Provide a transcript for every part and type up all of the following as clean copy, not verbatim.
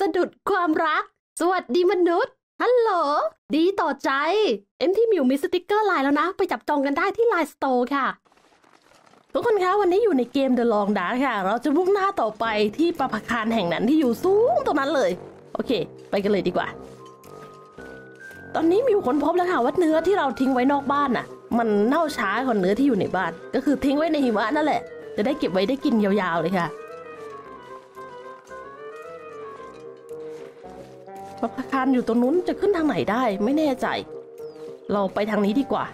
สะดุดความรักสวัสดีมนุษย์ฮัลโหลดีต่อใจที่มิวมีสติกเกอร์ไลน์แล้วนะไปจับจองกันได้ที่ไลน์สโตร์ค่ะทุกคนคะวันนี้อยู่ในเกม The Long Dark ค่ะเราจะมุ่งหน้าต่อไปที่ปะพาคารแห่งนั้นที่อยู่สูงตรงนั้นเลยโอเคไปกันเลยดีกว่าตอนนี้มิวค้นพบแล้วค่ะว่าเนื้อที่เราทิ้งไว้นอกบ้านน่ะมันเน่าช้ากว่าเนื้อที่อยู่ในบ้านก็คือทิ้งไว้ในหิมะนั่นแหละจะได้เก็บไว้ได้กินยาวๆเลยค่ะปะพาคารอยู่ตรงนู้นจะขึ้นทางไหนได้ไม่แน่ใจเราไปทางนี้ดีกว่า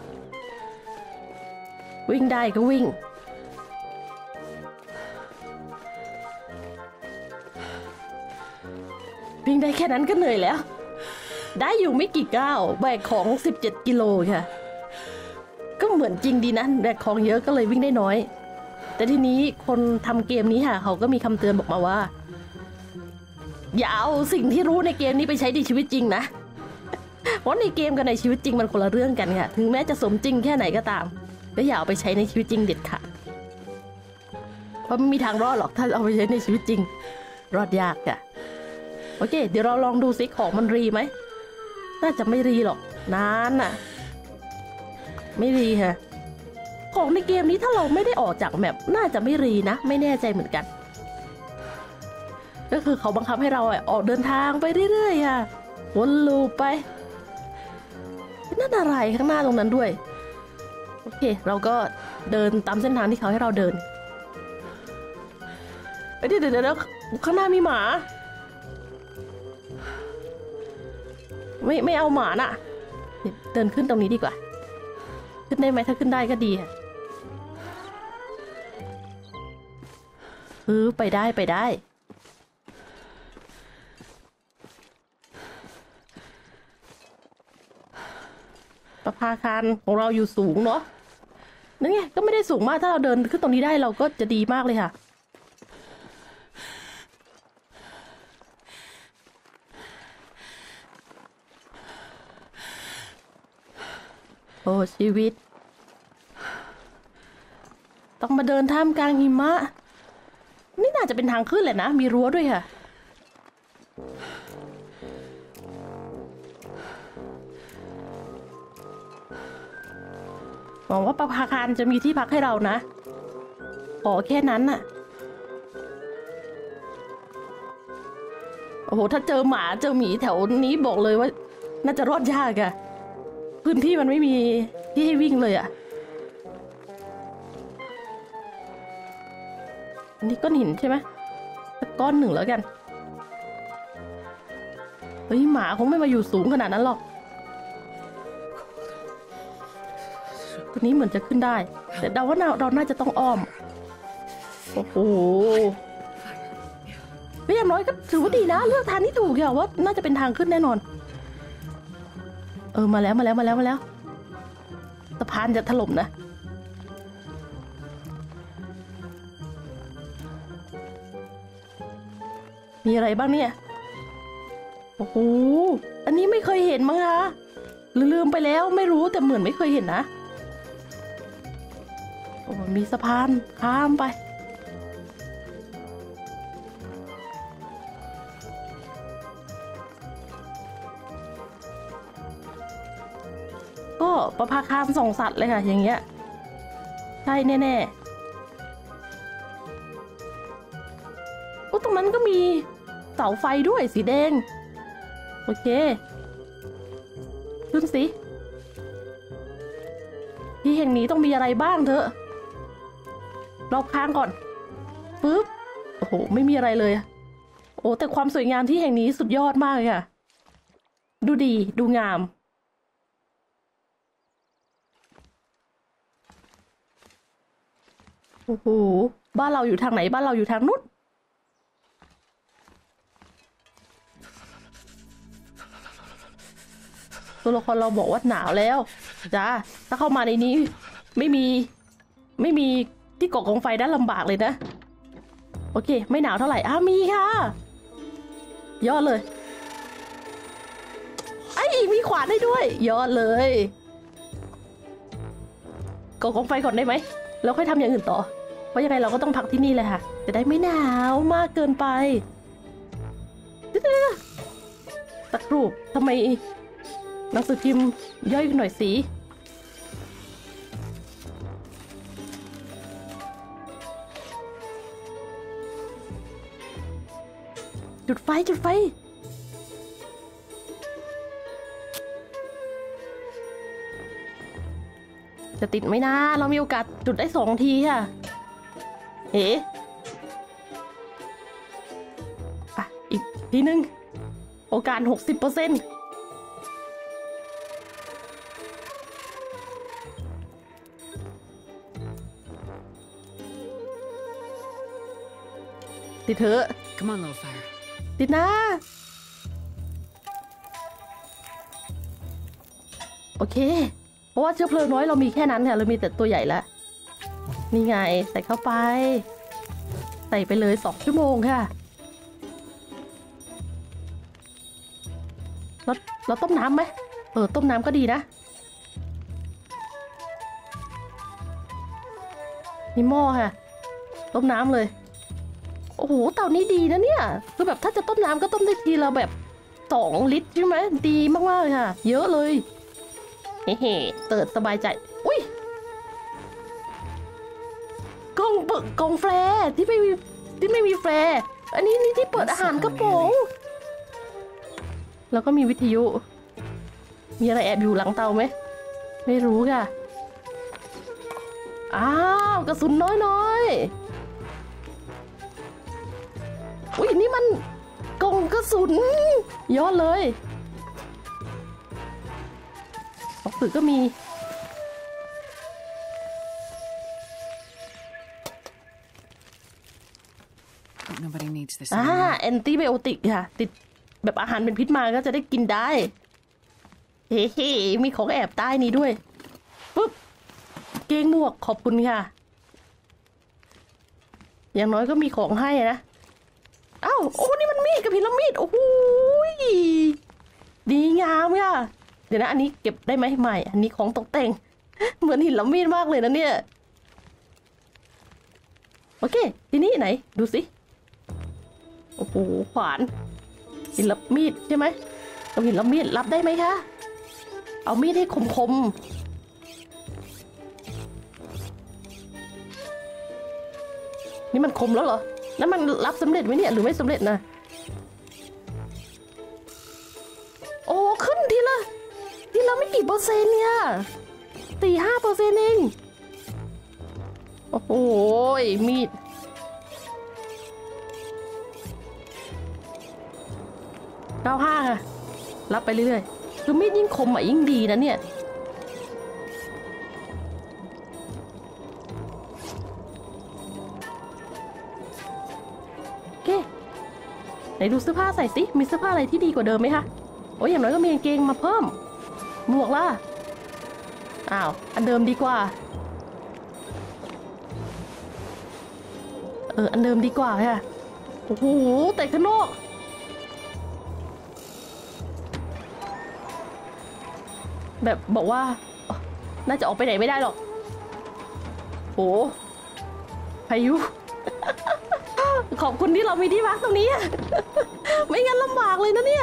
วิ่งได้ก็วิ่งวิ่งได้แค่นั้นก็เหนื่อยแล้วได้อยู่ไม่กี่ก้าวแบกของ17 กิโลค่ะก็เหมือนจริงดีนะแบกของเยอะก็เลยวิ่งได้น้อยแต่ทีนี้คนทำเกมนี้ค่ะเขาก็มีคำเตือนบอกมาว่าอย่าเอาสิ่งที่รู้ในเกมนี้ไปใช้ในชีวิตจริงนะเพราะในเกมกับในชีวิตจริงมันคนละเรื่องกันค่ะถึงแม้จะสมจริงแค่ไหนก็ตามก็อย่าเอาไปใช้ในชีวิตจริงเด็ดขาดเพราะไม่มีทางรอดหรอกถ้าเอาไปใช้ในชีวิตจริงรอดยากค่ะโอเคเดี๋ยวเราลองดูซิของมันรีไหมน่าจะไม่รีหรอกนานน่ะไม่รีค่ะของในเกมนี้ถ้าเราไม่ได้ออกจากแมปน่าจะไม่รีนะไม่แน่ใจเหมือนกันก็คือเขาบังคับให้เราออกเดินทางไปเรื่อยๆค่ะวนลูปไปนั่นอะไรข้างหน้าตรงนั้นด้วยโอเคเราก็เดินตามเส้นทางที่เขาให้เราเดินเดี๋ยวข้างหน้ามีหมาไม่เอาหมาน่ะเดินขึ้นตรงนี้ดีกว่าขึ้นได้ไหมถ้าขึ้นได้ก็ดีค่ะไปได้ปะพาคารของเราอยู่สูงเนาะนั่นไงก็ไม่ได้สูงมากถ้าเราเดินขึ้นตรงนี้ได้เราก็จะดีมากเลยค่ะโอ้ชีวิตต้องมาเดินท่ามกลางหิมะนี่น่าจะเป็นทางขึ้นแหละนะมีรั้วด้วยค่ะหวังว่าปะพาคารจะมีที่พักให้เรานะขอแค่นั้นน่ะโอ้โหถ้าเจอหมาเจอหมีแถวนี้บอกเลยว่าน่าจะรอดยากอะพื้นที่มันไม่มีที่ให้วิ่งเลยอะอันนี้ก้อนหินใช่ไหมสักก้อนหนึ่งแล้วกันเฮ้ยหมาคงไม่มาอยู่สูงขนาดนั้นหรอกตัวนี้เหมือนจะขึ้นได้แต่เดาว่าเราน่าจะต้องอ้อมโอ้โหอย่างน้อยก็ถือว่าดีนะเลือกทางที่ถูกอย่างว่าน่าจะเป็นทางขึ้นแน่นอนมาแล้วสะพานจะถล่มนะมีอะไรบ้างเนี่ยโอ้โหอันนี้ไม่เคยเห็นมั้งคะลืมไปแล้วไม่รู้แต่เหมือนไม่เคยเห็นนะโอ้มีสะพานข้ามไปก็ประภาคารส่องสัตว์เลยค่ะอย่างเงี้ยใช่แน่ๆตรงนั้นก็มีเสาไฟด้วยสีแดงโอเคขึ้นสิที่แห่งนี้ต้องมีอะไรบ้างเถอะรอบข้างก่อนปึ๊บโอ้โหไม่มีอะไรเลยโอ้แต่ความสวยงามที่แห่งนี้สุดยอดมากเลยค่ะดูดีดูงามโอ้โหบ้านเราอยู่ทางไหนบ้านเราอยู่ทางนู้นตัวละครเราบอกว่าหนาวแล้วจ้าถ้าเข้ามาในนี้ไม่มีที่ก่อกองไฟได้ลำบากเลยนะโอเคไม่หนาวเท่าไหร่มีค่ะยอดเลยมีขวานได้ด้วยยอดเลยก่อกองไฟก่อนได้ไหมแล้วค่อยทำอย่างอื่นต่อเพราะยังไงเราก็ต้องพักที่นี่เลยค่ะจะได้ไม่หนาวมากเกินไปตะกรูปทำไมหนังสือพิมพ์ย่อยหน่อยสิจุดไฟจุดไฟจะติดไหมนะเรามีโอกาสจุดได้2 ทีค่ะเอ๋อ่ะอีกทีนึงโอกาส 60%ติดเถอะ Come on, little fire. ติดนะโอเคเพราะว่าเชื้อเพลิงน้อยเรามีแค่นั้นค่ะเรามีแต่ตัวใหญ่แล้วนี่ไงใส่เข้าไปใส่ไปเลย2 ชั่วโมงค่ะเราต้มน้ำไหมต้มน้ำก็ดีนะนี่หม้อค่ะต้มน้ำเลยโอ้โหเตานี้ดีนะเนี่ยคือแบบถ้าจะต้มน้ำก็ต้มได้ทีละแบบ2 ลิตรใช่ไหมดีมากๆเลยค่ะเยอะเลยเฮ้เติร์ดสบายใจอุ้ยกล่องแฟร์ที่ไม่มีแฟร์อันนี้นี่ที่เปิดอาหารกระป๋องแล้วก็มีวิทยุมีอะไรแอบอยู่หลังเตาไหมไม่รู้ค่ะอ้าวกระสุนน้อยอุ้ยนี่มันกล่องกระสุนยอดเลยออกสื่อก็มี Nobody needs this. แอนติไบโอติกค่ะติดแบบอาหารเป็นพิษมาก็จะได้กินได้เฮ้มีของแอบใต้นี้ด้วยปุ๊บเกงหมวกขอบคุณค่ะอย่างน้อยก็มีของให้นะอ้าวโอ้นี่มันมีดกับพีระมิดโอ้โหดีงามค่ะเดี๋ยวนะอันนี้เก็บได้ไหมใหม่อันนี้ของตกแต่งเหมือนหินละมีดมากเลยนะเนี่ยโอเคทีนี้ไหนดูสิโอ้โหขวานหินละมีดใช่ไหมเอาหินละมีดรับได้ไหมคะเอามีดให้คมนี่มันคมแล้วเหรอแล้วมันรับสำเร็จไหมเนี่ยหรือไม่สำเร็จนะโอ้ขึ้นทีละไม่กี่เปอร์เซ็นต์เนี่ย4-5%เองโอ้โหมีด95ค่ะรับไปเรื่อยๆคือมีดยิ่งคมยิ่งดีนะเนี่ยโอเคไหนดูเสื้อผ้าใส่สิมีเสื้อผ้าอะไรที่ดีกว่าเดิมไหมคะโอ้ยอย่างน้อยก็มีกางเกงมาเพิ่มหมวกล่ะอ้าวอันเดิมดีกว่าอันเดิมดีกว่าค่ะโอ้โหแต่ข้างนอกแบบบอกว่าน่าจะออกไปไหนไม่ได้หรอกโอ้พายุ ขอบคุณที่เรามีที่พักตรงนี้ ไม่งั้นลำบากเลยนะเนี่ย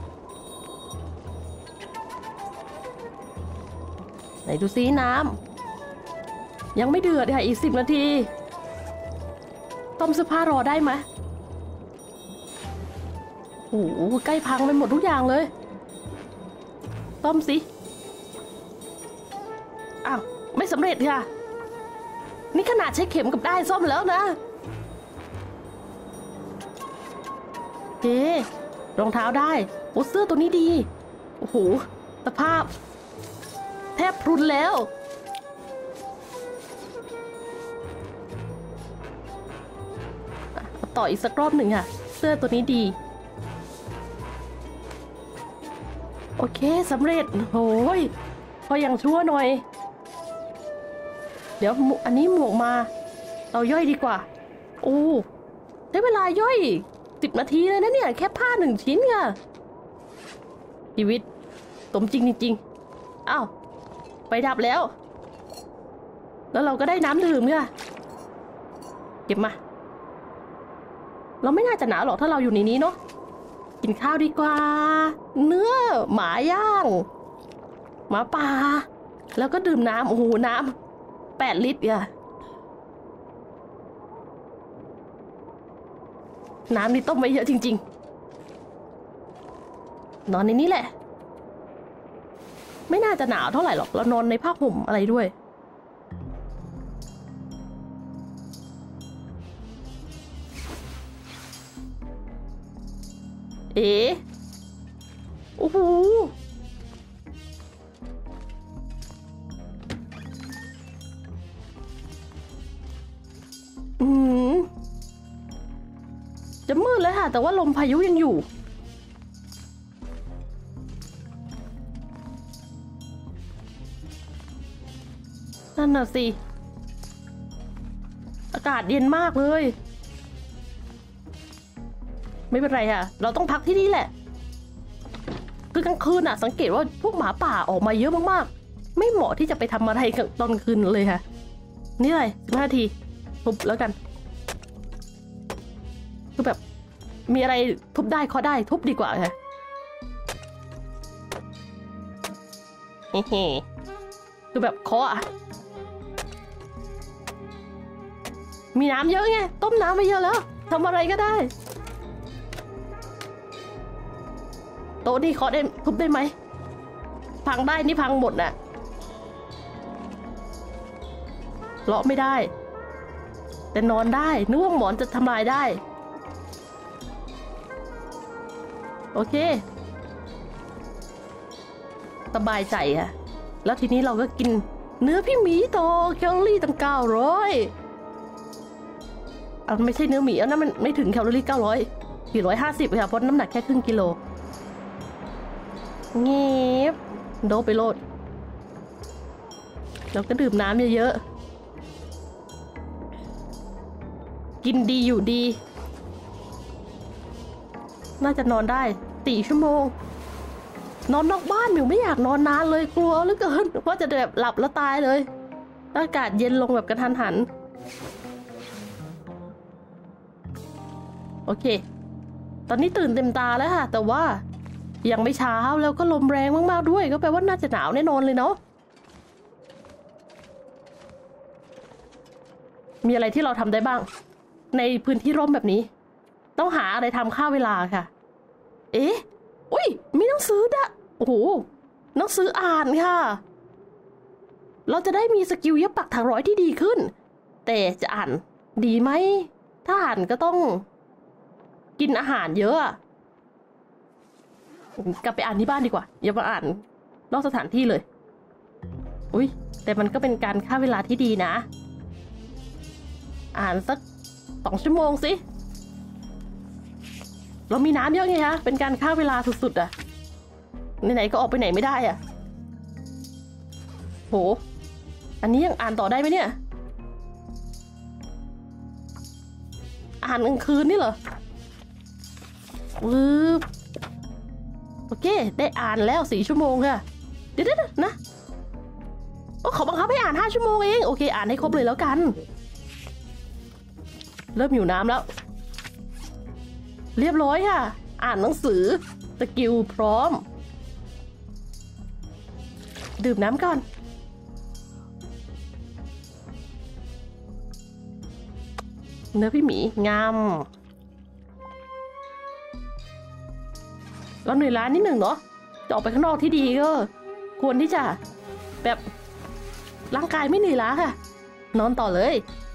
ไหนดูซิน้ำยังไม่เดือดค่ะอีก10 นาทีต้มเสื้อผ้ารอได้ไหมโอ้โหใกล้พังไปหมดทุกอย่างเลยต้มสิอ้าวไม่สำเร็จค่ะนี่ขนาดใช้เข็มกับได้ซ่อมแล้วนะเฮ้รองเท้าได้โอ้เสื้อตัวนี้ดีโอ้โหสภาพแทบพรุนแล้วต่ออีกสักรอบหนึ่งค่ะเสื้อตัวนี้ดีโอเคสำเร็จโอ้ยพออย่างชั่วหน่อยเดี๋ยวอันนี้หมวกมาเราย่อยดีกว่าโอ้ใช้เวลาย่อย10 นาทีเลยนะเนี่ยแค่ผ้า1 ชิ้นค่ะชีวิตสมจริงจริงอ้าวไปดับแล้วเราก็ได้น้ำดื่มค่ะเก็บมาเราไม่น่าจะหนาวหรอกถ้าเราอยู่ในนี้เนาะกินข้าวดีกว่า เนื้อหมาย่างหมาป่าแล้วก็ดื่มน้ำโอ้โหน้ำ8 ลิตรอะน้ำนี่ต้มไว้เยอะจริงๆนอนในนี้แหละไม่น่าจะหนาวเท่าไหร่หรอกเรานอนในผ้าห่มอะไรด้วยเอ๋โอ้โหจะมืดแล้วค่ะแต่ว่าลมพายุยังอยู่นั่นน่ะสิอากาศเย็นมากเลยไม่เป็นไรค่ะเราต้องพักที่นี่แหละคือกลางคืนอ่ะสังเกตว่าพวกหมาป่าออกมาเยอะมากๆไม่เหมาะที่จะไปทำอะไรตอนคืนเลยค่ะนี่เลย15 นาทีทุบแล้วกันคือแบบมีอะไรทุบได้เคาะได้ทุบดีกว่าค่ะเฮ้คือแบบเคาะอะมีน้ำเยอะไงต้มน้ำไปเยอะแล้วทำอะไรก็ได้โต๊ะนี่เคาะได้ทุบได้ไหมพังได้นี่พังหมดน่ะเลาะไม่ได้แต่นอนได้นึกว่าหมอนจะทำลายได้โอเคสบายใจค่ะแล้วทีนี้เราก็กินเนื้อพี่หมีโตแคลอรี่ตั้ง900ไม่ใช่เนื้อหมีนั่นมันไม่ถึงแคลอรี่900 450ค่ะเพราะน้ำหนักแค่ครึ่งกิโลเงียบโดไปโลดแล้วก็ดื่มน้ำเยอะๆกินดีอยู่ดีน่าจะนอนได้4 ชั่วโมงนอนนอกบ้านหมิวไม่อยากนอนนานเลยกลัวเหลือเกินว่าจะแบบหลับแล้วตายเลยอากาศเย็นลงแบบกระทันหันโอเคตอนนี้ตื่นเต็มตาแล้วค่ะแต่ว่ายังไม่เช้าแล้วก็ลมแรงมากๆด้วยก็แปลว่าน่าจะหนาวแน่นอนเลยเนาะมีอะไรที่เราทำได้บ้างในพื้นที่ร่มแบบนี้ต้องหาอะไรทำฆ่าเวลาค่ะเอ๊ะอุ้ยมีหนังสือโอ้โหหนังสืออ่านค่ะเราจะได้มีสกิลเย็บปักถักร้อยที่ดีขึ้นแต่จะอ่านดีไหมถ้าอ่านก็ต้องกินอาหารเยอะกลับไปอ่านที่บ้านดีกว่าอย่ามาอ่านนอกสถานที่เลยอุ้ยแต่มันก็เป็นการฆ่าเวลาที่ดีนะอ่านสัก2 ชั่วโมงสิเรามีน้ำเยอะไงคะเป็นการฆ่าเวลาสุดๆอ่ะไหนๆก็ออกไปไหนไม่ได้อ่ะโหอันนี้ยังอ่านต่อได้ไหมเนี่ยอ่านกลางคืนนี่เหรอโอเคได้อ่านแล้ว4 ชั่วโมงค่ะเดี๋ยวนะเขาบังคับให้อ่าน5 ชั่วโมงเองโอเคอ่านให้ครบเลยแล้วกันเริ่มหิวน้ำแล้วเรียบร้อยค่ะอ่านหนังสือสกิลพร้อมดื่มน้ำก่อนเนื้อพี่หมีงามเราเหนื่อยล้านิดหนึ่งเนาะจะออกไปข้างนอกที่ดีก็ควรที่จะแบบร่างกายไม่เหนื่อยล้าค่ะนอนต่อเลย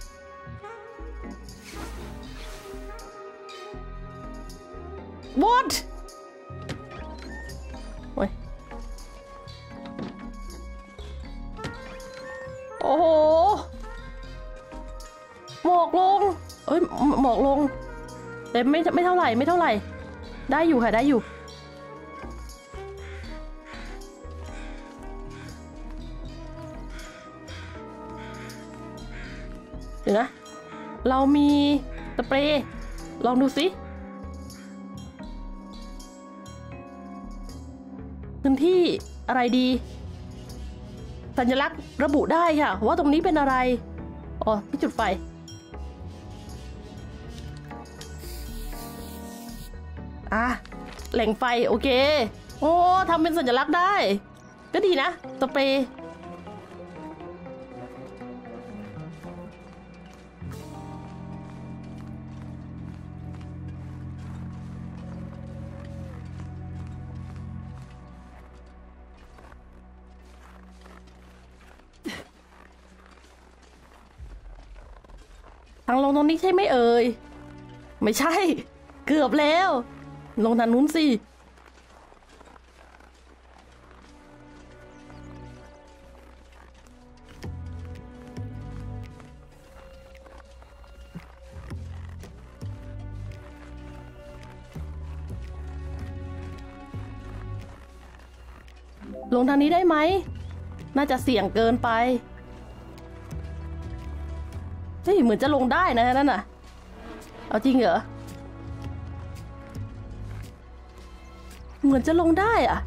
What โอ้ยโอ้โหหมอกลงเอ้ยหมอกลงแต่ไม่เท่าไหร่ได้อยู่ค่ะได้อยู่เดี๋ยวนะเรามีสเปรย์ลองดูสิพื้นที่อะไรดีสัญลักษณ์ระบุได้ค่ะว่าตรงนี้เป็นอะไรอ๋อที่จุดไฟแหล่งไฟโอเคโอ้ทำเป็นสัญลักษณ์ได้ก็ดีนะสเปรย์ทางลงตรงนี้ใช่ไหมเอ่ยไม่ใช่เกือบแล้วลงทางนู้นสิลงทางนี้ได้ไหมน่าจะเสี่ยงเกินไปเฮ้ยเหมือนจะลงได้นะนั่นน่ะเอาจริงเหรอเหมือนจะลงได้อะ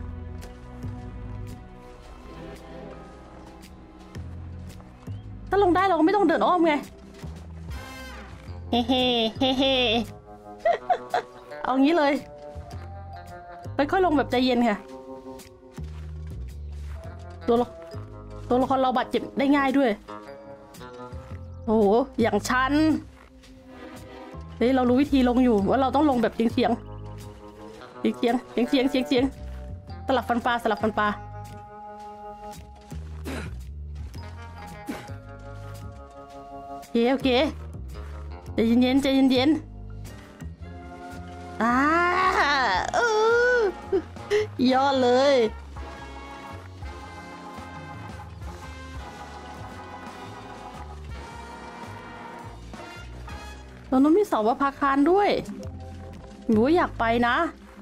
ถ้าลงได้เราก็ไม่ต้องเดินอ้อมไงเฮ้เฮ้เฮ้เฮ้เอางี้เลยค่อยๆลงแบบใจเย็นค่ะตัวละครเราบาดเจ็บได้ง่ายด้วยโอ้โหอย่างชันเฮ้ยเรารู้วิธีลงอยู่ว่าเราต้องลงแบบเสียงสลับฟันปลาโอเคใจเย็นยอดเลยตอนนั้นมีเสาประภาคารด้วยหนูอยากไปนะ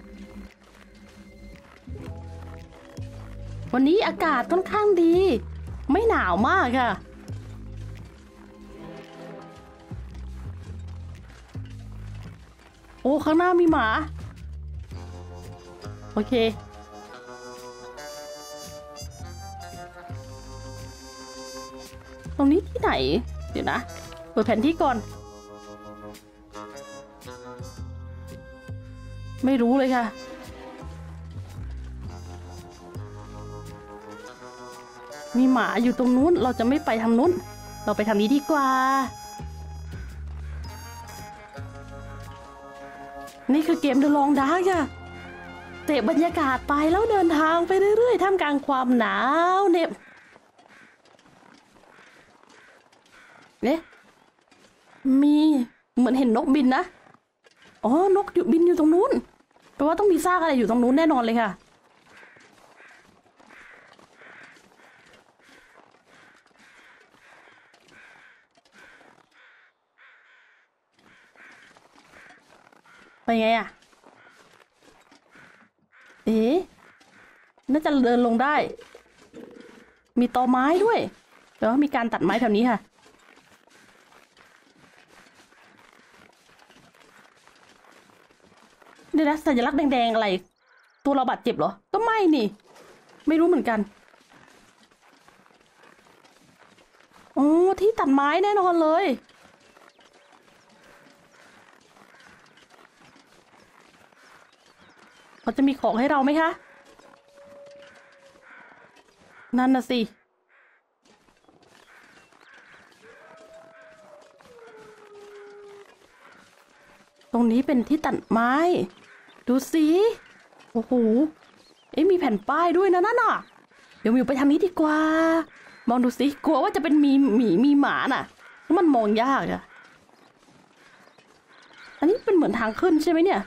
วันนี้อากาศค่อนข้างดีไม่หนาวมากอะโอ้ข้างหน้ามีหมาโอเคตรงนี้ที่ไหนเดี๋ยวนะเปิดแผนที่ก่อนไม่รู้เลยค่ะมีหมาอยู่ตรงนู้นเราจะไม่ไปทางนู้นเราไปทางนี้ดีกว่านี่คือเกม The Long Dark ค่ะเตะบรรยากาศไปแล้วเดินทางไปเรื่อยๆท่ามกลางความหนาวเหน็บมีเหมือนเห็นนกบินนะอ๋อนกบินอยู่ตรงนู้นแปลว่าต้องมีซากอะไรอยู่ตรงนู้นแน่นอนเลยค่ะไปไงอ่ะน่าจะเดินลงได้มีตอไม้ด้วยเดี๋ยวมีการตัดไม้แถวนี้ค่ะเดี๋ยวนะสัญลักษณ์แดงๆอะไรตัวเราบาดเจ็บเหรอก็ไม่นี่ไม่รู้เหมือนกันโอ้ที่ตัดไม้แน่นอนเลยเขาจะมีของให้เราไหมคะนั่นน่ะสิตรงนี้เป็นที่ตัดไม้ดูสิโอ้โหมีแผ่นป้ายด้วยนะนั่นน่ะเดี๋ยวมิวไปทางนี้ดีกว่ามองดูสิกลัวว่าจะเป็นมีหมาน่ะมันมองยากอะอันนี้เป็นเหมือนทางขึ้นใช่ไหมเนี่ย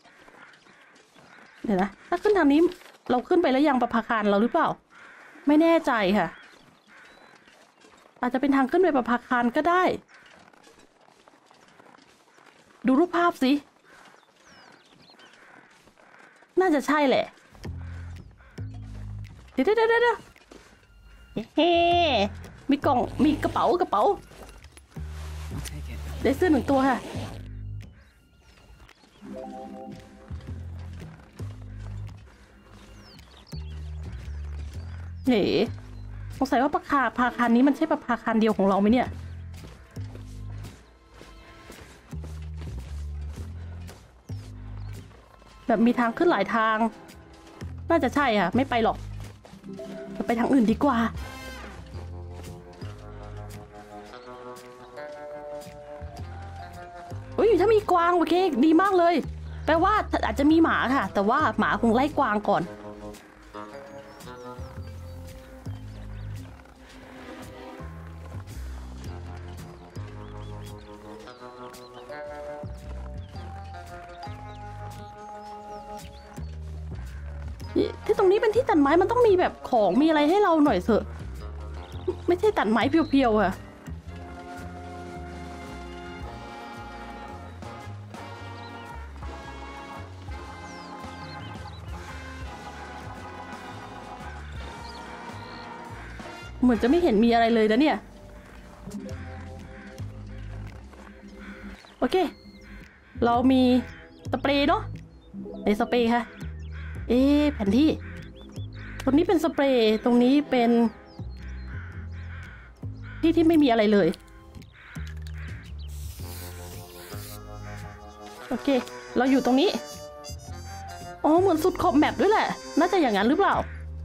เดี๋ยวนะถ้าขึ้นทางนี้เราขึ้นไปแล้วยังประภาคารเราหรือเปล่าไม่แน่ใจค่ะอาจจะเป็นทางขึ้นไปประภาคารก็ได้ดูรูปภาพสิน่าจะใช่แหละเดี๋ยวเฮ้มีกล่องมีกระเป๋าได้เสื้อ1 ตัวค่ะสงสัยว่าประภาคารนี้มันใช่ประภาคารเดียวของเราไหมเนี่ยแบบมีทางขึ้นหลายทางน่าจะใช่อ่ะไม่ไปหรอกจะไปทางอื่นดีกว่าอุ้ยถ้ามีกวางโอเคดีมากเลยแปลว่าอาจจะมีหมาค่ะแต่ว่าหมาคงไล่กวางก่อนที่ตรงนี้เป็นที่ตัดไม้มันต้องมีแบบของมีอะไรให้เราหน่อยเถอะไม่ใช่ตัดไม้เพียวๆอะเหมือนจะไม่เห็นมีอะไรเลยนะเนี่ยโอเคเรามีสเปรย์เนาะในสเปรย์ค่ะแผนที่ตรงนี้เป็นสเปรย์ตรงนี้เป็นที่ไม่มีอะไรเลยโอเคเราอยู่ตรงนี้อ๋อเหมือนสุดขอบแมปด้วยแหละน่าจะอย่างนั้นหรือเปล่า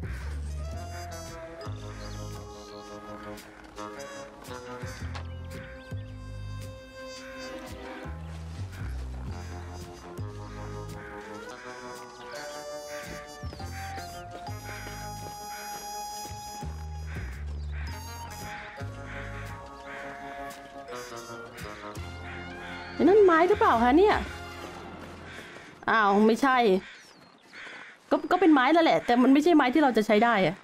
นั่นไม้หรือเปล่าคะเนี่ยอ้าวไม่ใช่ก็เป็นไม้แล้วแหละแต่มันไม่ใช่ไม้ที่เราจะใช้ได้อะ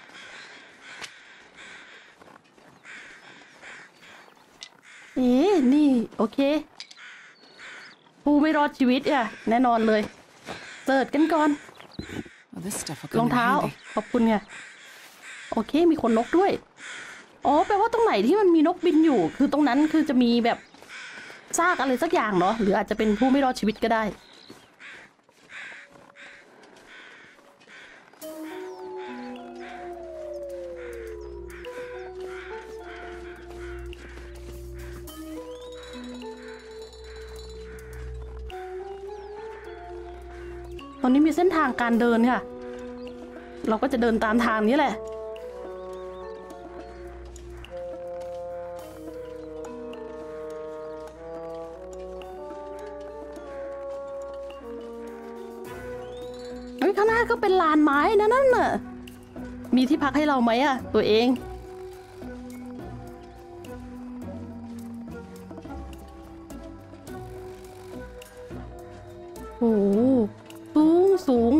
นี่โอเคผู้ไม่รอดชีวิตอ่ะแน่นอนเลยเสิร์ชกันก่อน Well, this stuff will รอ come ง in เท้า handy. ขอบคุณไงโอเคมีขนนกด้วยอ๋อแปลว่าตรงไหนที่มันมีนกบินอยู่คือตรงนั้นคือจะมีแบบซากอะไรสักอย่างเนาะหรืออาจจะเป็นผู้ไม่รอดชีวิตก็ได้ตอนนี้มีเส้นทางการเดินค่ะเราก็จะเดินตามทางนี้แหละข้างหน้าก็เป็นลานไม้นะนั่นน่ะมีที่พักให้เราไหมอะตัวเองโอ้สูง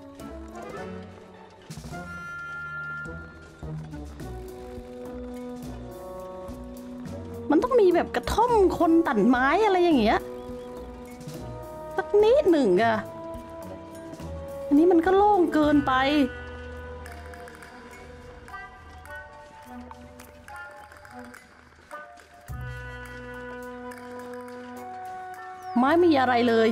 มันต้องมีแบบกระท่อมคนตัดไม้อะไรอย่างเงี้ยสักนิดหนึ่งอะอันนี้มันก็โล่งเกินไปไม่มีอะไรเลย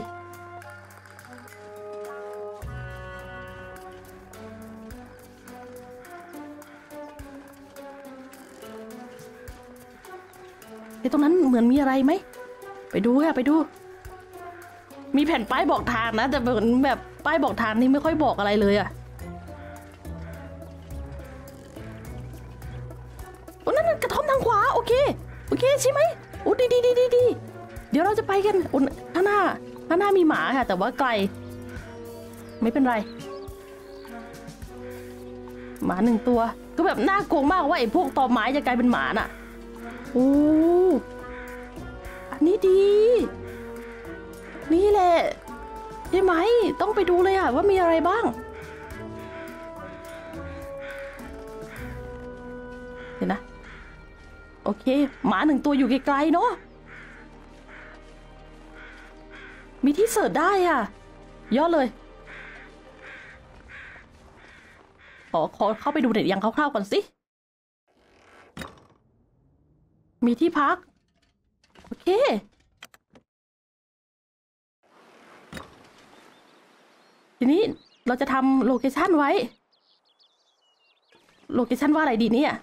ตรงนั้นเหมือนมีอะไรไหมไปดูค่ะไปดูมีแผ่นป้ายบอกทางนะแต่เหมือนแบบป้ายบอกทางนี่ไม่ค่อยบอกอะไรเลยอะโอ้นั่นกระท่อมทางขวาโอเคใช่ไหมโอ้ดีเดี๋ยวเราจะไปกันข้างหน้ามีหมาค่ะแต่ว่าไกลไม่เป็นไรหมา1 ตัวก็แบบน่ากลัวมากว่าไอ้พวกตอไม้จะกลายเป็นหมาน่ะโอ้อันนี้ดีนี่แหละใช่ไหมต้องไปดูเลยอะว่ามีอะไรบ้างเดี๋ยวนะโอเคหมา1 ตัวอยู่ไกลๆเนาะมีที่เสิร์ชได้อ่ะยอดเลยขอเข้าไปดูเด็ดยังคร่าวๆก่อนสิมีที่พักโอเคทีนี้เราจะทำโลเคชั่นไว้โลเคชั่นว่าอะไรดีเนี่ย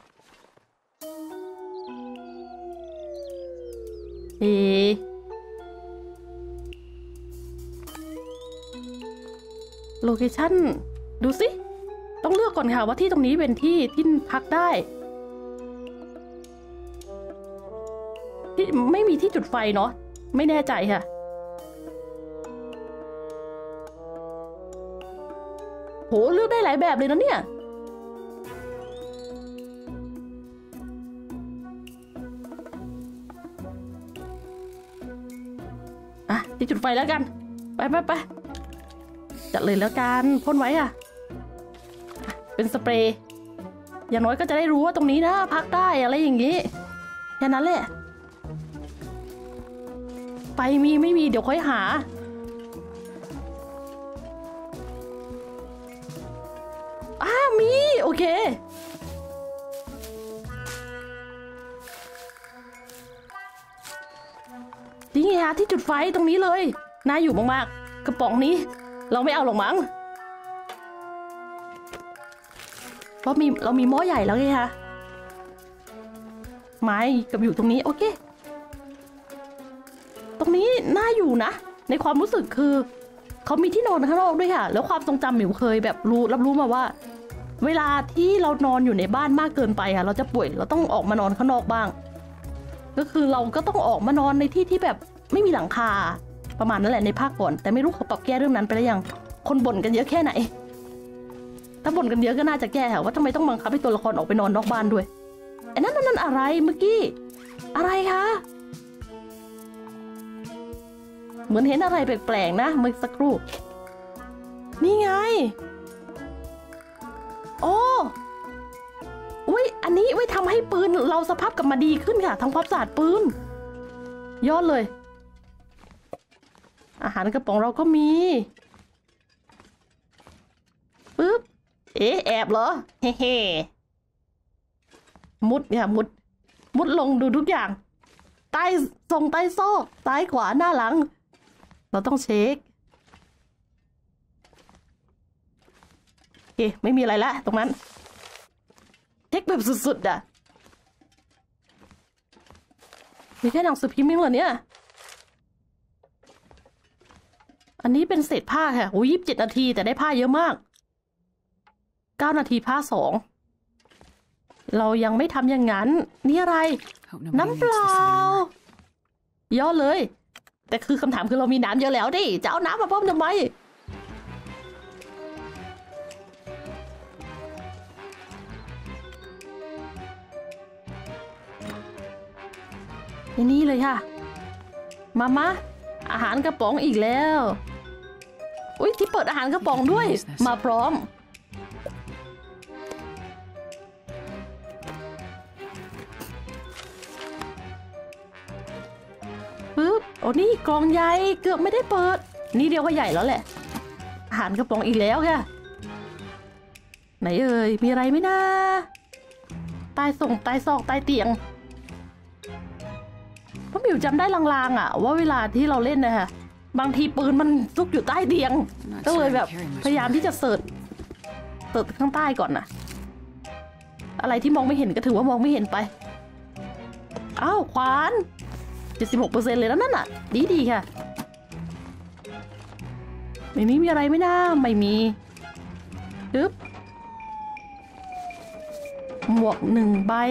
โลเคชั่นดูสิต้องเลือกก่อนค่ะว่าที่ตรงนี้เป็นที่พักได้ที่ไม่มีที่จุดไฟเนาะไม่แน่ใจค่ะโหเลือกได้หลายแบบเลยนะเนี่ยอ่ะที่จุดไฟแล้วกันไปจัดเลยแล้วกันพ่นไว้อ่ะเป็นสเปรย์อย่างน้อยก็จะได้รู้ว่าตรงนี้นะพักได้อะไรอย่างงี้แค่นั้นแหละไฟมีไม่มีเดี๋ยวค่อยหามีโอเคนี่ไงที่จุดไฟตรงนี้เลยน่าอยู่มากๆกระป๋องนี้เราไม่เอาหรอกมั้งเพราะเรามีหม้อใหญ่แล้วไงคะไม้กับอยู่ตรงนี้โอเคตรงนี้น่าอยู่นะในความรู้สึกคือเขามีที่นอนข้างนอกด้วยค่ะแล้วความทรงจำหมิวเคยแบบรับรู้มาว่าเวลาที่เรานอนอยู่ในบ้านมากเกินไปค่ะเราจะป่วยเราต้องออกมานอนข้างนอกบ้างก็คือเราก็ต้องออกมานอนในที่ที่แบบไม่มีหลังคาประมาณนั้นแหละในภาคก่อนแต่ไม่รู้เขาปรับแก้เรื่องนั้นไปหรือยังคนบ่นกันเยอะแค่ไหนถ้าบ่นกันเยอะก็น่าจะแก้ค่ะว่าทำไมต้องบังคับให้ตัวละครออกไปนอนนอกบ้านด้วยไอ้นั่นอะไรเมื่อกี้อะไรคะเหมือนเห็นอะไรแปลกๆนะเมื่อสักครู่นี่ไงโอ้อุ้ยอันนี้ไว้ทำให้ปืนเราสภาพกลับมาดีขึ้นค่ะทำความสะอาดปืนยอดเลยอาหารกระป๋องเราก็มีปึ๊บแอบเหรอเฮ่มุดเนี่ยมุดลงดูทุกอย่างใต้ซอกซ้ายขวาหน้าหลังเราต้องเช็คโอเคไม่มีอะไรละตรงนั้นเช็คแบบสุดๆอ่ะมีแค่หนังสือพิมพ์เหรอเนี่ยอันนี้เป็นเศษผ้าค่ะโอ้ย27 นาทีแต่ได้ผ้าเยอะมาก9 นาทีผ้า2เรายังไม่ทำอย่างนั้นนี่อะไรน้ำเปล่ายอดเลยแต่คือคำถามคือเรามีน้ำเยอะแล้วดิจะเอาน้ำมาเพิ่มทำไมนี่เลยค่ะมาอาหารกระป๋องอีกแล้วอุ้ยที่เปิดอาหารกระป๋องด้วยมาพร้อมปึ๊บโอ้นี่กล่องใหญ่เกือบไม่ได้เปิดนี่เดียวก็ใหญ่แล้วแหละอาหารกระป๋องอีกแล้วค่ะไหนเอ่ยมีอะไรไหมนะใต้ซอกใต้เตียงเพราะมิวจำได้ลางๆอ่ะว่าเวลาที่เราเล่นนะคะบางทีปืนมันซุกอยู่ใต้เตียงก็เลยแบบพยายามที่จะเสิร์ชข้างใต้ก่อนนะอะไรที่มองไม่เห็นก็ถือว่ามองไม่เห็นไปอ้าวขวาน76% เลยแล้วนั่นน่ะดีค่ะในนี้มีอะไรไหมนะไม่มีปึ๊บหมวก1 ใบ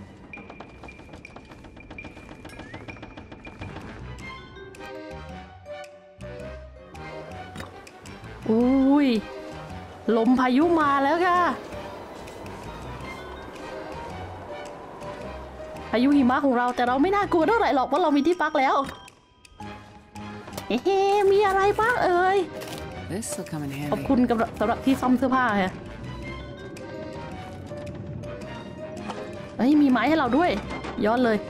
อุ้ยลมพายุมาแล้วค่ะพายุหิมะของเราแต่เราไม่น่ากลัวเท่าไหร่หรอกเพราะเรามีที่พักแล้วเฮ้มีอะไรบ้างเอ่ยขอบคุณสำหรับที่ซ่อมเสื้อผ้าค่ะเฮ้ยมีไม้ให้เราด้วยยอดเลย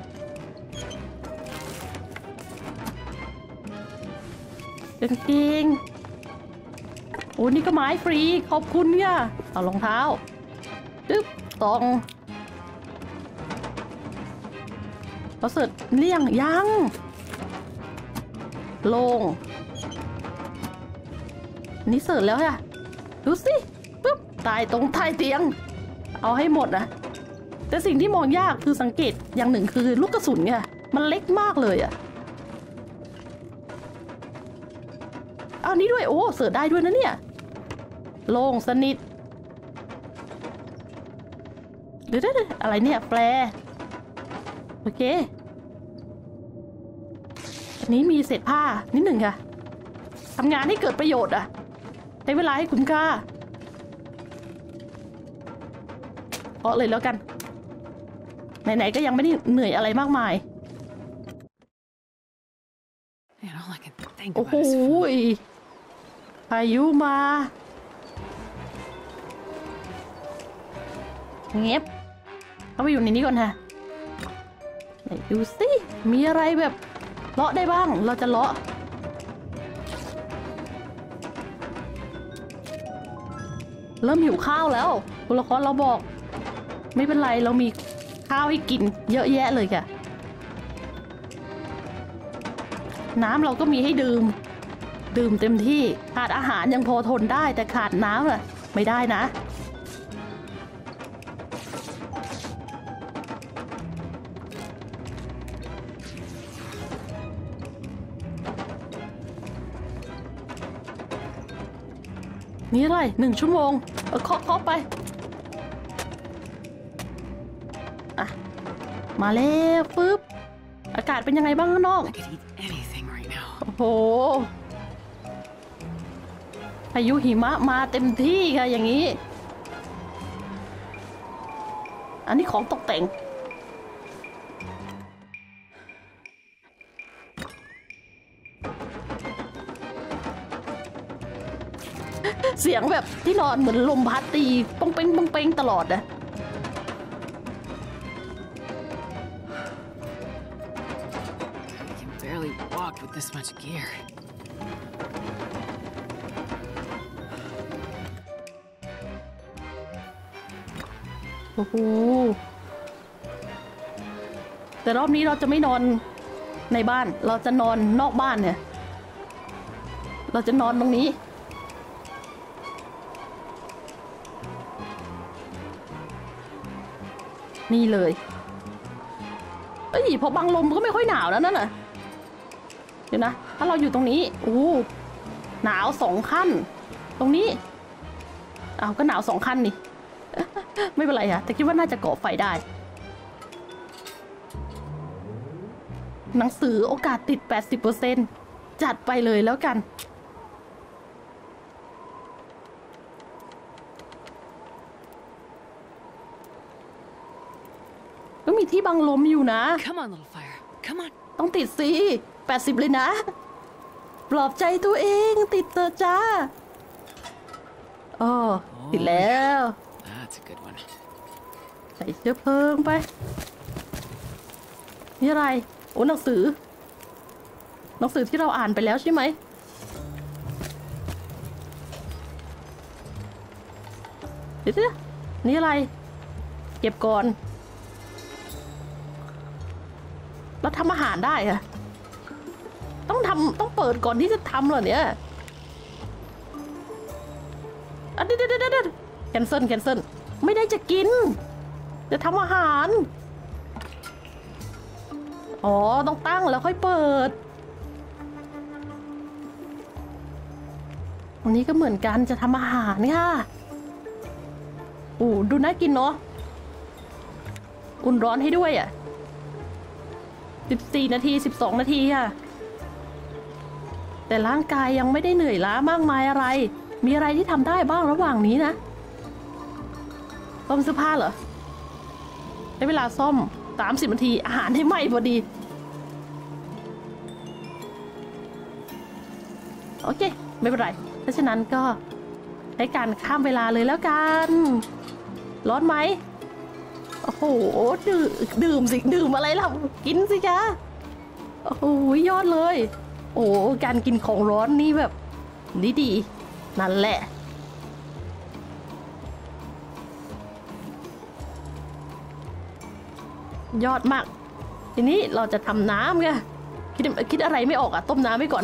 กางเกงโอ้นี่ก็ไม้ฟรีขอบคุณค่ะเอารองเท้าตึ๊บตองเราเสร็จเลี่ยงยังลงนี่เสร็จแล้วค่ะดูสิปึ๊บตายตรงท้ายเตียงเอาให้หมดนะแต่สิ่งที่มองยากคือสังเกตอย่างหนึ่งคือลูกกระสุนเนี่ยมันเล็กมากเลยอ่ะเอานี้ด้วยโอ้เสิร์ชได้ด้วยนะเนี่ยโล่งสนิทเดี๋ยวอะไรเนี่ยแปลโอเคอันนี้มีเศษผ้านิดหนึ่งค่ะทำงานให้เกิดประโยชน์อะใช้เวลาให้คุ้มค่าเพราะเลยแล้วกันไหนๆก็ยังไม่ได้เหนื่อยอะไรมากมาย Man, all I can think โอ้ about โห is food. พายุมาเงียบเข้าไปอยู่ในนี้ก่อนฮะไหนดูสิมีอะไรแบบเลาะได้บ้างเราจะเลาะเริ่มหิวข้าวแล้วตัวละครเราบอกไม่เป็นไรเรามีข้าวให้กินเยอะแยะเลยค่ะน้ำเราก็มีให้ดื่มเต็มที่ขาดอาหารยังพอทนได้แต่ขาดน้ำอะไม่ได้นะนี่อะไร1 ชั่วโมงเคาะไปอ่ะมาแล้วปึ๊บอากาศเป็นยังไงบ้างข้างนอก I could eat anything right now. โอ้โหพายุหิมะมาเต็มที่ค่ะอย่างนี้อันนี้ของตกแต่งเสียงแบบที่นอนเหมือนลมพัดตีปองเป้งปองเป้งตลอดนะ I can barely walk with this much gear. โอ้โหแต่รอบนี้เราจะไม่นอนในบ้านเราจะนอนนอกบ้านเนี่ยเราจะนอนตรงนี้นี่เลยเอ้ยพอบังลมก็ไม่ค่อยหนาวแล้วนั่นน่ะเดี๋ยวนะถ้าเราอยู่ตรงนี้โอ้หนาว2 ขั้นตรงนี้อ้าวก็หนาว2 ขั้นนี่ ไม่เป็นไรค่ะแต่คิดว่าน่าจะก่อไฟได้หนังสือโอกาสติด 80% จัดไปเลยแล้วกันก็มีที่บังลมอยู่นะ Come on, little fire. Come on. ต้องติดสิ80เลยนะปลอบใจตัวเองติดเตอะจ้าอ๋อติดแล้ว That's a good one. ใส่เชื้อเพลิงไปนี่อะไรโอ้หนังสือที่เราอ่านไปแล้วใช่ไหมเดี๋ยวนี่อะไรเก็บก่อนเราทำอาหารได้อะต้องเปิดก่อนที่จะทำเหรอเนี่ยเดี๋ยวแคนเซิลไม่ได้จะกินจะทำอาหารอ๋อต้องตั้งแล้วค่อยเปิดอันนี้ก็เหมือนกันจะทำอาหารค่ะโอ้ดูน่ากินเนาะอุ่นร้อนให้ด้วยอ่ะ14 นาที12 นาทีค่ะแต่ร่างกายยังไม่ได้เหนื่อยล้ามากมายอะไรมีอะไรที่ทำได้บ้างระหว่างนี้นะซ่อมเสื้อผ้าเหรอได้เวลาซ่อม30 นาทีอาหารให้ไหม้พอดีโอเคไม่เป็นไรเพราะฉะนั้นก็ใช้การข้ามเวลาเลยแล้วกันร้อนไหมโอ้โหดื่มสิดื่มอะไรล่ะกินสิคะโอ้โหยอดเลยโอ้การกินของร้อนนี่แบบดีนั่นแหละยอดมากทีนี้เราจะทำน้ำไงคิดอะไรไม่ออกอ่ะต้มน้ำไว้ก่อน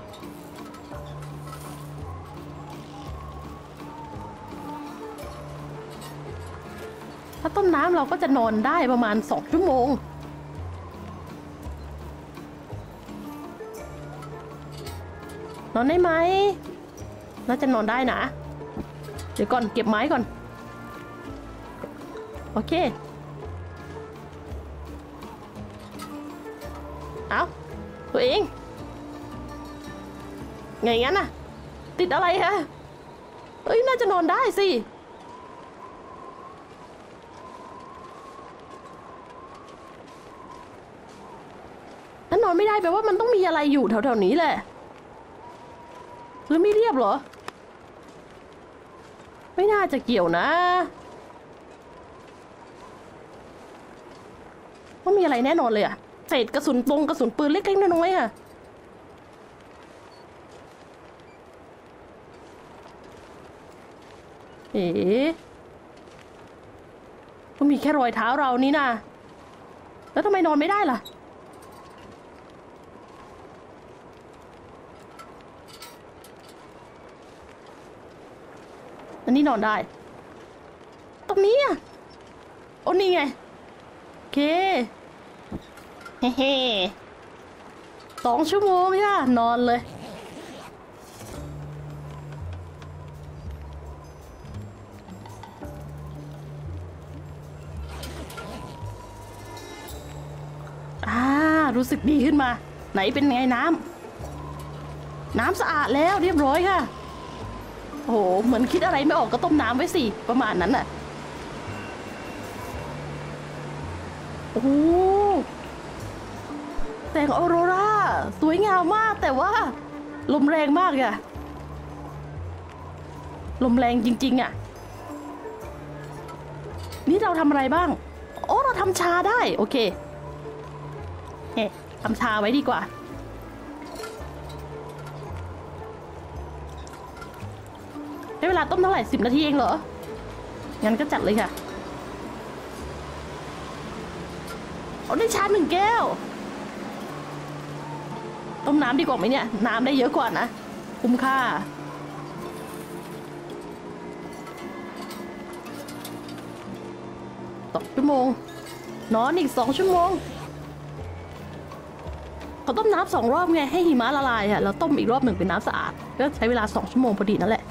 ถ้าต้มน้ำเราก็จะนอนได้ประมาณ2 ชั่วโมงนอนได้ไหมน่าจะนอนได้นะเดี๋ยวก่อนเก็บไม้ก่อนโอเคเอาตัวเองไงงั้นน่ะติดอะไรฮะเอ้ยน่าจะนอนได้สิถ้านอนไม่ได้แปลว่ามันต้องมีอะไรอยู่แถวๆนี้แหละหรือไม่เรียบเหรอไม่น่าจะเกี่ยวนะว่ามีอะไรแน่นอนเลยอะเศษกระสุนปืนเล็กๆน้อยๆอะเอ๋ก็มีแค่รอยเท้าเรานี่นะแล้วทำไมนอนไม่ได้ล่ะอันนี้นอนได้ตรงนี้อ่ะโอ้นี่ไงโอเคเฮ้2 ชั่วโมงย่านอนเลยรู้สึกดีขึ้นมาไหนเป็นไงน้ำสะอาดแล้วเรียบร้อยค่ะโอ้โหเหมือนคิดอะไรไม่ออกก็ต้มน้ำไว้สิประมาณนั้นน่ะโอ้แสงออโรราสวยงามมากแต่ว่าลมแรงมากอะลมแรงจริงๆอะนี่เราทำอะไรบ้างโอ้เราทำชาได้โอเคเฮ้ทำชาไว้ดีกว่าได้เวลาต้มเท่าไหร่10 นาทีเองเหรองั้นก็จัดเลยค่ะเอาได้ชา1 แก้วต้มน้ำดีกว่าไหมเนี่ยน้ำได้เยอะกว่านะคุ้มค่า2 ชั่วโมงนอนอีก2 ชั่วโมงเขาต้มน้ำ2 รอบไงให้หิมะละลายอ่ะแล้วต้มอีกรอบ 1เป็นน้ำสะอาดก็ใช้เวลา2 ชั่วโมงพอดีนั่นแหละ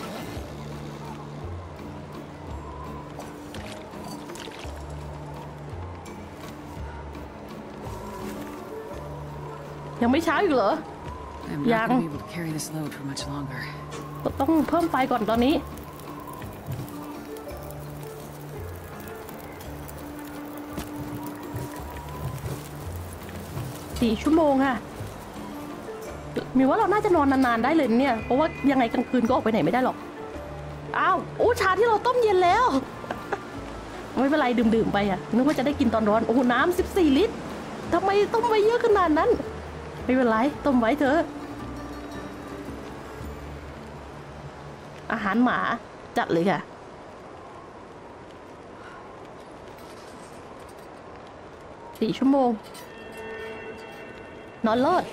ยังไม่เช้าอีกเหรอ I'm not gonna be able to carry this load for much longer. ต้องเพิ่มไฟก่อนตอนนี้4 ชั่วโมงค่ะมีว่าเราน่าจะนอนนานๆได้เลยเนี่ยเพราะว่ายังไงกลางคืนก็ออกไปไหนไม่ได้หรอกอ้าวโอ้ชาที่เราต้มเย็นแล้วไม่เป็นไรดื่มไปอ่ะนึกว่าจะได้กินตอนร้อนโอ้น้ำ14 ลิตรทำไมต้มไว้เยอะขนาดนั้นไม่เป็นไรต้มไว้เถอะอาหารหมาจัดเลยค่ะ4 ชั่วโมงนอนเลิศ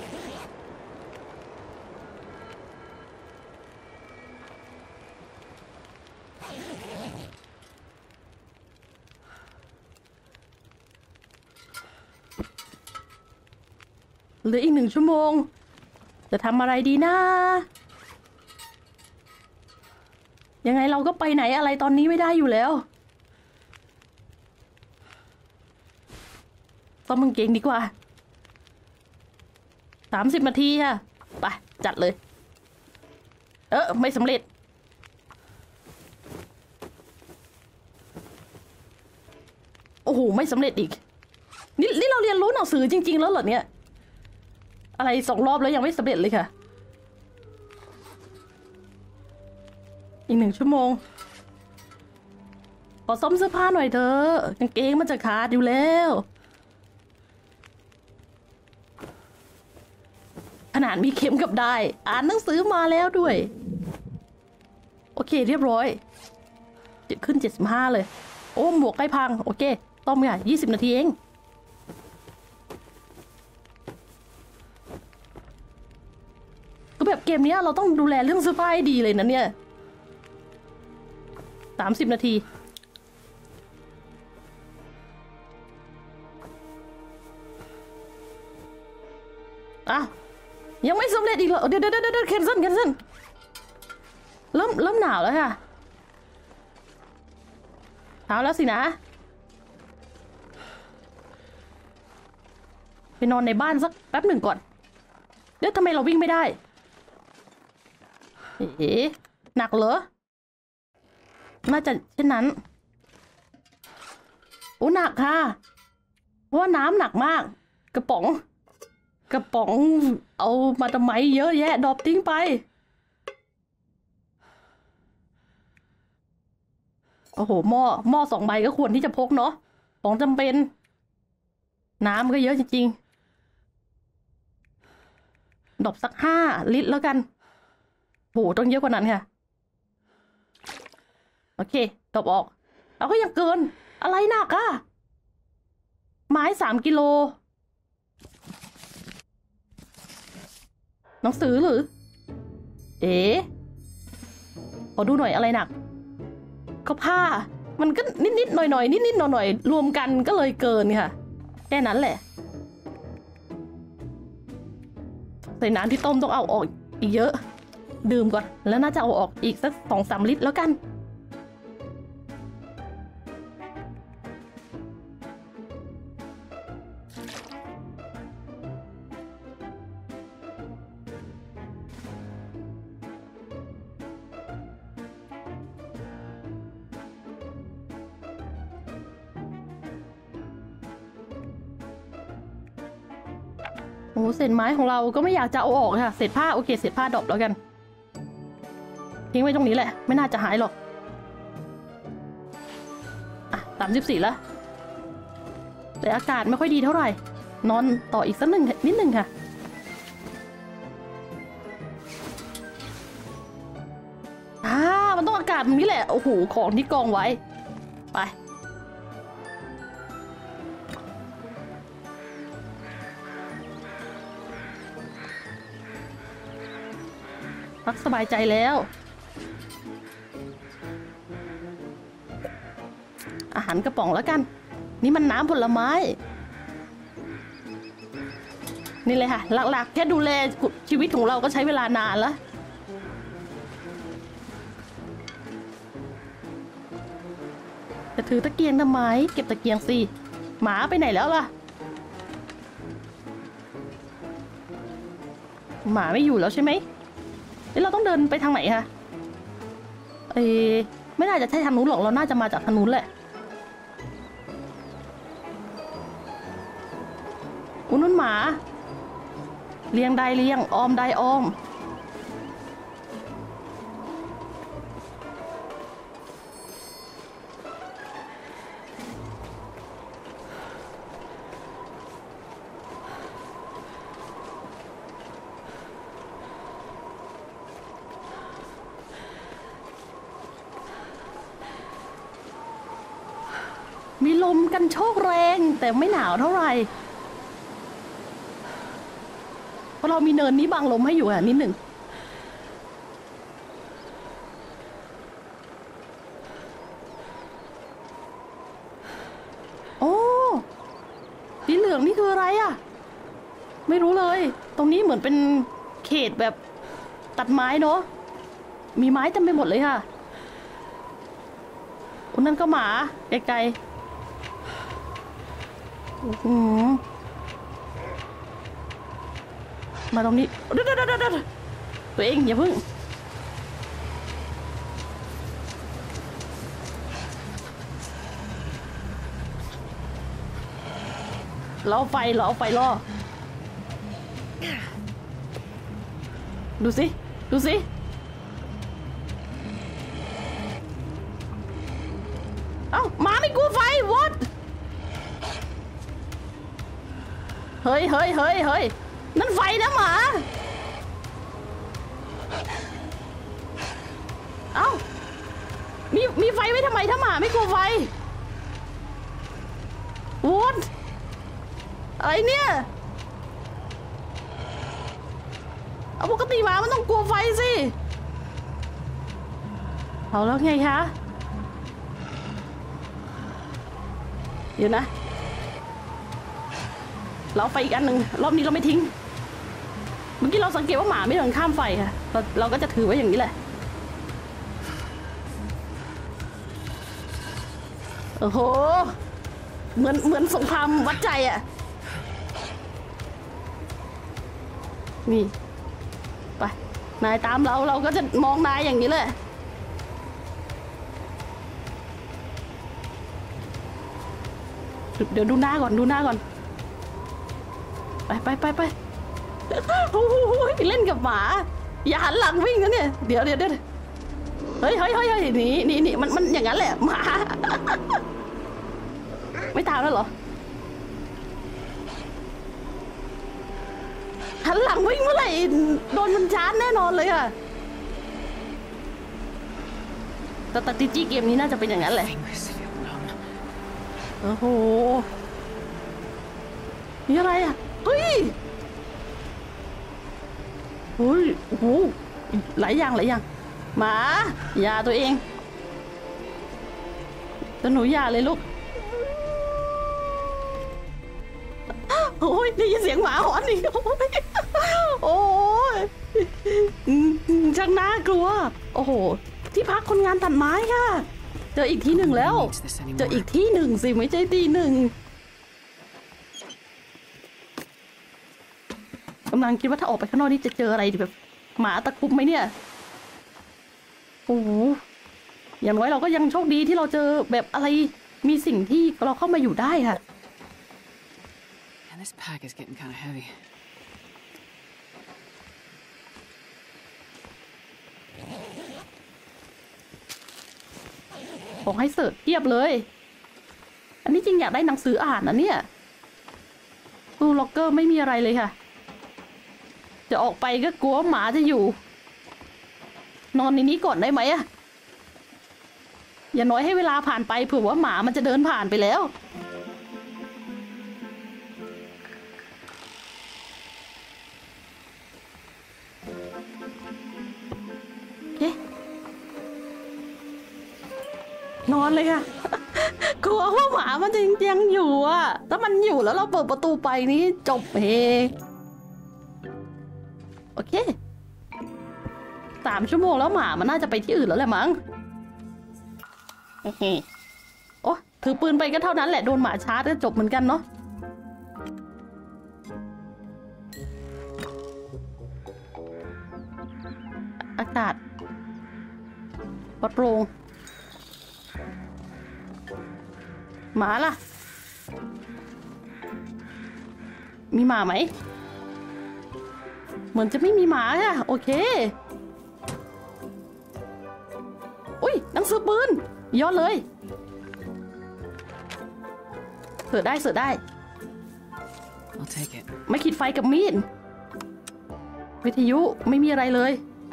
เหลืออีก1 ชั่วโมงจะทำอะไรดีนะยังไงเราก็ไปไหนอะไรตอนนี้ไม่ได้อยู่แล้วต้มกางเกงดีกว่า30 นาทีค่ะไปจัดเลยไม่สำเร็จโอ้โหไม่สำเร็จอีกนี่เราเรียนรู้หนังสือจริงๆแล้วเหรอเนี่ยอะไร2 รอบแล้วยังไม่สำเร็จเลยค่ะอีก1 ชั่วโมงขอซ่อมเสื้อผ้าหน่อยเถอะกางเกงมันจะขาดอยู่แล้วขนาดมีเข็มกับได้อ่านหนังสือมาแล้วด้วยโอเคเรียบร้อยจะขึ้น75เลยโอ้หมวกใกล้พังโอเคต้มค่ะ20 นาทีเองก็แบบเกมนี้เราต้องดูแลเรื่องเสื้อผ้าให้ดีเลยนะเนี่ย30 นาทียังไม่สำเร็จอีกเหรอเดี๋ยวแคนเซิลเริ่มหนาวแล้วค่ะเช้าแล้วสินะไปนอนในบ้านสักแป๊บหนึ่งก่อนเดี๋ยวทำไมเราวิ่งไม่ได้เอ๊ะหนักเหรอน่าจะเช่นนั้นโอ้หนักค่ะเพราะว่าน้ำหนักมากกระป๋องเอามาทำไมเยอะแยะดรอปทิ้งไปโอ้โหหม้อ2 ใบก็ควรที่จะพกเนาะของจำเป็นน้ำก็เยอะจริงๆดรอปสัก5 ลิตรแล้วกันโหต้องเยอะกว่านั้นค่ะโอเคดรอปออกเราก็ยังเกินอะไรหนักอะไม้3 กิโลหนังสือหรือเอ๋ขอดูหน่อยอะไรหนักก็ผ้ามันก็นิดๆหน่อยๆนิดๆหน่อยๆรวมกันก็เลยเกินค่ะแค่นั้นแหละใส่น้ำที่ต้มต้องเอาออกอีกเยอะดื่มก่อนแล้วน่าจะเอาออกอีกสัก2-3 ลิตรแล้วกันโอ้เศษไม้ของเราก็ไม่อยากจะเอาออกค่ะเศษผ้าโอเคเศษผ้าดรอปแล้วกันทิ้งไว้ตรงนี้แหละไม่น่าจะหายหรอกอ่ะ34แล้วแต่อากาศไม่ค่อยดีเท่าไหร่นอนต่ออีกสักนิดหนึ่งค่ะมันต้องอากาศแบบนี้แหละโอ้โหของที่กองไว้ไปพักสบายใจแล้วอาหารกระป๋องแล้วกันนี่มันน้ำผลไม้นี่เลยค่ะหลักๆแค่ดูแลชีวิตของเราก็ใช้เวลานานแล้วจะถือตะเกียงทำไมเก็บตะเกียงสิหมาไปไหนแล้วล่ะหมาไม่อยู่แล้วใช่ไหมเราต้องเดินไปทางไหนคะไม่น่าจะใช่ทางนู้นหรอกเราน่าจะมาจากทางนู้นแหละอุ้นุ่นหมาเลี้ยงได้เลี้ยงออมได้ออมมีลมกันโชกแรงแต่ไม่หนาวเท่าไหร่เพราะเรามีเนินนี้บังลมให้อยู่นิดหนึ่งโอ้สีเหลืองนี่คืออะไรอ่ะไม่รู้เลยตรงนี้เหมือนเป็นเขตแบบตัดไม้เนาะมีไม้เต็มไปหมดเลยค่ะคนนั้นก็หมาไกลๆมาตรงนี้เดี๋ยวตัวเองอย่าพึ่งเราเอาไฟล่อดูสิเอ้าหมาไม่กลัวไฟ what เฮ้ยนั่นไฟนะหมาเอ้ามีไฟไว้ทำไมถ้าหมาไม่กลัวไฟ what อะไรเนี่ยเอาปกติหมามันต้องกลัวไฟสิเอาแล้วไงคะเดี๋ยวนะเราไฟอีกอันหนึ่งรอบนี้เราไม่ทิ้งเมื่อกี้เราสังเกตว่าหมาไม่เดินข้ามไฟค่ะเราก็จะถือไว้อย่างนี้แหละโอ้โหเหมือนสงครามวัดใจอ่ะนี่ไปนายตามเราก็จะมองนายอย่างนี้เลยเดี๋ยวดูหน้าก่อนไปโอ้โหเล่นกับหมาอย่าหันหลังวิ่งนะเนี่ยเดี๋ยวเฮ้ยนี่มันอย่างนั้นแหละหมาไม่ตามแล้วเหรอหันหลังวิ่งเมื่อไหร่โดนมันชาร์จแน่นอนเลยอะแต่ตัดจี้เกมนี้น่าจะเป็นอย่างนั้นแหละ Fingers feel numb. โอ้โหนี่อะไรอ่ะเฮ้ยโอ้โหหลายอย่างหมาอย่าตัวเองแต่หนูอย่าเลยลูกโอ้ยได้ยินเสียงหมาหอนนี่โอ้ยช่างน่ากลัวโอ้โหที่พักคนงานตัดไม้ค่ะเจออีกที่หนึ่งแล้วเจออีกที่หนึ่งสิไม่ใช่ที่หนึ่งกำลังคิดว่าถ้าออกไปข้างนอกนี่จะเจออะไรแบบหมาตะคุบไหมเนี่ยโอ้โหอย่างน้อยเราก็ยังโชคดีที่เราเจอแบบอะไรมีสิ่งที่เราเข้ามาอยู่ได้ค่ะ And this pack is getting kind of heavy. ของให้เสิร์ชเทียบเลยอันนี้จริงอยากได้หนังสืออ่านนะเนี่ยตู้ล็อกเกอร์ไม่มีอะไรเลยค่ะจะออกไปก็กลัวหมาจะอยู่นอนในนี้ก่อนได้ไหมอะอย่าน้อยให้เวลาผ่านไปเผื่อว่าหมามันจะเดินผ่านไปแล้วโอเคนอนเลยค่ะ กลัวว่าหมามันจะยังอยู่อ่ะถ้ามันอยู่แล้วเราเปิดประตูไปนี่จบเฮโอเค3 ชั่วโมงแล้วหมามันน่าจะไปที่อื่นแล้วแหละมั้งโอเคโอ้ถือปืนไปก็เท่านั้นแหละโดนหมาชาร์จก็จบเหมือนกันเนาะอากาศปลอดโปร่งหมาล่ะมีหมาไหมเหมือนจะไม่มีหมาอะโอเคอุ้ยหนังสือปืนย้อนเลยเสือได้ I'll take it. ไม่ขีดไฟกับมีดวิทยุไม่มีอะไรเลย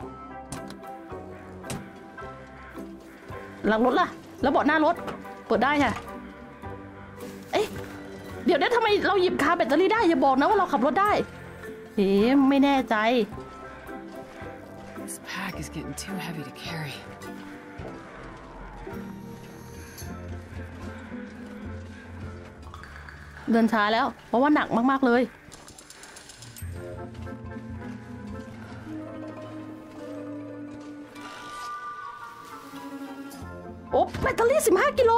หลังรถล่ะแล้วเบาะหน้ารถเปิดได้ค่ะเอ๊ะเดี๋ยวทำไมเราหยิบคาแบตเตอรี่ได้อย่าบอกนะว่าเราขับรถได้เอ๊ะไม่แน่ใจ This pack is getting too heavy to carry. เดินช้าแล้วเพราะว่าหนักมากๆเลยโอ้แบตเตอรี่15 กิโล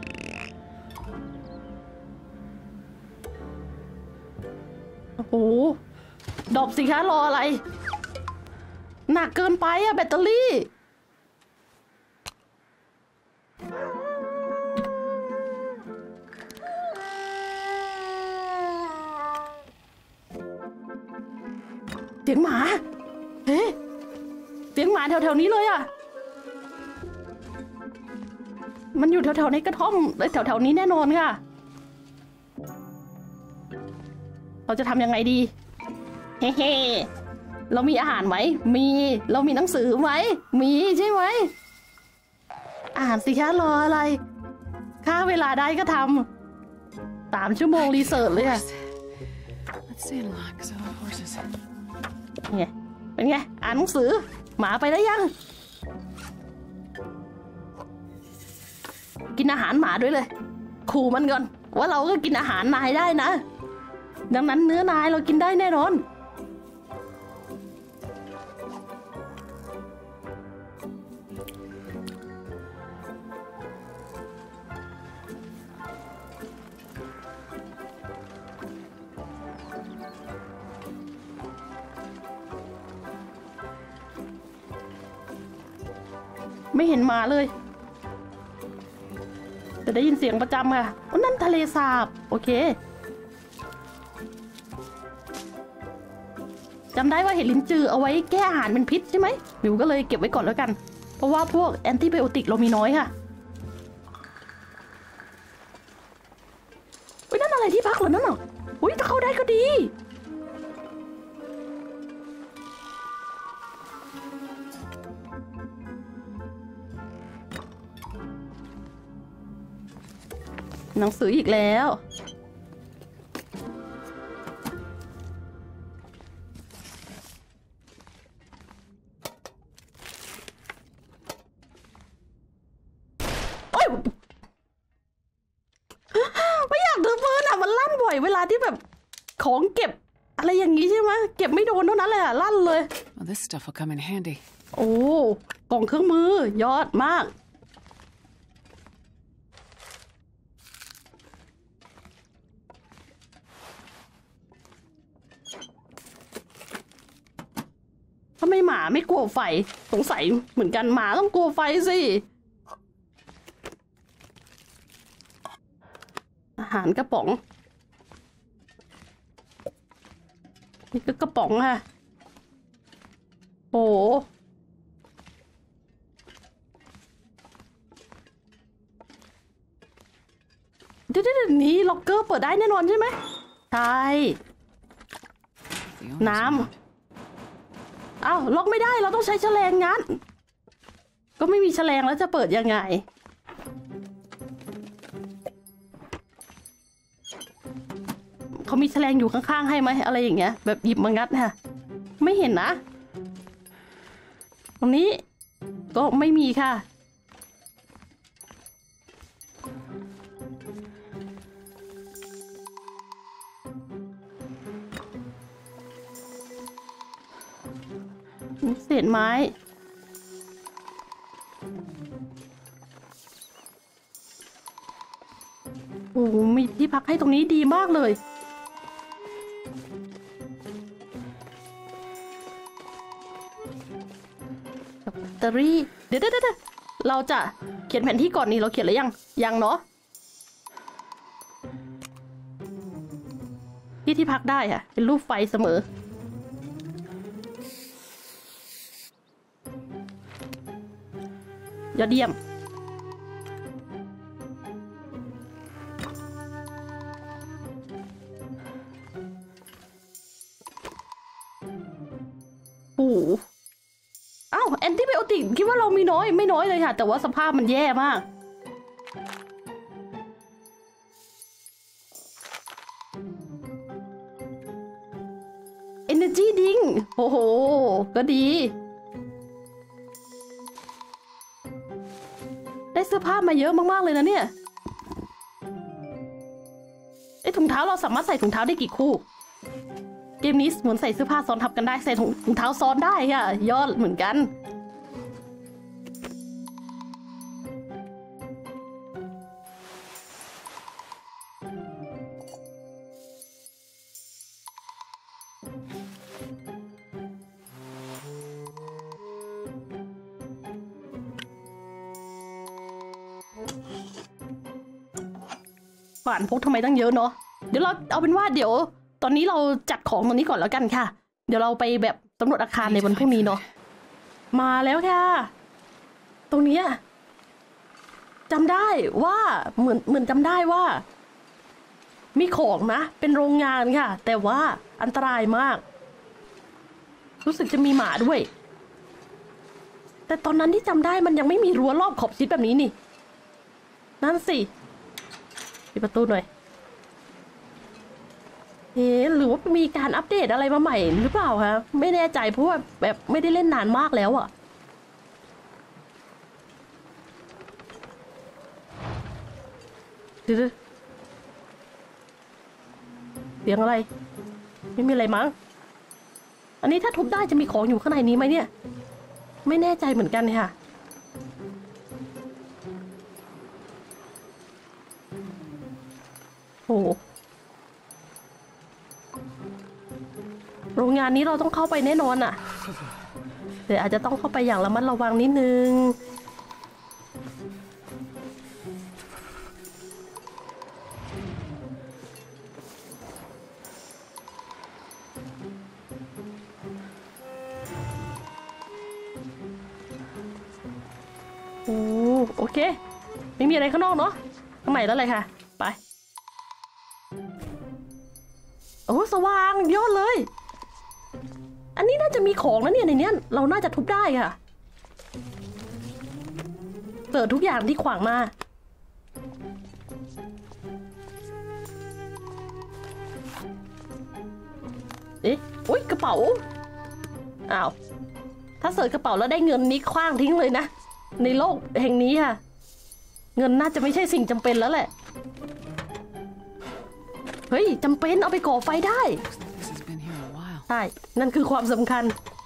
โอ้โหดรอปสิคะรออะไรหนักเกินไปอะแบตเตอรี่เสียงหมาเฮ้เสียงหมาแถวๆนี้เลยอะมันอยู่แถวๆในกระท่อมแถวๆนี้แน่นอนค่ะเราจะทำยังไงดีเฮ้เรามีอาหารไหมมีเรามีหนังสือไหมมีใช่ไหมอ่านสิคะรออะไรค่าเวลาได้ก็ทำ3 ชั่วโมงรีเสิร์ชเลยอะ Let's stay in line because I love horses. ไงเป็นไงอ่านหนังสือหมาไปได้ยังกินอาหารหมาด้วยเลยขู่มันก่อนว่าเราก็กินอาหารนายได้นะดังนั้นเนื้อนายเรากินได้แน่นอนไม่เห็นหมาเลยแต่ได้ยินเสียงประจำค่ะนั่นทะเลสาบโอเคจำได้ว่าเห็ดลิ้นจือเอาไว้แก้อาหารเป็นพิษใช่ไหมมิวก็เลยเก็บไว้ก่อนแล้วกันเพราะว่าพวกแอนติไบโอติกเรามีน้อยค่ะอุ้ยนั่นอะไรที่พักเหรอนั่นหรออุ้ยถ้าเข้าได้ก็ดีหนังสืออีกแล้วไม่อยากถือปืนอ่ะมันลั่นบ่อยเวลาที่แบบของเก็บอะไรอย่างนี้ใช่ไหมเก็บไม่โดนเท่านั้นเลยอ่ะลั่นเลย Well, this stuff will come in handy. โอ้กล่องเครื่องมือยอดมากทำไมหมาไม่กลัวไฟสงสัยเหมือนกันหมาต้องกลัวไฟสิอาหารกระป๋องนี่ก็กระป๋องค่ะโอ้เดี๋ยวนี้ล็อกเกอร์เปิดได้แน่นอนใช่ไหมใช่น้ำอ้าวล็อกไม่ได้เราต้องใช้แฉลงงั้นก็ไม่มีแฉลงแล้วจะเปิดยังไงเขามีแฉลงอยู่ข้างๆให้ไหมอะไรอย่างเงี้ยแบบหยิบมางัดค่ะไม่เห็นนะตรงนี้ก็ไม่มีค่ะเศษไม้โอ้มีที่พักให้ตรงนี้ดีมากเลยแบตเตอรี่เดี๋ยวเราจะเขียนแผนที่ก่อนนี่เราเขียนหรือยังเนาะที่พักได้ค่ะเป็นรูปไฟเสมอยอดเยี่ยมโอ้อ้าวแอนติไบโอติกคิดว่าเรามีน้อยไม่น้อยเลยค่ะแต่ว่าสภาพมันแย่มากEnergy Drink โอ้โหก็ดีได้เสื้อผ้ามาเยอะมากๆเลยนะเนี่ยถุงเท้าเราสามารถใส่ถุงเท้าได้กี่คู่เกมนี้เหมือนใส่เสื้อผ้าซ้อนทับกันได้ใส่ถุงเท้าซ้อนได้ค่ะยอดเหมือนกันฝานพกทำไมตั้งเยอะเนาะเดี๋ยวเราเอาเป็นว่าเดี๋ยวตอนนี้เราจัดของตรงนี้ก่อนแล้วกันค่ะเดี๋ยวเราไปแบบสำรวจอาคารในวันพรุ่งนี้เนาะมาแล้วค่ะตรงนี้จำได้ว่าเหมือนจำได้ว่ามีของนะเป็นโรงงานค่ะแต่ว่าอันตรายมากรู้สึกจะมีหมาด้วยแต่ตอนนั้นที่จำได้มันยังไม่มีรั้วรอบขอบชิดแบบนี้นี่นั่นสิปิดประตูหน่อยหรือว่ามีการอัปเดตอะไรมาใหม่หรือเปล่าคะไม่แน่ใจเพราะว่าแบบไม่ได้เล่นนานมากแล้วอะเสียงอะไรไม่มีอะไรมั้งอันนี้ถ้าทุบได้จะมีของอยู่ข้างในนี้ไหมเนี่ยไม่แน่ใจเหมือนกันค่ะโอ้โรงงานนี้เราต้องเข้าไปแน่นอนอ่ะแต่อาจจะต้องเข้าไปอย่างระมัดระวังนิดนึงโอเคไม่มีอะไรข้างนอกเนาะข้างในแล้วเลยค่ะไปโอ้สว่างยอดเลยอันนี้น่าจะมีของนะเนี่ยในนี้เราน่าจะทุบได้ค่ะเปิดทุกอย่างที่ขวางมาเอ๊ะอุ๊ยกระเป๋าอ้าวถ้าเสิร์ชกระเป๋าแล้วได้เงินนี้คว้างทิ้งเลยนะในโลกแห่งนี้ค่ะเงินน่าจะไม่ใช่สิ่งจำเป็นแล้วแหละเฮ้ยจำเป็นเอาไปก่อไฟได้ใช่นั่นคือความสำคัญ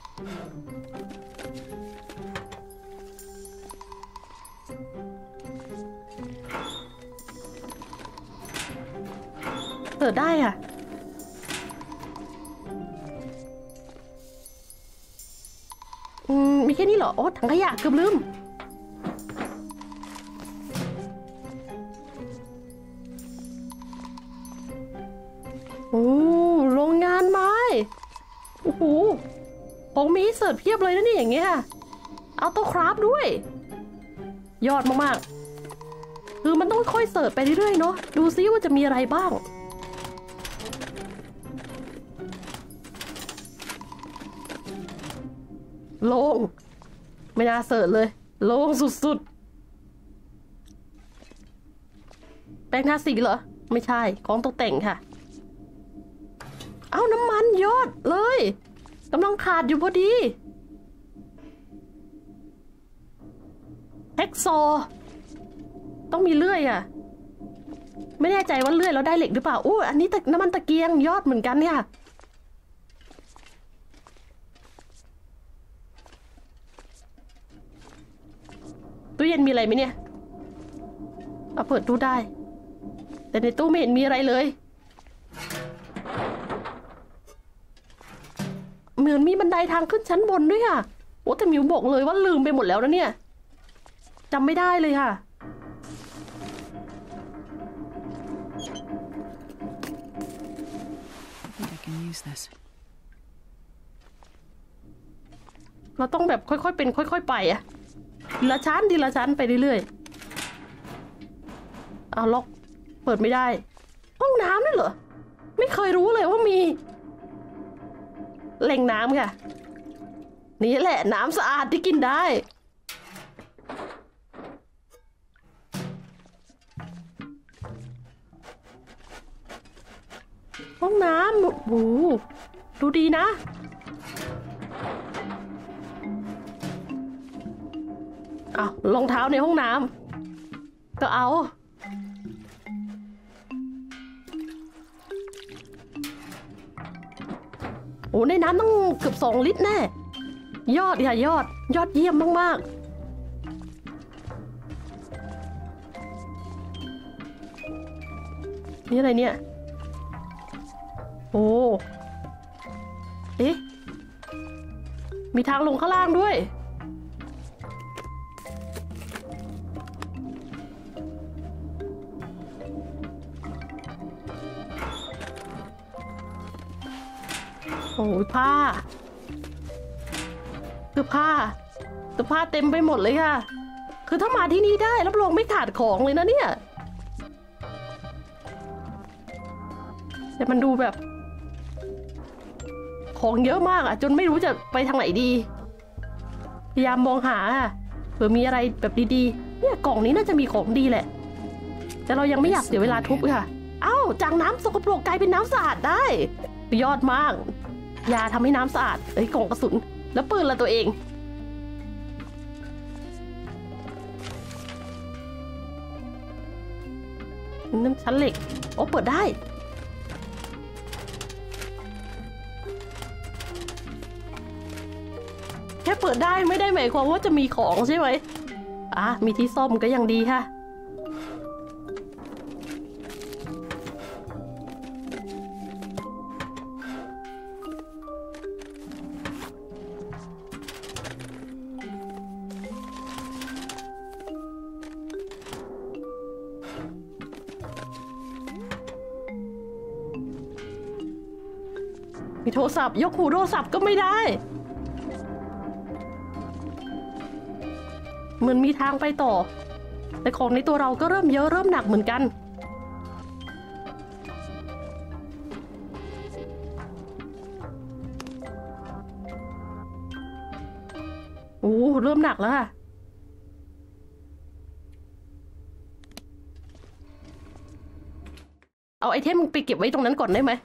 เปิดได้อ่ะมีแค่นี้เหรอโอ้ถังขยะเกือบลืมโอ้โรงงานไม้โอ้โหของมีเสิร์ฟเพียบเลยนะนี่อย่างเงี้ยอัลโต้คราฟด้วยยอดมากๆคือมันต้องค่อยเสิร์ฟไปเรื่อยๆเนาะดูซิว่าจะมีอะไรบ้างโล่งไม่น่าเสิร์ฟเลยโล่งสุดๆแป้งทาสีเหรอไม่ใช่ของตกแต่งค่ะเอาน้ำมันยอดเลยกำลังขาดอยู่พอดีแฮกซอต้องมีเลื่อยอ่ะไม่แน่ใจว่าเลื่อยเราได้เหล็กหรือเปล่าอู้อันนี้น้ำมันตะเกียงยอดเหมือนกันเนี่ยตู้เย็นมีอะไรไหมเนี่ยเอาเปิดตู้ได้แต่ในตู้ไม่เห็นมีอะไรเลยเหมือนมีบันไดทางขึ้นชั้นบนด้วยค่ะโอ้แต่มิวบอกเลยว่าลืมไปหมดแล้วนะเนี่ยจำไม่ได้เลยค่ะเราต้องแบบค่อยๆเป็นค่อยๆไปอะทีละชั้นไปเรื่อยๆเอาล็อกเปิดไม่ได้ห้องน้ำนี่เหรอไม่เคยรู้เลยว่ามีแหล่งน้ำค่ะนี่แหละน้ำสะอาดที่กินได้ห้องน้ำโอ้โหดูดีนะอ้าวรองเท้าในห้องน้ำก็เอาโอ้ในน้ำต้องเกือบ2 ลิตรแน่ยอดค่ะยอดเยี่ยมมากๆนี่อะไรเนี่ยโอ้เอ๊ะมีทางลงข้างล่างด้วยโอ้ยผ้าเสื้อผ้าเต็มไปหมดเลยค่ะคือถ้ามาที่นี่ได้รับรองไม่ขาดของเลยนะเนี่ยแต่มันดูแบบของเยอะมากอ่ะจนไม่รู้จะไปทางไหนดีพยายามมองหาเผื่อมีอะไรแบบดีๆเนี่ยกล่องนี้น่าจะมีของดีแหละแต่เรายังไม่อยากเสียเวลาทุบค่ะเอ้าจากน้ำสกปรกกลายเป็นน้ำสะอาดได้ยอดมากยาทำให้น้ำสะอาดกล่องกระสุนแล้วปืนละตัวเองน้ำชั้นเหล็กโอ้เปิดได้แค่เปิดได้ไม่ได้หมายความว่าจะมีของใช่ไหมมีที่ซ่อมก็ยังดีค่ะมีโทรศัพท์ยกหูโทรศัพท์ก็ไม่ได้เหมือนมีทางไปต่อแต่ของในตัวเราก็เริ่มเยอะเริ่มหนักเหมือนกันโอ้เริ่มหนักแล้วค่ะเอาไอเทมไปเก็บไว้ตรงนั้นก่อนได้ไหม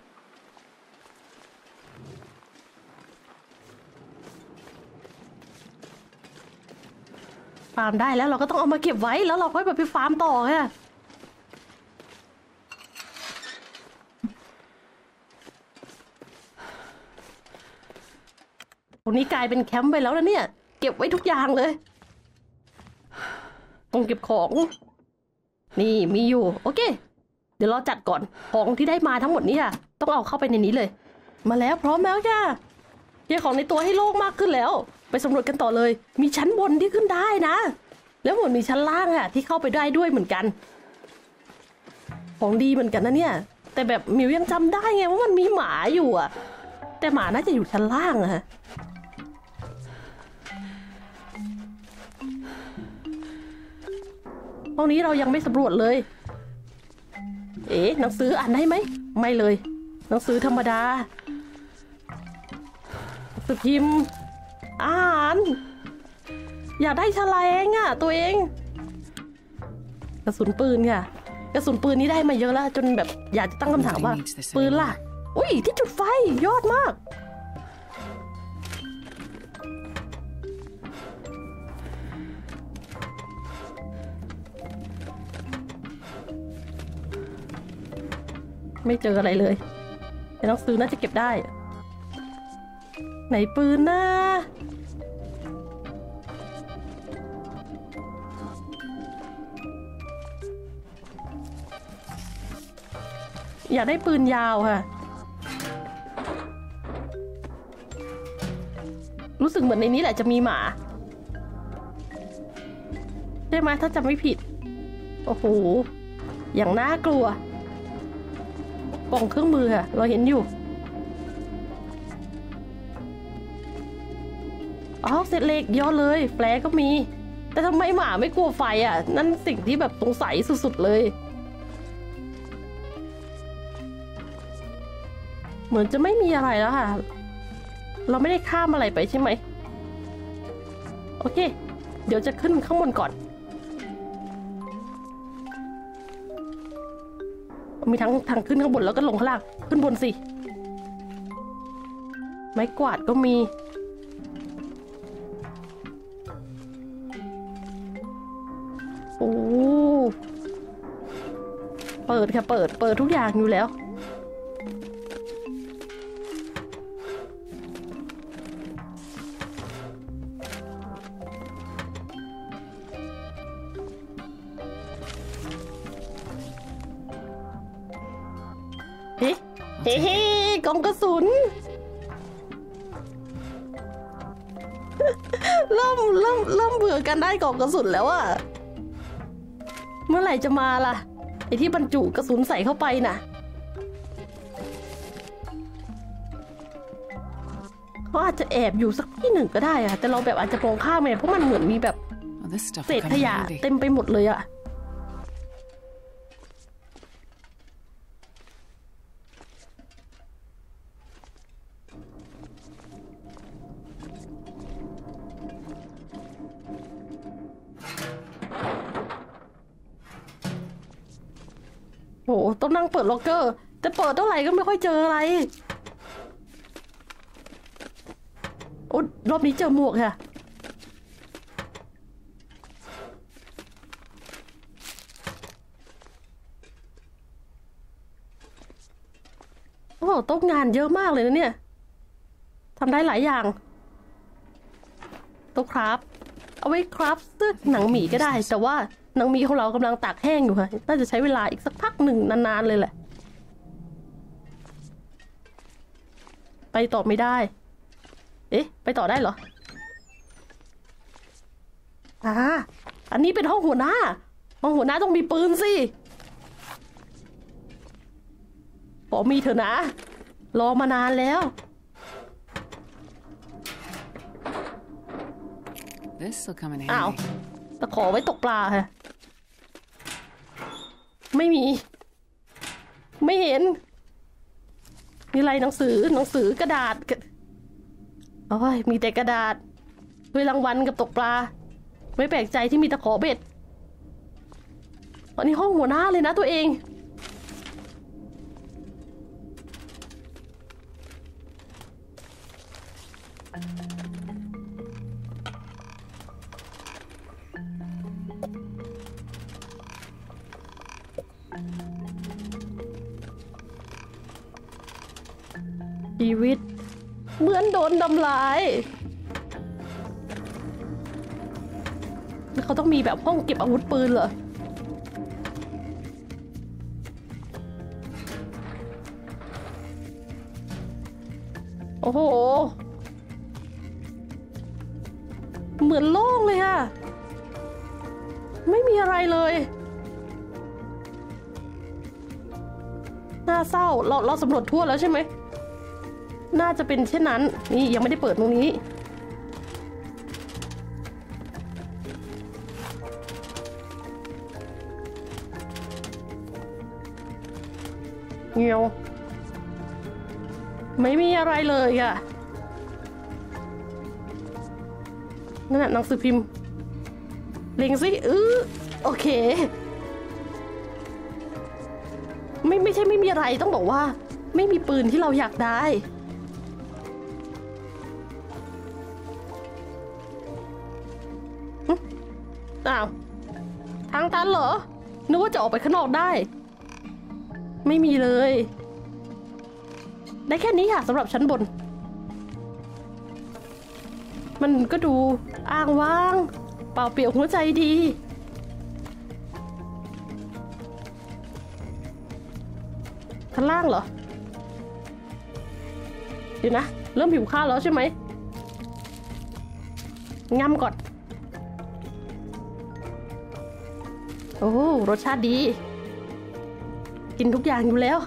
ฟาร์มได้แล้วเราก็ต้องเอามาเก็บไว้แล้วเราค่อยไปฟาร์มต่อค่ะตรงนี้กลายเป็นแคมป์ไปแล้วนะเนี่ยเก็บไว้ทุกอย่างเลยตรงเก็บของนี่มีอยู่โอเคเดี๋ยวเราจัดก่อนของที่ได้มาทั้งหมดนี้ค่ะต้องเอาเข้าไปในนี้เลยมาแล้วพร้อมแล้วจ้าเก็บของในตัวให้โล่งมากขึ้นแล้วไปสำรวจกันต่อเลยมีชั้นบนที่ขึ้นได้นะแล้วเหมือนมีชั้นล่างอะที่เข้าไปได้ด้วยเหมือนกันของดีเหมือนกันนะเนี่ยแต่แบบมิวยังจำได้ไงว่ามันมีหมาอยู่อะแต่หมาน่าจะอยู่ชั้นล่างอะฮะห้องนี้เรายังไม่สำรวจเลยเอ๊ะหนังสืออ่านได้ไหมไม่เลยหนังสือธรรมดาหนังสือพิมพ์อ่านอยากได้แฉลงอ่ะตัวเองกระสุนปืนค่ะกระสุนปืนนี้ได้มาเยอะแล้วจนแบบอยากจะตั้งคำถามว่าปืนล่ะอุ้ยที่จุดไฟยอดมากไม่เจออะไรเลยแต่หนังสือน่าจะเก็บได้ไหนปืนนะอยากได้ปืนยาวค่ะรู้สึกเหมือนในนี้แหละจะมีหมาใช่ไหมถ้าจำไม่ผิดโอ้โหอย่างน่ากลัวกล่องเครื่องมือค่ะเราเห็นอยู่อ๋อเศษเหล็กเยอะเลยแฟลชก็มีแต่ทำไมหมาไม่กลัวไฟอ่ะนั่นสิ่งที่แบบสงสัยสุดๆเลยเหมือนจะไม่มีอะไรแล้วค่ะเราไม่ได้ข้ามอะไรไปใช่ไหมโอเคเดี๋ยวจะขึ้นข้างบนก่อนมีทั้งทางขึ้นข้างบนแล้วก็ลงข้างล่างขึ้นบนสิไม้กวาดก็มีโอ้เปิดค่ะเปิดทุกอย่างอยู่แล้วเฮ้กล่องกระสุน เริ่มเบื่อกันได้กล่องกระสุนแล้วอะเมื่อไหร่จะมาล่ะไอที่บรรจุกระสุนใส่เข้าไปน่ะเขาอาจจะแอบอยู่สักที่หนึ่งก็ได้อะแต่เราแบบอาจจะมองข้ามไปเพราะมันเหมือนมีแบบเศษขยะเต็มไปหมดเลยอะโหต้องนั่งเปิดล็อกเกอร์แต่เปิดเท่าไหร่ก็ไม่ค่อยเจออะไรโอ้รอบนี้เจอหมวกค่ะโอ้โต๊ะงานเยอะมากเลยนะเนี่ยทำได้หลายอย่างโต๊ะคราฟเอาไว้คราฟเสื้อหนังหมีก็ได้แต่ว่าหนังหมีของเรากำลังตากแห้งอยู่ค่ะน่าจะใช้เวลาอีกสักพักหนึ่งนานๆเลยแหละไปต่อไม่ได้เอ๊ะไปต่อได้เหรออันนี้เป็นห้องหัวหน้าต้องมีปืนสิขอมีเถอะนะรอมานานแล้ว This'll come in อ้าว handy. ตะขอไว้ตกปลาค่ะไม่มี ไม่เห็นมีอะไรหนังสือกระดาษโอ้ยมีแต่กระดาษด้วยรางวัลกับตกปลาไม่แปลกใจที่มีตะขอเบ็ดอันนี้ห้องหัวหน้าเลยนะตัวเองชีวิตเหมือนโดนทำร้ายแล้วเขาต้องมีแบบห้องเก็บอาวุธปืนเหรอโอ้โหเหมือนโล่งเลยค่ะไม่มีอะไรเลยน่าเศร้าเราสำรวจทั่วแล้วใช่ไหมน่าจะเป็นเช่นนั้นนี่ยังไม่ได้เปิดตรงนี้เงียวไม่มีอะไรเลยอะนั่นน่ะหนังสือพิมพ์เล็งสิโอเคไม่ใช่ไม่มีอะไรต้องบอกว่าไม่มีปืนที่เราอยากได้อ้าวทางตันเหรอนึกว่าจะออกไปข้างนอกได้ไม่มีเลยได้แค่นี้ค่ะสำหรับชั้นบนมันก็ดูอ้างว้างเปล่าเปลี่ยวหัวใจดีข้างล่างเหรอเดี๋ยวนะเริ่มหิวข้าวแล้วใช่ไหมง่ำก่อนโอ้รสชาติดีกินทุกอย่างอยู่แล้ว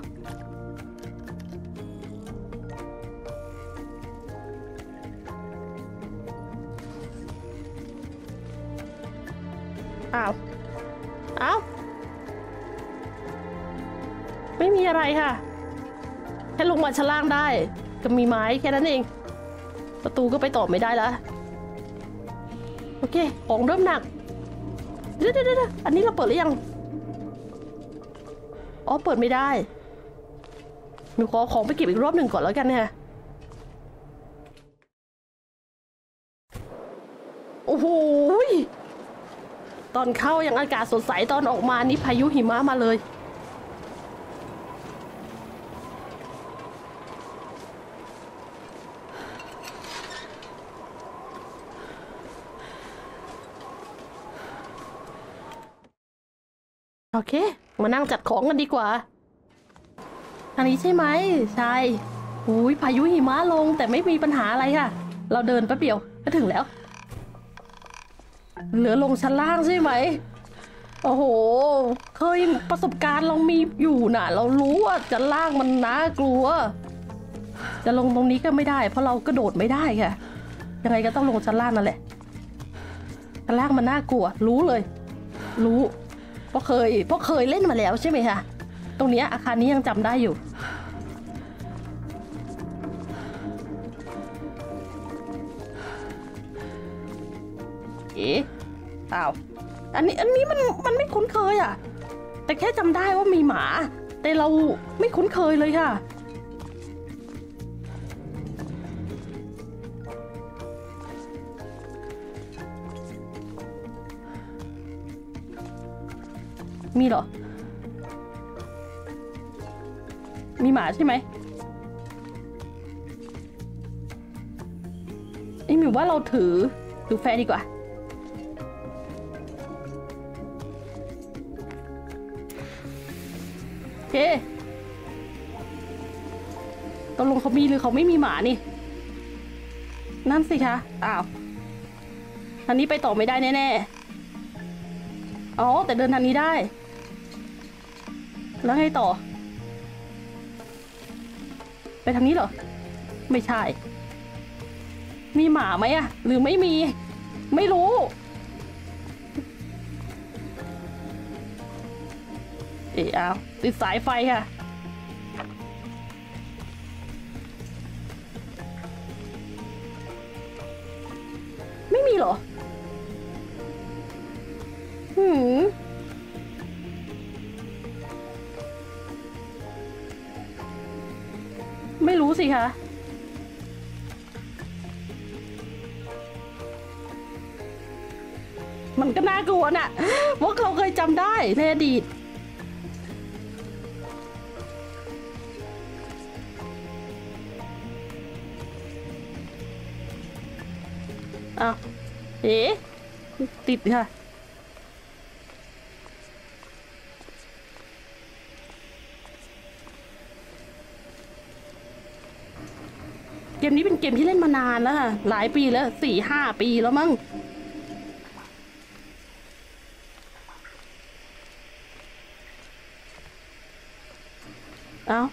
อ้าวไม่มีอะไรค่ะแค่ลงมาชั้นล่างได้ก็มีไม้แค่นั้นเองประตูก็ไปต่อไม่ได้แล้วโอเคของเริ่มหนักเดี๋ยวอันนี้เราเปิดหรือยังอ๋อเปิดไม่ได้หนูขอของไปเก็บอีกรอบหนึ่งก่อนแล้วกันเนี่ยโอ้โหตอนเข้ายังอากาศสดใสตอนออกมานี่พายุหิมะมาเลยโอเคมานั่งจัดของกันดีกว่าทางนี้ใช่ไหมใช่อุ้ยพายุหิมะลงแต่ไม่มีปัญหาอะไรค่ะเราเดินแป๊บเดียวก็ถึงแล้วเหลือลงชั้นล่างใช่ไหมโอ้โหเคยประสบการณ์เรามีอยู่น่ะเรารู้ว่าชั้นล่างมันน่ากลัวจะลงตรงนี้ก็ไม่ได้เพราะเรากระโดดไม่ได้ค่ะยังไงก็ต้องลงชั้นล่างนั่นแหละชั้นล่างมันน่ากลัวรู้เลยรู้เพราะเคยเล่นมาแล้วใช่ไหมคะตรงนี้อาคารนี้ยังจำได้อยู่อ้าวอันนี้มันไม่คุ้นเคยอ่ะแต่แค่จำได้ว่ามีหมาแต่เราไม่คุ้นเคยเลยค่ะมีเหรอมีหมาใช่ไหมไอ้หมิวว่าเราถือแฟร์ดีกว่าโอเคตกลงเขามีหรือเขาไม่มีหมานี่นั่นสิคะอ้าวทางนี้ไปต่อไม่ได้แน่ๆอ๋อแต่เดินทางนี้ได้แล้วไงต่อไปทางนี้เหรอไม่ใช่มีหมาไหมอะหรือไม่มีไม่รู้เอาติดสายไฟค่ะไม่มีเหรอไม่รู้สิคะมันก็น่ากลัวน่ะว่าเราเคยจำได้ในอดีตอ้าวติดค่ะเกมนี้เป็นเกมที่เล่นมานานแล้วค่ะหลายปีแล้ว4-5 ปีแล้วมั้งเอา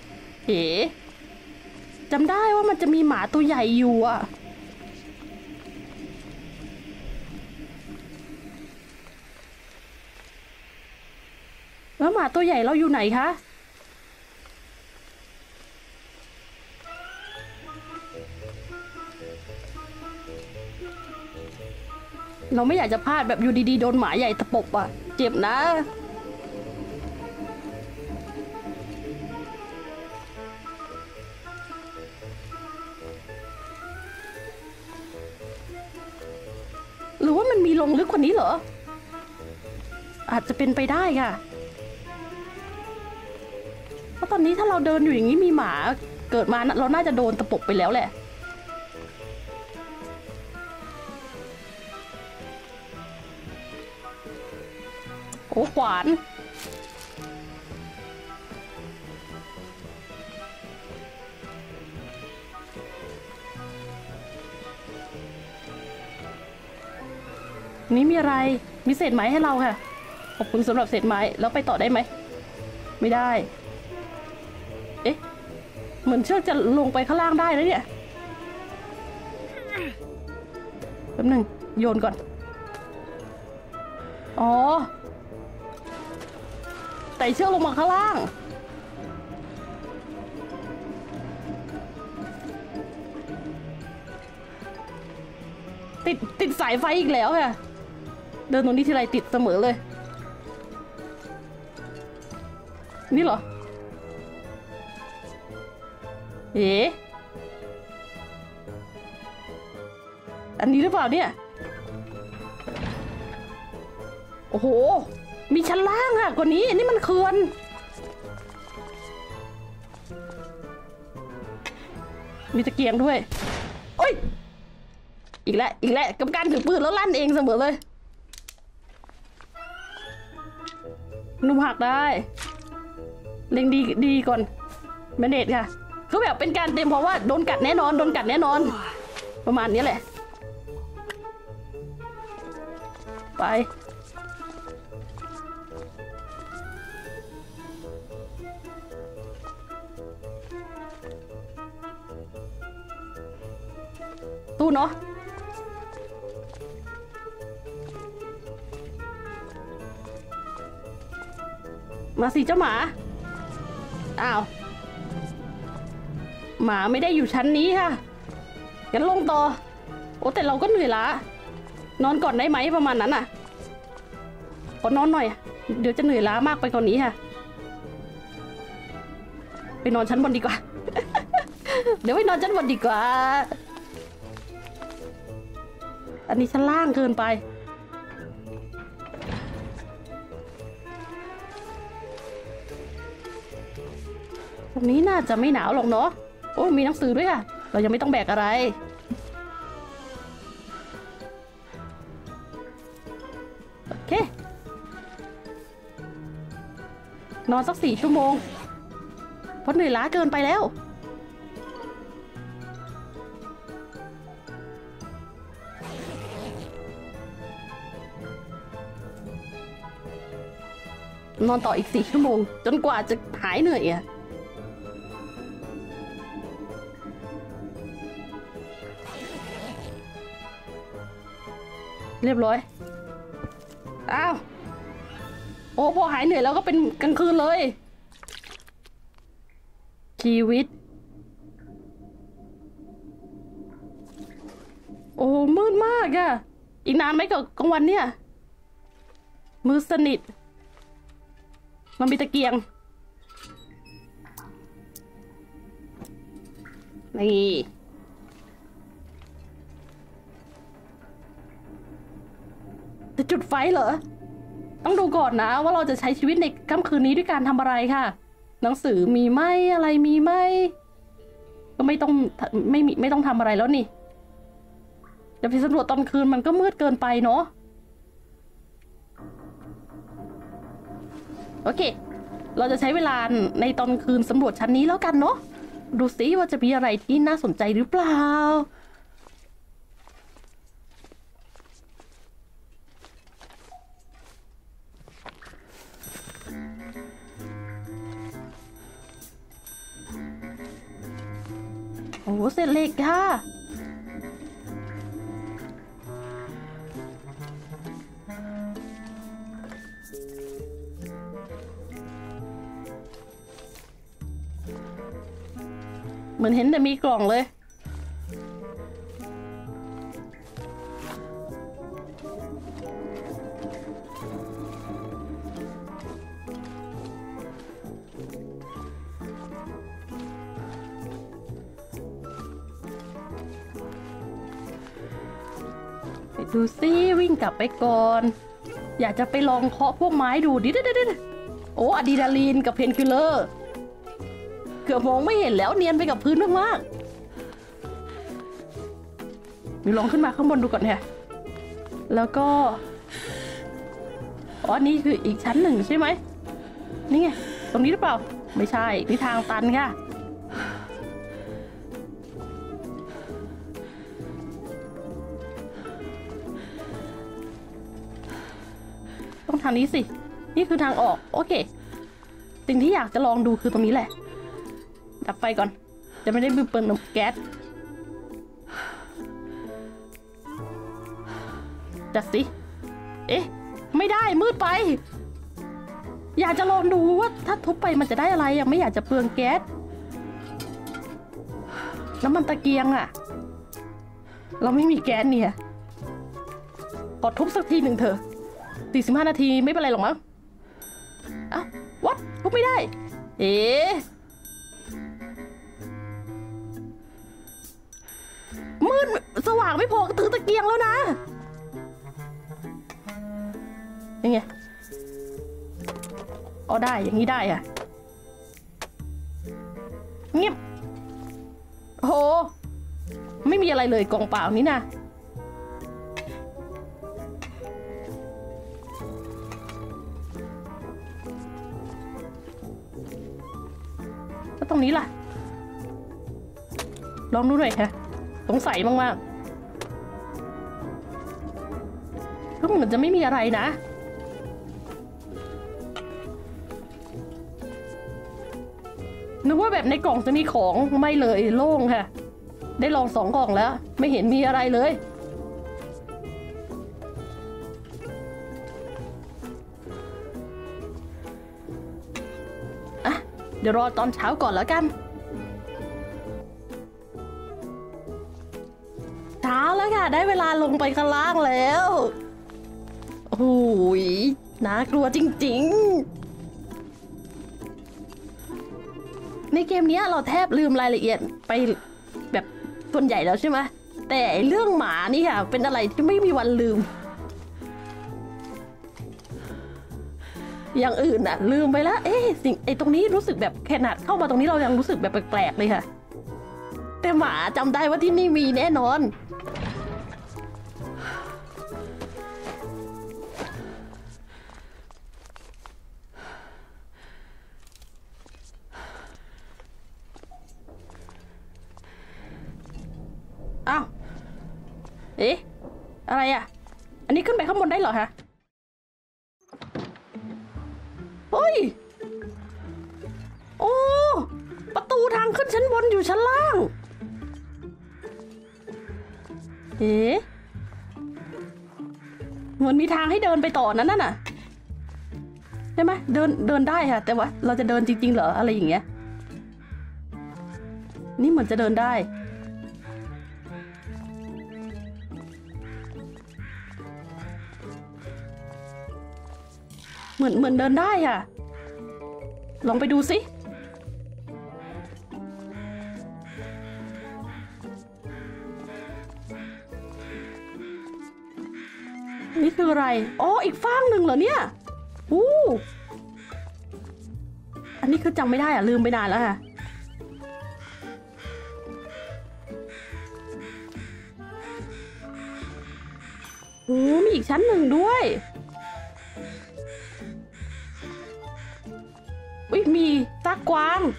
จำได้ว่ามันจะมีหมาตัวใหญ่อยู่อะแล้วหมาตัวใหญ่เราอยู่ไหนคะเราไม่อยากจะพลาดแบบอยู่ดีๆโดนหมาใหญ่ตะปบอ่ะเจ็บนะหรือว่ามันมีลงลึกกว่านี้เหรออาจจะเป็นไปได้ค่ะเพราะตอนนี้ถ้าเราเดินอยู่อย่างนี้มีหมาเกิดมาเราน่าจะโดนตะปบไปแล้วแหละโอ้ขวานนี่มีอะไรมีเศษไม้ให้เราค่ะขอบคุณสำหรับเศษไม้แล้วไปต่อได้ไหมไม่ได้เหมือนเชือกจะลงไปข้างล่างได้แล้วเนี่ยแป๊บหนึ่งโยนก่อนอ๋อไต่เชือกลงมาข้างล่างติดสายไฟอีกแล้วค่ะเดินตรงนี้ทีไรติดเสมอเลยนี่เหรออันนี้หรือเปล่าเนี่ยโอ้โหมีชั้นล่างค่ะกว่านี้นี่มันเขื่อนมีตะเกียงด้วยโอ้ยอีกแล้วกับการถือปืนแล้วลั่นเองเสมอเลยนุ่มหักได้เล็งดีก่อนแมนเดตค่ะคือแบบเป็นการเต็มเพราะว่าโดนกัดแน่นอนประมาณนี้แหละไปตู้เนาะมาสิเจ้าหมาอ้าวหมาไม่ได้อยู่ชั้นนี้ค่ะงั้นลงต่อโอ้แต่เราก็เหนื่อยล้านอนก่อนได้ไหมประมาณนั้นอ่ะขอนอนหน่อยเดี๋ยวจะเหนื่อยล้ามากไปกว่านี้ค่ะไปนอนชั้นบนดีกว่า เดี๋ยวไปนอนชั้นบนดีกว่าอันนี้ชั้นล่างเกินไปตรงนี้น่าจะไม่หนาวหรอกเนาะโอ้มีหนังสือด้วยค่ะเรายังไม่ต้องแบกอะไรโอเคนอนสัก4 ชั่วโมงเพราะเหนื่อยล้าเกินไปแล้วนอนต่ออีก4 ชั่วโมงจนกว่าจะหายเหนื่อยอ่ะเรียบร้อยอ้าวโอ้พอหายเหนื่อยแล้วก็เป็นกลางคืนเลยชีวิตโอ้มืดมากอะอีกนานไหมกับกลางวันเนี่ยมืดสนิทมันมีตะเกียงนี่จะจุดไฟเหรอต้องดูก่อนนะว่าเราจะใช้ชีวิตในค่ำคืนนี้ด้วยการทำอะไรค่ะหนังสือมีไหมอะไรมีไหมก็ไม่ต้องทำอะไรแล้วนี่จะไปสำรวจตอนคืนมันก็มืดเกินไปเนาะโอเคเราจะใช้เวลาในตอนคืนสำรวจชั้นนี้แล้วกันเนาะดูซิว่าจะมีอะไรที่น่าสนใจหรือเปล่าโอ้เศษเหล็กค่ะเหมือนเห็นแต่มีกล่องเลยดูซิวิ่งกลับไปก่อนอยากจะไปลองเคาะพวกไม้ดูดิโอ้อะดรีนาลีนกับเพนคิลเลอร์เกือบมองไม่เห็นแล้วเนียนไปกับพื้นมากๆมีลองขึ้นมาข้างบนดูก่อนเนี่ยแล้วก็อ๋อนี่คืออีกชั้นหนึ่งใช่ไหมนี่ไงตรงนี้หรือเปล่าไม่ใช่นี่ทางตันค่ะต้องทางนี้สินี่คือทางออกโอเคสิ่งที่อยากจะลองดูคือตรงนี้แหละดับไฟก่อนจะไม่ได้เปลืองน้ำแก๊สจัดสิเอ๊ะไม่ได้มืดไปอยากจะลองดูว่าถ้าทุบไปมันจะได้อะไรยังไม่อยากจะเปลืองแก๊สน้ำมันตะเกียงอะเราไม่มีแก๊สเนี่ยขอทุบสักทีหนึ่งเถอะ45 นาทีไม่เป็นไรหรอกมั้งอ้าววัดทุบไม่ได้เอ๊ะมืดสว่างไม่พอก็ถือตะเกียงแล้วนะยังไงอ๋อได้อย่างนี้ได้อะเงียบโอ้โหไม่มีอะไรเลยกล่องเปล่านี้นะแล้วตรงนี้ล่ะลองดูหน่อยค่ะสงสัยมากๆก็เหมือนจะไม่มีอะไรนะนึกว่าแบบในกล่องจะมีของไม่เลยโล่งค่ะได้ลอง2 กล่องแล้วไม่เห็นมีอะไรเลยอ่ะเดี๋ยวรอตอนเช้าก่อนแล้วกันเช้าแล้วค่ะได้เวลาลงไปข้างล่างแล้วโอ้ยน่ากลัวจริงๆในเกมนี้เราแทบลืมรายละเอียดไปแบบส่วนใหญ่แล้วใช่ไหมแต่เรื่องหมานี่ค่ะเป็นอะไรที่ไม่มีวันลืมอย่างอื่นน่ะลืมไปแล้วตรงนี้รู้สึกแบบขนาดเข้ามาตรงนี้เรายังรู้สึกแบบแปลกๆเลยค่ะแต่หมาจำได้ว่าที่นี่มีแน่นอนอ้าวเอ๊ะอะไรอ่ะอันนี้ขึ้นไปข้างบนได้เหรอฮะเฮ้ยโอ้ประตูทางขึ้นชั้นบนอยู่ชั้นล่างเอ๊ะเหมือนมีทางให้เดินไปต่อนั้นน่ะใช่ไหมเดินได้ค่ะแต่ว่าเราจะเดินจริงๆเหรออะไรอย่างเงี้ยนี่เหมือนจะเดินได้เหมือนเดินได้ค่ะลองไปดูสินี่คืออะไรอ๋ออีกฝั่งหนึ่งเหรอเนี่ยอันนี้คือจำไม่ได้อ่ะลืมไปนานแล้วค่ะมีอีกชั้นหนึ่งด้วยอุ๊ยมีซากกวาง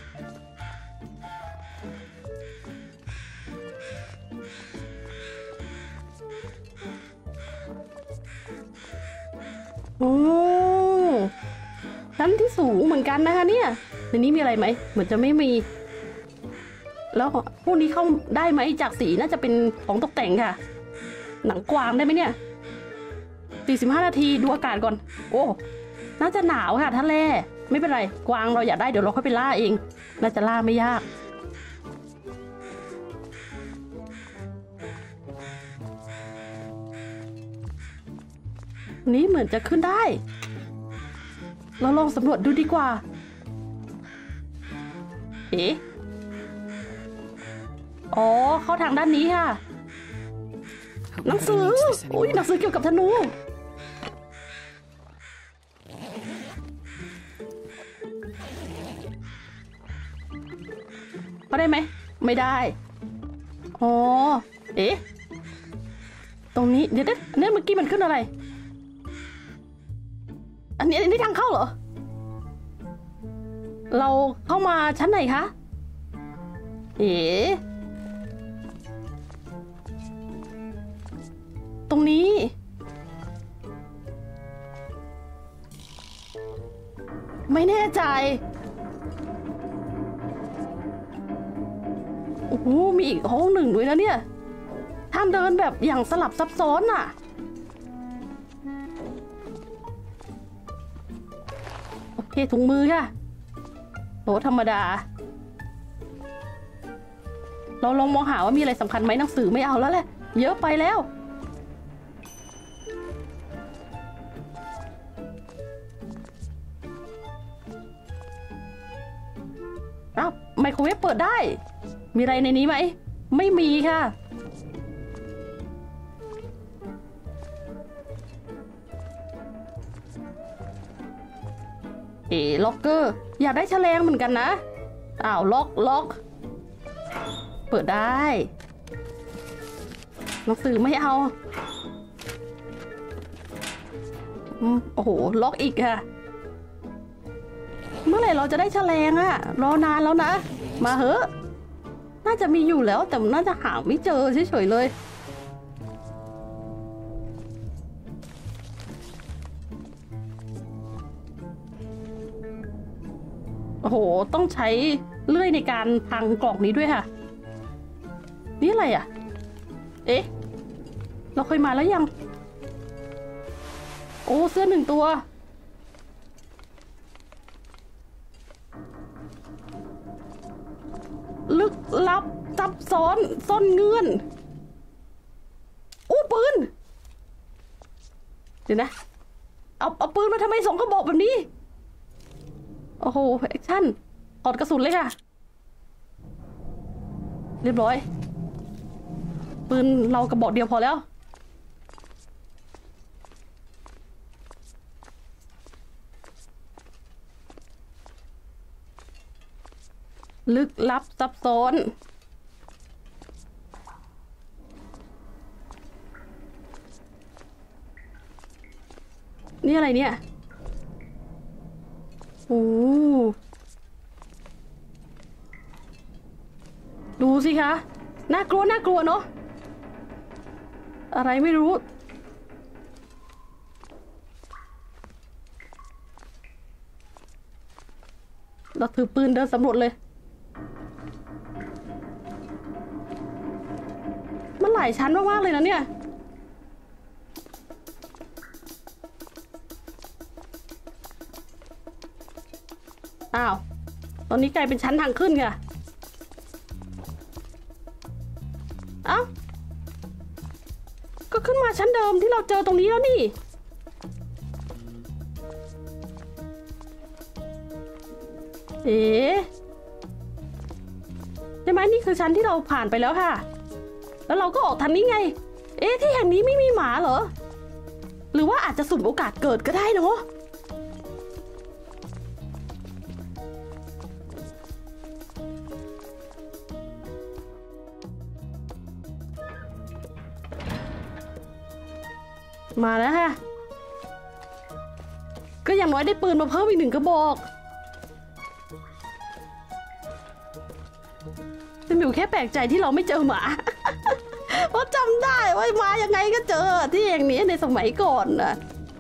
ชั้นที่สูงเหมือนกันนะคะเนี่ยในนี้มีอะไรไหมเหมือนจะไม่มีแล้วพวกนี้เข้าได้ไหมจากสีน่าจะเป็นของตกแต่งค่ะหนังกวางได้ไหมเนี่ย45 นาทีดูอากาศก่อนโอ้น่าจะหนาวค่ะถ้าแล่ไม่เป็นไรกวางเราอยากได้เดี๋ยวเราค่อยไปล่าเองน่าจะล่าไม่ยากนี้เหมือนจะขึ้นได้เราลองสำรวจดูดีกว่าอ๋อเข้าทางด้านนี้ค่ะหนังสืออุ้ยหนังสือเกี่ยวกับธนูเขาได้ไหมไม่ได้อ๋อตรงนี้เดี๋ยวเนี่ยเมื่อกี้มันขึ้นอะไรอันนี้ทางเข้าเหรอเราเข้ามาชั้นไหนคะตรงนี้ไม่แน่ใจโอ้โหมีอีกห้องหนึ่งด้วยนะเนี่ยทางเดินแบบอย่างสลับซับซ้อนอ่ะโอเคถุงมือค่ะโหธรรมดาเราลองมองหาว่ามีอะไรสำคัญไหมหนังสือไม่เอาแล้วแหละเยอะไปแล้วอ้าวไมโครเวฟเปิดได้มีอะไรในนี้ไหมไม่มีค่ะล็อกเกอร์อยากได้แฉลงเหมือนกันนะอ้าวล็อกเปิดได้หนังสือไม่เอาโอ้โหล็อกอีกค่ะเมื่อไหร่เราจะได้แฉลงอะรอนานแล้วนะมาเหอะน่าจะมีอยู่แล้วแต่น่าจะหาไม่เจอเฉยๆเลยโอ้โหต้องใช้เลื่อยในการพังกล่องนี้ด้วยค่ะนี่อะไรอ่ะเราเคยมาแล้วยังโอ้เสื้อ1 ตัวลึกลับซับซ้อนซ่อนเงื่อนอู้ปืนเดี๋ยวนะเอาปืนมาทำไม2 กระบอกแบบนี้โอ้โหแอคชั่นถอดกระสุนเลยค่ะเรียบร้อยปืนเรากระบอกเดียวพอแล้วลึกลับซับซ้อนนี่อะไรเนี่ยโอ้ดูสิคะน่ากลัวเนาะอะไรไม่รู้เราถือปืนเดินสำรวจเลยมันหลายชั้นมากๆเลยนะเนี่ยอ้าวตอนนี้กลายเป็นชั้นทางขึ้นค่ะเอ้าก็ขึ้นมาชั้นเดิมที่เราเจอตรงนี้แล้วนี่เอ๊ะใช่ไหมนี่คือชั้นที่เราผ่านไปแล้วค่ะแล้วเราก็ออกทางนี้ไงเอ๊ะที่แห่งนี้ไม่มีหมาเหรอหรือว่าอาจจะสุ่มโอกาสเกิดก็ได้เนาะมาแล้วค่ะก็อย่างน้อยได้ปืนมาเพิ่มอีก1 กระบอกเป็นหมิวแค่แปลกใจที่เราไม่เจอหมา เพราะจำได้ว่ามายังไงก็เจอที่อย่างนี้ในสมัยก่อนนะ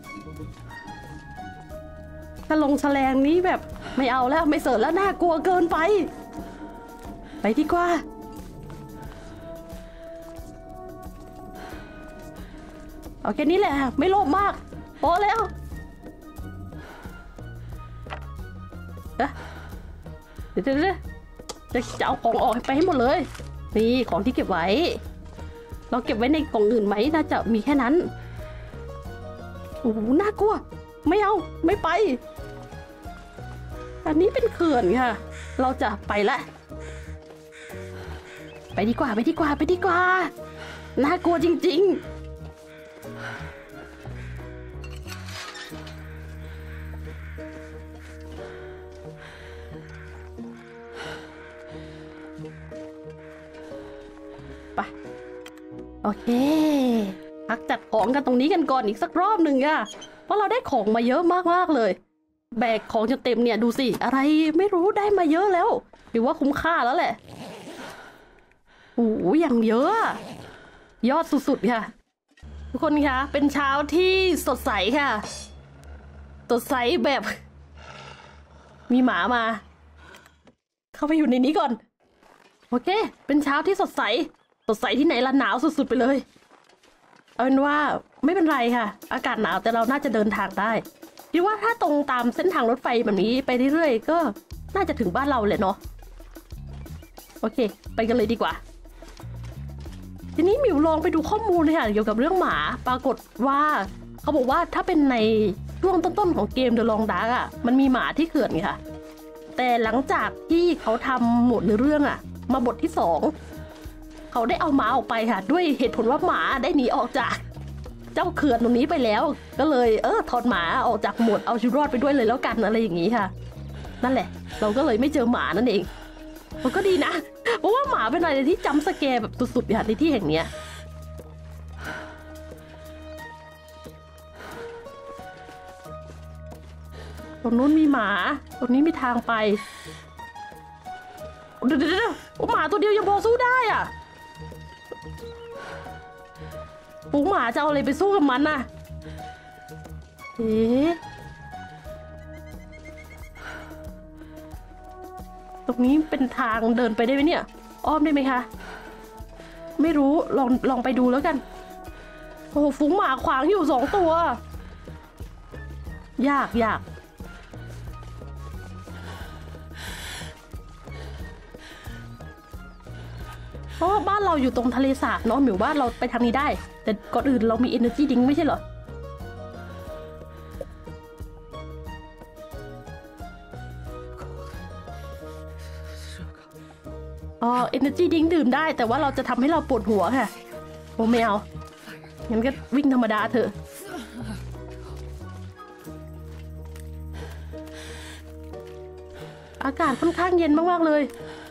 ถ้าลงแฉลงนี้แบบไม่เอาแล้วไม่เสิร์ฟแล้วน่ากลัวเกินไปไปดีกว่าเอาแค่นี้แหละไม่โลภมากพอแล้วเดี๋ยวจะเอาของออกไปให้หมดเลยนี่ของที่เก็บไว้เราเก็บไว้ในกล่องอื่นไหมน่าจะมีแค่นั้นโอ้โหน่ากลัวไม่เอาไม่ไปอันนี้เป็นเขื่อนค่ะเราจะไปละไปดีกว่าไปดีกว่าไปดีกว่าน่ากลัวจริงๆไปโอเคพักจัดของกันตรงนี้กันก่อนอีกสักรอบหนึ่งอะเพราะเราได้ของมาเยอะมากๆเลยแบกของจนเต็มเนี่ยดูสิอะไรไม่รู้ได้มาเยอะแล้วหรือว่าคุ้มค่าแล้วแหละโอ้โหอย่างเยอะยอดสุดๆค่ะทุกคนคะเป็นเช้าที่สดใสค่ะสดใสแบบมีหมามาเข้าไปอยู่ในนี้ก่อนโอเคเป็นเช้าที่สดใสที่ไหนละหนาวสุดๆไปเลยเอาเป็นว่าไม่เป็นไรค่ะอากาศหนาวแต่เราน่าจะเดินทางได้คิดว่าถ้าตรงตามเส้นทางรถไฟแบบนี้ไปเรื่อยๆก็น่าจะถึงบ้านเราเลยเนาะโอเคไปกันเลยดีกว่าทีนี้หมิวลองไปดูข้อมูลเลยค่ะเกี่ยวกับเรื่องหมาปรากฏว่าเขาบอกว่าถ้าเป็นในช่วงต้นๆของเกม The Long Dark อ่ะมันมีหมาที่เขื่อนไงค่ะแต่หลังจากที่เขาทำหมดเรื่องอ่ะมาบทที่2เขาได้เอาหมาออกไปค่ะด้วยเหตุผลว่าหมาได้หนีออกจากเจ้าเขื่อนตรงนี้ไปแล้วก็เลยถอดหมาออกจากหมดเอาชีวิตรอดไปด้วยเลยแล้วกันอะไรอย่างนี้ค่ะนั่นแหละเราก็เลยไม่เจอหมานั่นเองมันก็ดีนะเพราะว่าหมาเป็นอะไรที่จำสแกร์แบบสุดๆค่ะในที่แห่งเนี้ยตรงนู้นมีหมาตรงนี้มีทางไปเดี๋ยวหมาตัวเดียวยังพอสู้ได้อ่ะฝูงหมาจะเอาอะไรไปสู้กับมันน่ะเอ๊ะตรงนี้เป็นทางเดินไปได้ไหมเนี่ยอ้อมได้ไหมคะไม่รู้ลองไปดูแล้วกันโอ้โหฝูงหมาขวางอยู่2 ตัวยากเพราะว่าบ้านเราอยู่ตรงทะเลสาบเนาะหมิวว่าเราไปทางนี้ได้แต่ก่อนอื่นเรามี energy drink ไม่ใช่เหรอenergy drink ดื่มได้แต่ว่าเราจะทำให้เราปวดหัวค่ะโอ้ไม่เอางั้นก็วิ่งธรรมดาเถอะอากาศค่อนข้างเย็นมากๆเลย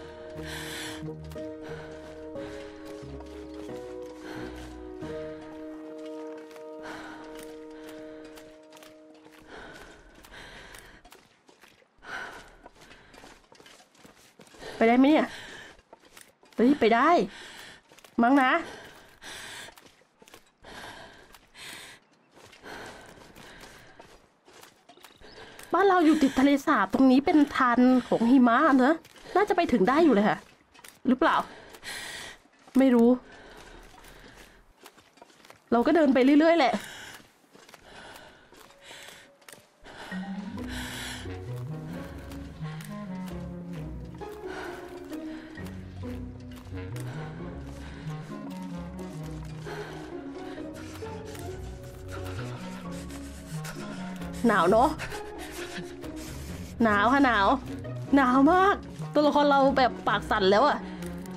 ไปได้ไหมเนี่ยเฮ้ยไปได้มั้งนะบ้านเราอยู่ติดทะเลสาบตรงนี้เป็นทานของหิมะเนอะน่าจะไปถึงได้อยู่เลยค่ะหรือเปล่าไม่รู้เราก็เดินไปเรื่อยๆแหละหนาวเนาะหนาวค่ะหนาวหนาวมากตัวละครเราแบบปากสั่นแล้วอะ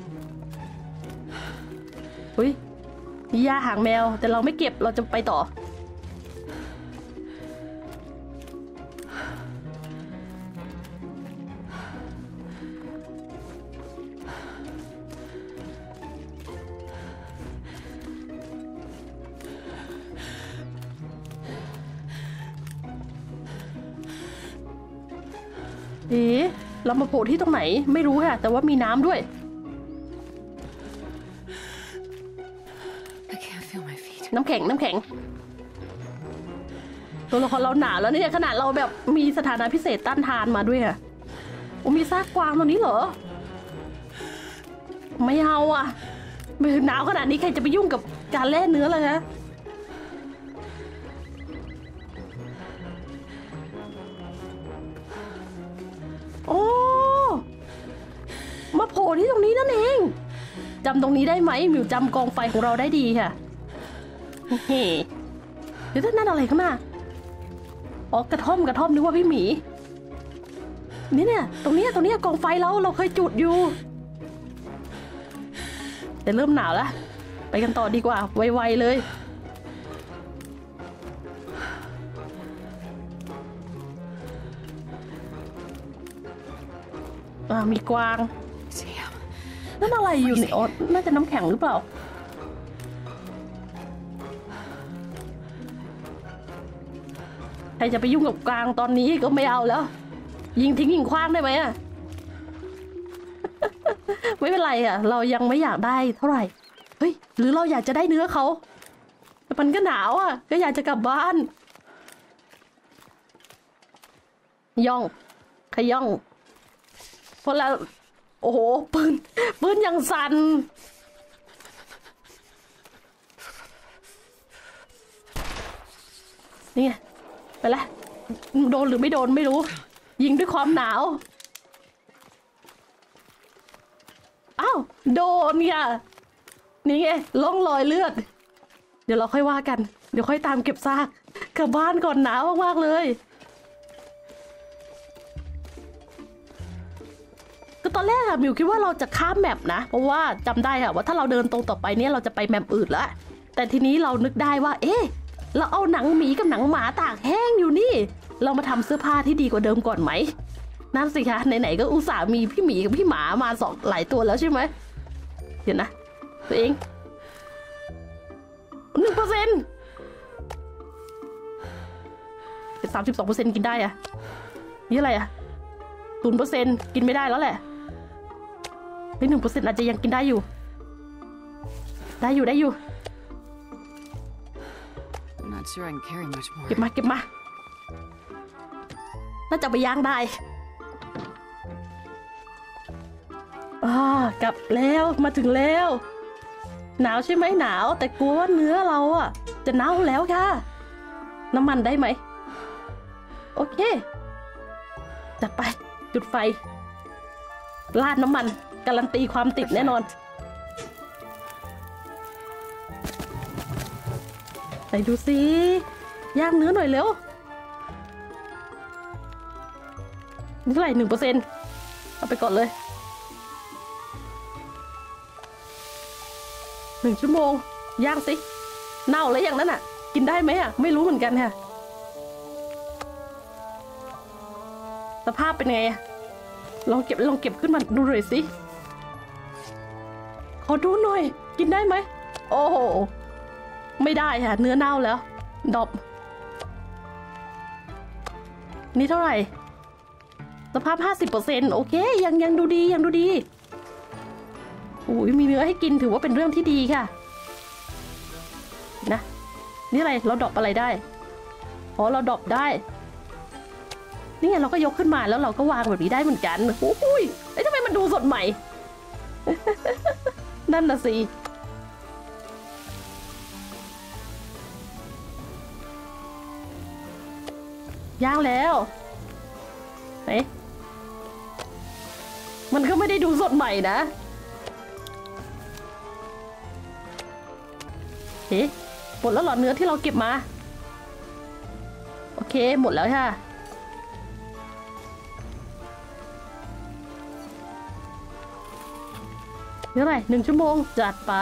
อุ้ยมียาหางแมวแต่เราไม่เก็บเราจะไปต่อเรามาโผล่ที่ตรงไหนไม่รู้ค่ะแต่ว่ามีน้ำด้วย I can't feel my feet. น้ำแข็งน้ำแข็งตัวละครเราหนาแล้วเนี่ยขนาดเราแบบมีสถานะพิเศษต้านทานมาด้วยอะโอ้มีซากกวางตัวนี้เหรอไม่เอาอ่ะหนาวขนาดนี้ใครจะไปยุ่งกับการแล่เนื้อเลยฮะโอ้มาโผล่ที่ตรงนี้นั่นเองจำตรงนี้ได้ไหมมิวจำกองไฟของเราได้ดีค่ะเฮ้เดี๋ยวนั่นอะไรข้างหน้าอ๋อกระท่อมนึกว่าพี่หมีเนี่ยตรงนี้กองไฟเราเคยจุดอยู่แต่เริ่มหนาวแล้วไปกันต่อดีกว่าไวๆเลยมีกวาง Damn. นั่นอะไรอยู่เนี่ยอ๋อน่าจะน้ำแข็งหรือเปล่าใครจะไปยุ่งกับกวางตอนนี้ก็ไม่เอาแล้วยิงทิ้งยิงขว้างได้ไหมอะ ไม่เป็นไรอะเรายังไม่อยากได้เท่าไหร่เฮ้ยหรือเราอยากจะได้เนื้อเขาแต่มันก็หนาวอะก็อยากจะกลับบ้านย่องขย่องเพราะแล้วโอ้โหปืนยังสั่นนี่ไงไปแล้วโดนหรือไม่โดนไม่รู้ยิงด้วยความหนาวอ้าวโดนค่ะนี่ไงล่องรอยเลือดเดี๋ยวเราค่อยว่ากันเดี๋ยวค่อยตามเก็บซากกลับบ้านก่อนหนาวมากๆเลยก็ตอนแรกอะมิวคิดว่าเราจะข้ามแมปนะเพราะว่าจำได้อะว่าถ้าเราเดินตรงต่อไปเนี่ยเราจะไปแมปอื่นแล้วแต่ทีนี้เรานึกได้ว่าเราเอาหนังหมีกับหนังหมาตากแห้งอยู่นี่เรามาทำเสื้อผ้าที่ดีกว่าเดิมก่อนไหมนั่นสิคะไหนๆก็อุตส่าห์มีพี่หมีกับพี่หมามาหลายตัวแล้วใช่ไหมเดี๋ยวนะตัวเอง1%32%กินได้อะนี่อะไรอะ0%กินไม่ได้แล้วแหละไม่1%อาจจะยังกินได้อยู่ได้อยู่ I'm not sure I can carry much more. เก็บมาน่าจะไปย่างได้กลับแล้วมาถึงแล้วหนาวใช่ไหมหนาวแต่กลัวว่าเนื้อเราอะจะเน่าแล้วค่ะน้ำมันได้ไหมโอเคจัดไปจุดไฟราดน้ำมันการันตีความติดแน่นอนไหนดูสิย่างเนื้อหน่อยเร็วนี่เท่าไหร่1%เอาไปก่อนเลย1 ชั่วโมงย่างสิเน่าแล้วอย่างนั้นอ่ะกินได้ไหมอ่ะไม่รู้เหมือนกันค่ะสภาพเป็นไงลองเก็บขึ้นมาดูหน่อยสิขอดูหน่อยกินได้ไหมโอ้โหไม่ได้ค่ะเนื้อเน่าแล้วดอบนี่เท่าไหร่สภาพ 50% โอเคยังดูดีอุ้ยมีเนื้อให้กินถือว่าเป็นเรื่องที่ดีค่ะนะนี่อะไรเราดอบอะไรได้อ๋อเราดอบได้นี่ไงเราก็ยกขึ้นมาแล้วเราก็วางแบบนี้ได้เหมือนกันอุ้ยทำไมมันดูสดใหม่ นั่นน่ะสิย่างแล้วมันก็ไม่ได้ดูสดใหม่นะหมดแล้วหรอเนื้อที่เราเก็บมาโอเคเคหมดแล้วค่ะเท่าไหร่1 ชั่วโมงจัดไป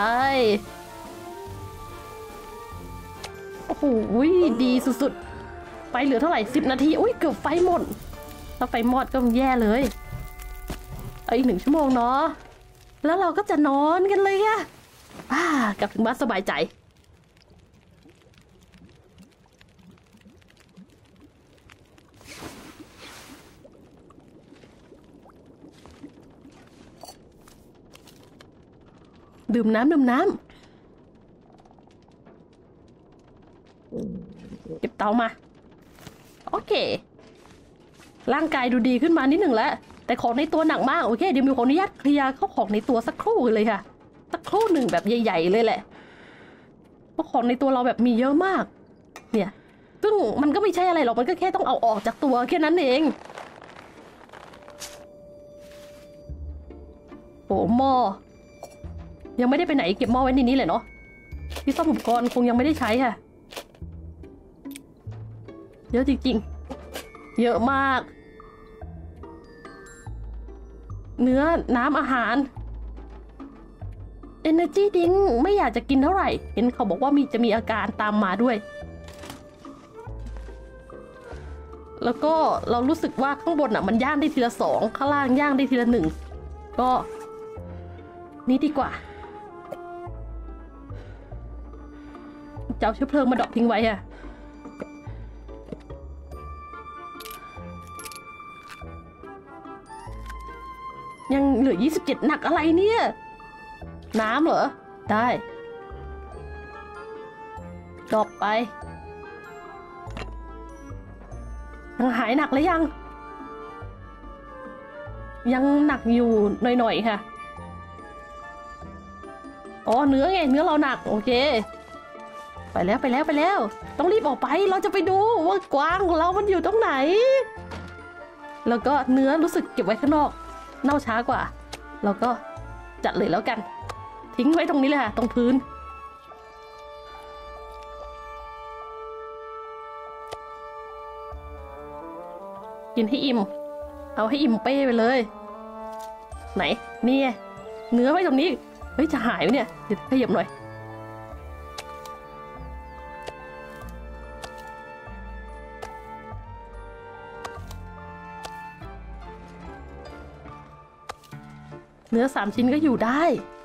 โอ้โหดีสุดๆไฟเหลือเท่าไหร่10 นาทีอุ้ยเกือบไฟหมดถ้าไฟหมดก็แย่เลยเอาอีก1 ชั่วโมงเนาะแล้วเราก็จะนอนกันเลยค่ะกลับถึงบ้านสบายใจดื่มน้ำเก็บเตามาโอเคร่างกายดูดีขึ้นมานิดหนึ่งแล้วแต่ของในตัวหนักมากโอเคเดี๋ยวมีขออนุญาตเคลียร์เข้าของในตัวสักครู่เลยค่ะสักครู่หนึ่งแบบใหญ่ๆเลยแหละเพราะของในตัวเราแบบมีเยอะมากเนี่ยซึ่งมันก็ไม่ใช่อะไรหรอกมันก็แค่ต้องเอาออกจากตัวแค่นั้นเองโอ้หม้อยังไม่ได้ไปไหนเก็บหม้อไว้ในนี้เลยเนาะที่ซ่อมอุปกรณ์คงยังไม่ได้ใช้ค่ะเยอะจริงๆเยอะมากเนื้อน้ำอาหาร Energy Drink ไม่อยากจะกินเท่าไหร่เห็นเขาบอกว่าจะมีอาการตามมาด้วยแล้วก็เรารู้สึกว่าข้างบนมันย่างได้ทีละ2ข้างล่างย่างได้ทีละ1ก็นี่ดีกว่าจะเอาเชื้อเพลิงมาดอกทิ้งไว้อะยังเหลือ27หนักอะไรเนี่ยน้ำเหรอได้ดรอปไปยังหายหนักหรือยังหนักอยู่หน่อยๆค่ะอ๋อเนื้อไงเนื้อเราหนักโอเคไปแล้วต้องรีบออกไปเราจะไปดูว่ากวางของเรามันอยู่ตรงไหนแล้วก็เนื้อรู้สึกเก็บไว้ข้างนอกเน่าช้ากว่าเราก็จัดเลยแล้วกันทิ้งไว้ตรงนี้เลยค่ะตรงพื้นกินให้อิ่มเอาให้อิ่มเป้ไปเลยไหนนี่เนื้อไว้ตรงนี้เฮ้ยจะหายไหมเนี่ยเดี๋ยวขยับหน่อยเนื้อ3 ชิ้นก็อยู่ได้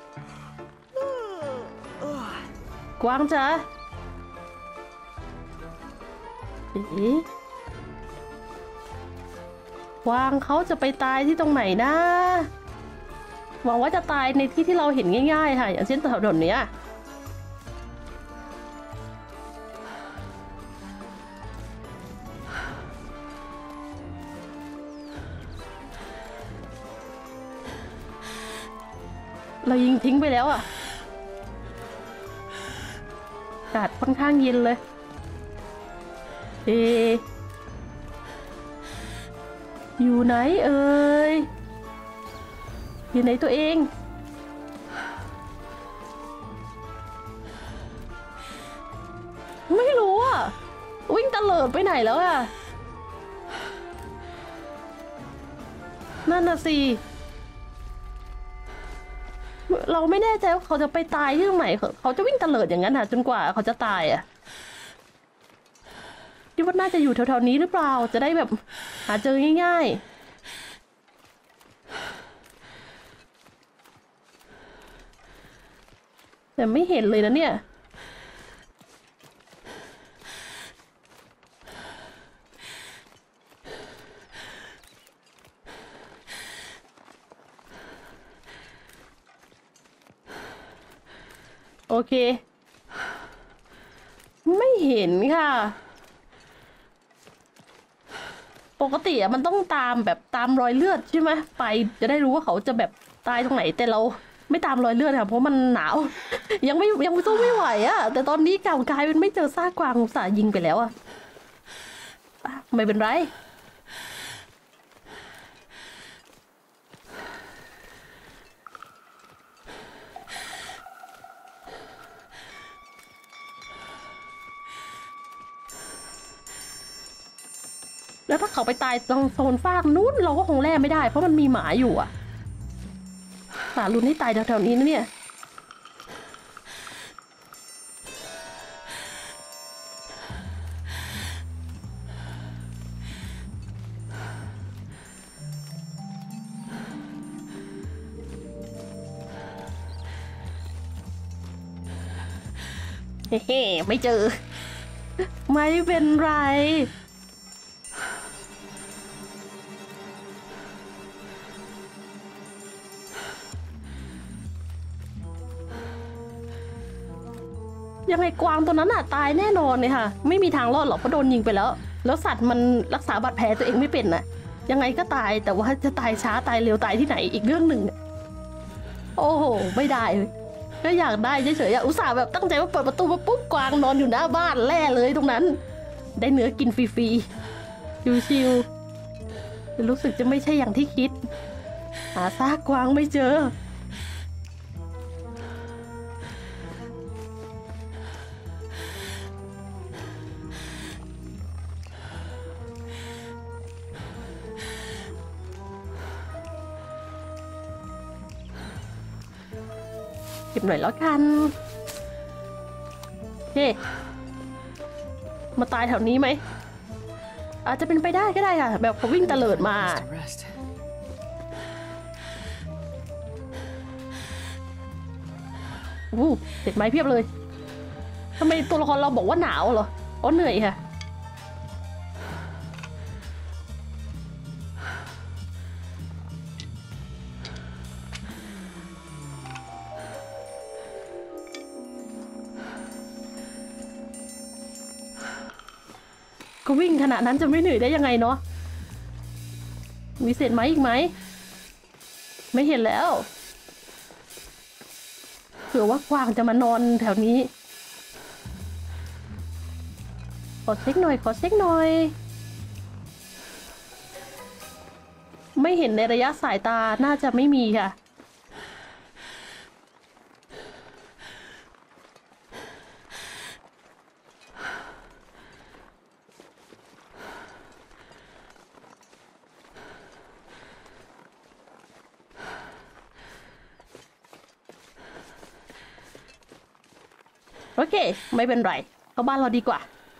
กวางจ้ะกวางเขาจะไปตายที่ตรงไหนนะหวังว่าจะตายในที่ที่เราเห็นง่ายๆค่ะอย่างเช่นถนนเนี้ยเรายิงทิ้งไปแล้วอ่ะอากาศค่อนข้างเย็นเลยอยู่ไหนเอ่ยอยู่ไหนตัวเองไม่รู้อ่ะวิ่งตะเลิดไปไหนแล้วอ่ะนั่นน่ะสิเราไม่แน่ใจว่าเขาจะไปตายที่ตรงไหนเขาจะวิ่งตะเลิดอย่างนั้นอ่ะจนกว่าเขาจะตายอ่ะคิดว่าน่าจะอยู่แถวๆนี้หรือเปล่าจะได้แบบหาเจอง่ายๆแต่ไม่เห็นเลยนะเนี่ยโอเคไม่เห็นค่ะปกติมันต้องตามแบบตามรอยเลือดใช่ไหมไปจะได้รู้ว่าเขาจะแบบตายตรงไหนแต่เราไม่ตามรอยเลือดค่ะเพราะมันหนาว ยังสู้ไม่ไหวอะแต่ตอนนี้กลายเป็นไม่เจอซากกวางอุตส่าห์ยิงไปแล้วอะไม่เป็นไรแล้วถ้าเขาไปตายตรงโซนฟากนู้นเราก็คงแล่ไม่ได้เพราะมันมีหมาอยู่อ่ะหาลุ้นให้ตายแถวๆนี้นะเนี่ยเฮ้ไม่เจอไม่เป็นไรยังไงกวางตัวนั้นอะตายแน่นอนเลยค่ะไม่มีทางรอดหรอกเพราะโดนยิงไปแล้วสัตว์มันรักษาบาดแผลตัวเองไม่เป็นน่ะยังไงก็ตายแต่ว่าจะตายช้าตายเร็วตายที่ไหนอีกเรื่องหนึ่งโอ้โหไม่ได้เลยก็อยากได้เฉยๆอุตส่าห์แบบตั้งใจว่าเปิดประตูมาปุ๊บกวางนอนอยู่หน้าบ้านแล่เลยตรงนั้นได้เนื้อกินฟรีๆชิวๆรู้สึกจะไม่ใช่อย่างที่คิดหาซากกวางไม่เจอเก็บหน่อยแล้วกันเฮ้มาตายแถวนี้ไหมอาจจะเป็นไปได้ก็ได้ค่ะแบบเขาวิ่งเตลิดมา Just a rest. เห็ดไม้เพียบเลยทำไมตัวละครเราบอกว่าหนาวเหรออ๋อเหนื่อยค่ะก็วิ่งขนาดนั้นจะไม่เหนื่อยได้ยังไงเนาะมีเศษไม้อีกไหมไม่เห็นแล้วเผื่อว่ากวางจะมานอนแถวนี้ขอเช็คหน่อยไม่เห็นในระยะสายตาน่าจะไม่มีค่ะโอเคไม่เป็นไรเข้าบ้านเราดีกว่า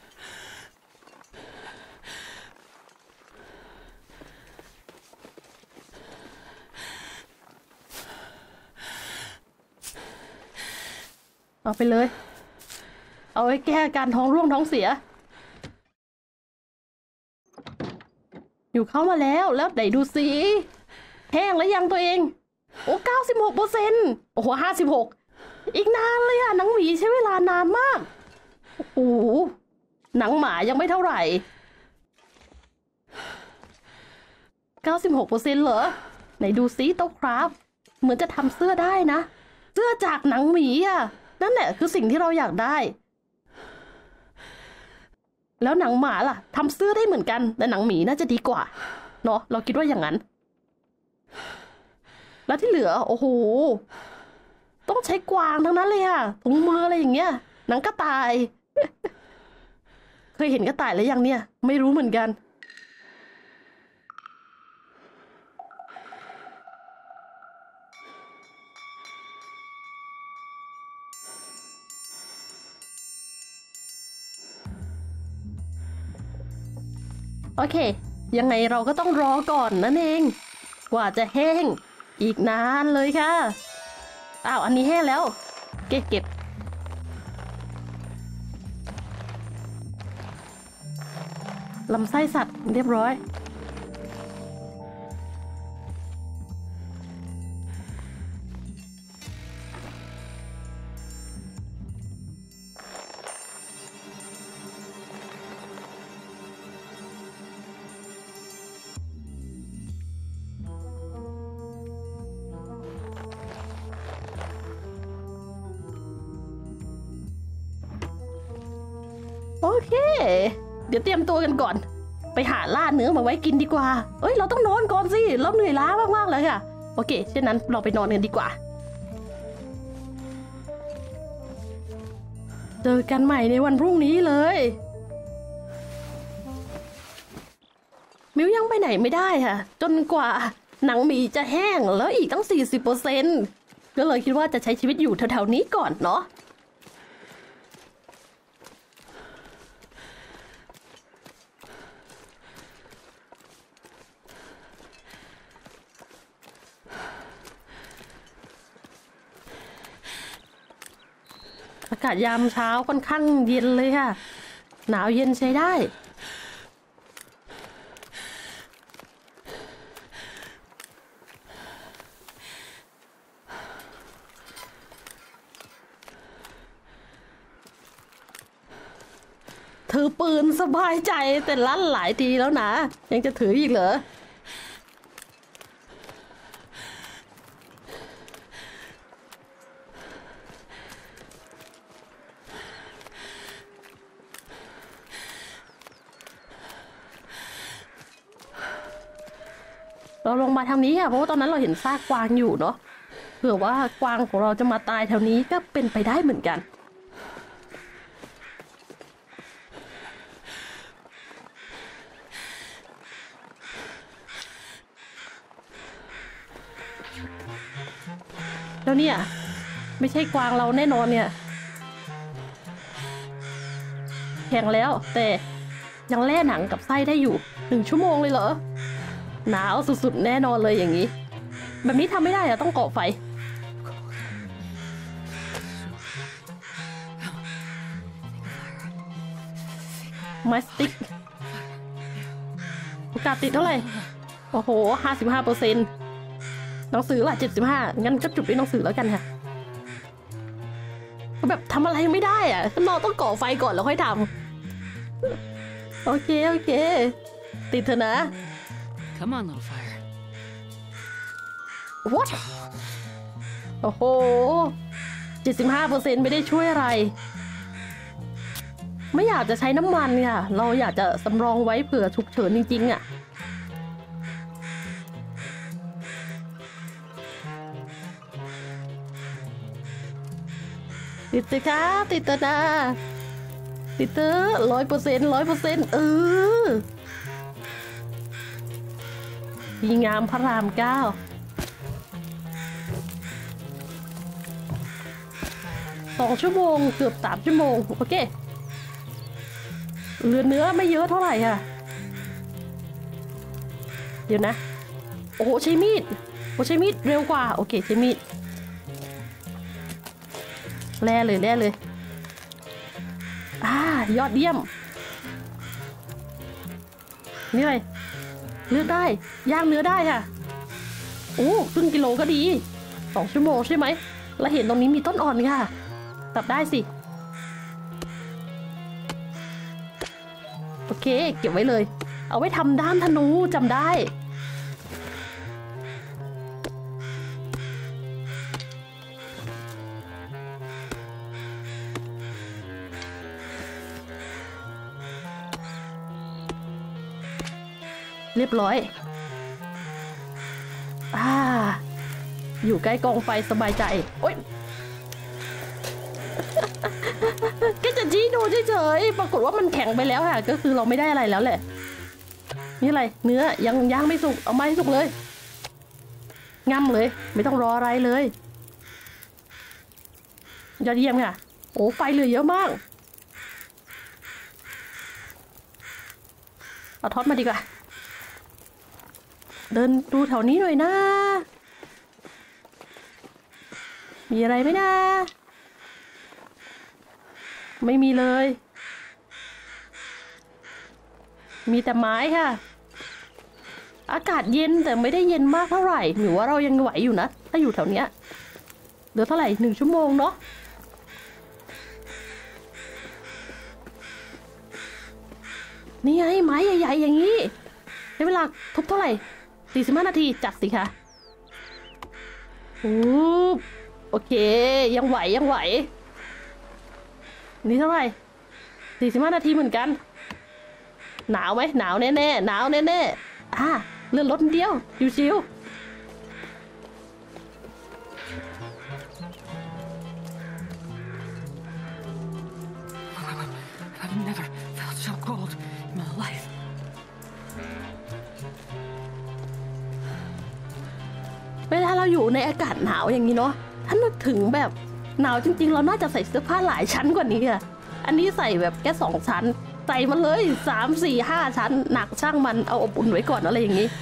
เอาไปเลยเอาไว้แก้อาการท้องร่วงท้องเสียอยู่เข้ามาแล้วไหนดูสิแห้งแล้วยังตัวเองโอ้96%โอ้โห56อีกนานเลยอะหนังหมีใช้เวลานานมากโอ้โหหนังหมายังไม่เท่าไหร่96%เหรอไหนดูซิโต๊ะคราฟเหมือนจะทำเสื้อได้นะเสื้อจากหนังหมีอะนั่นแหละคือสิ่งที่เราอยากได้แล้วหนังหมาล่ะทำเสื้อได้เหมือนกันแต่หนังหมีน่าจะดีกว่าเนาะเราคิดว่าอย่างนั้นแล้วที่เหลือโอ้โหต้องใช้กวางทั้งนั้นเลยค่ะถุงมืออะไรอย่างเงี้ยหนังกระต่าย เคยเห็นกระต่ายแล้วยังเนี่ยไม่รู้เหมือนกันโอเคยังไงเราก็ต้องรอก่อนนั่นเองกว่าจะแห้งอีกนานเลยค่ะอ้าวอันนี้แห้งแล้วเก็บลำไส้สัตว์เรียบร้อยโอเคเดี๋ยวเตรียมตัวกันก่อนไปหาล่าเนื้อมาไว้กินดีกว่าเอ้ยเราต้องนอนก่อนสิเราเหนื่อยล้ามากๆเลยค่ะโอเคเช่นนั้นเราไปนอนกันดีกว่าเจอกันใหม่ในวันพรุ่งนี้เลยมิวยังไปไหนไม่ได้ค่ะจนกว่าหนังหมีจะแห้งแล้วอีกตั้ง 40%ก็เลยคิดว่าจะใช้ชีวิตอยู่แถวๆนี้ก่อนเนาะอากาศยามเช้าค่อนข้างเย็นเลยค่ะหนาวเย็นใช้ได้ถือปืนสบายใจแต่ลั่นหลายทีแล้วนะยังจะถืออีกเหรอเราลงมาทางนี้ค่ะเพราะว่าตอนนั้นเราเห็นซากกวางอยู่เนาะเผื่อว่ากวางของเราจะมาตายแถวนี้ก็เป็นไปได้เหมือนกันแล้วเนี่ยไม่ใช่กวางเราแน่นอนเนี่ยแข็งแล้วแต่ยังแล่หนังกับไส้ได้อยู่1 ชั่วโมงเลยเหรอหนาวสุดๆแน่นอนเลยอย่างนี้แบบนี้ทำไม่ได้อะต้องก่อไฟไม้สติ๊กโอกาสติดเท่าไหร่โอ้โห 55%หนังสือละ75งั้นก็จุดด้วยหนังสือแล้วกันค่ะแบบทำอะไรไม่ได้อะเราต้องก่อไฟก่อนแล้วค่อยทำโอเคติดเถอะนะ Come on, little fire. What โอ้โห 75% ไม่ได้ช่วยอะไรไม่อยากจะใช้น้ำมันค่ะเราอยากจะสำรองไว้เผื่อฉุกเฉินจริงๆอ่ะติดสิคะติดเถอะนะติดเถอะ100%ดีงามพระราม9 2 ชั่วโมงเกือบ3 ชั่วโมงโอเคเหลือเนื้อไม่เยอะเท่าไหร่ค่ะเดี๋ยวนะโอ้โหใช้มีดเร็วกว่าโอเคใช้มีดแล่เลยยอดเยี่ยมนี่เลยเลือกได้ย่างเนื้อได้ค่ะโอ้ครึ่งกิโลก็ดี2 ชั่วโมงใช่ไหมแล้วเห็นตรงนี้มีต้นอ่อนค่ะตัดได้สิโอเคเก็บไว้เลยเอาไว้ทำด้ามธนูจำได้เรียบร้อยอยู่ใกล้กองไฟสบายใจโอ๊ย ก็จะจี้ดูเฉยๆปรากฏว่ามันแข็งไปแล้วค่ะก็คือเราไม่ได้อะไรแล้วแหละนี่อะไรเนื้อยังย่างไม่สุกเอามาให้สุกเลยง่ำเลยไม่ต้องรออะไรเลยยอดเยี่ยมค่ะโอ้ไฟเหลือเยอะมากเอาทอดมาดีกว่าเดินดูแถวนี้หน่อยนะมีอะไรไหมนะไม่มีเลยมีแต่ไม้ค่ะอากาศเย็นแต่ไม่ได้เย็นมากเท่าไหร่หรือว่าเรายังไหวอยู่นะถ้าอยู่แถวเนี้ยเหลือเท่าไหร่1 ชั่วโมงเนาะนี่ไงไม้ใหญ่ๆอย่างนี้ใช้เวลาทุบเท่าไหร่45 นาทีจัดสิคะโอเคยังไหวนี่เท่าไหร่45 นาทีเหมือนกันหนาวไหมหนาวแน่ๆเลื่อนรถนิดเดียวชิวๆ I've never felt so cold in my life. เวลาเราอยู่ในอากาศหนาวอย่างนี้เนาะถ้านึกถึงแบบหนาวจริงๆเราน่าจะใส่เสื้อผ้าหลายชั้นกว่านี้อะอันนี้ใส่แบบแค่2 ชั้นใส่มาเลย3 4 5 ชั้นหนักช่างมันเอาอบอุ่นไว้ก่อนอะไรอย่างนี้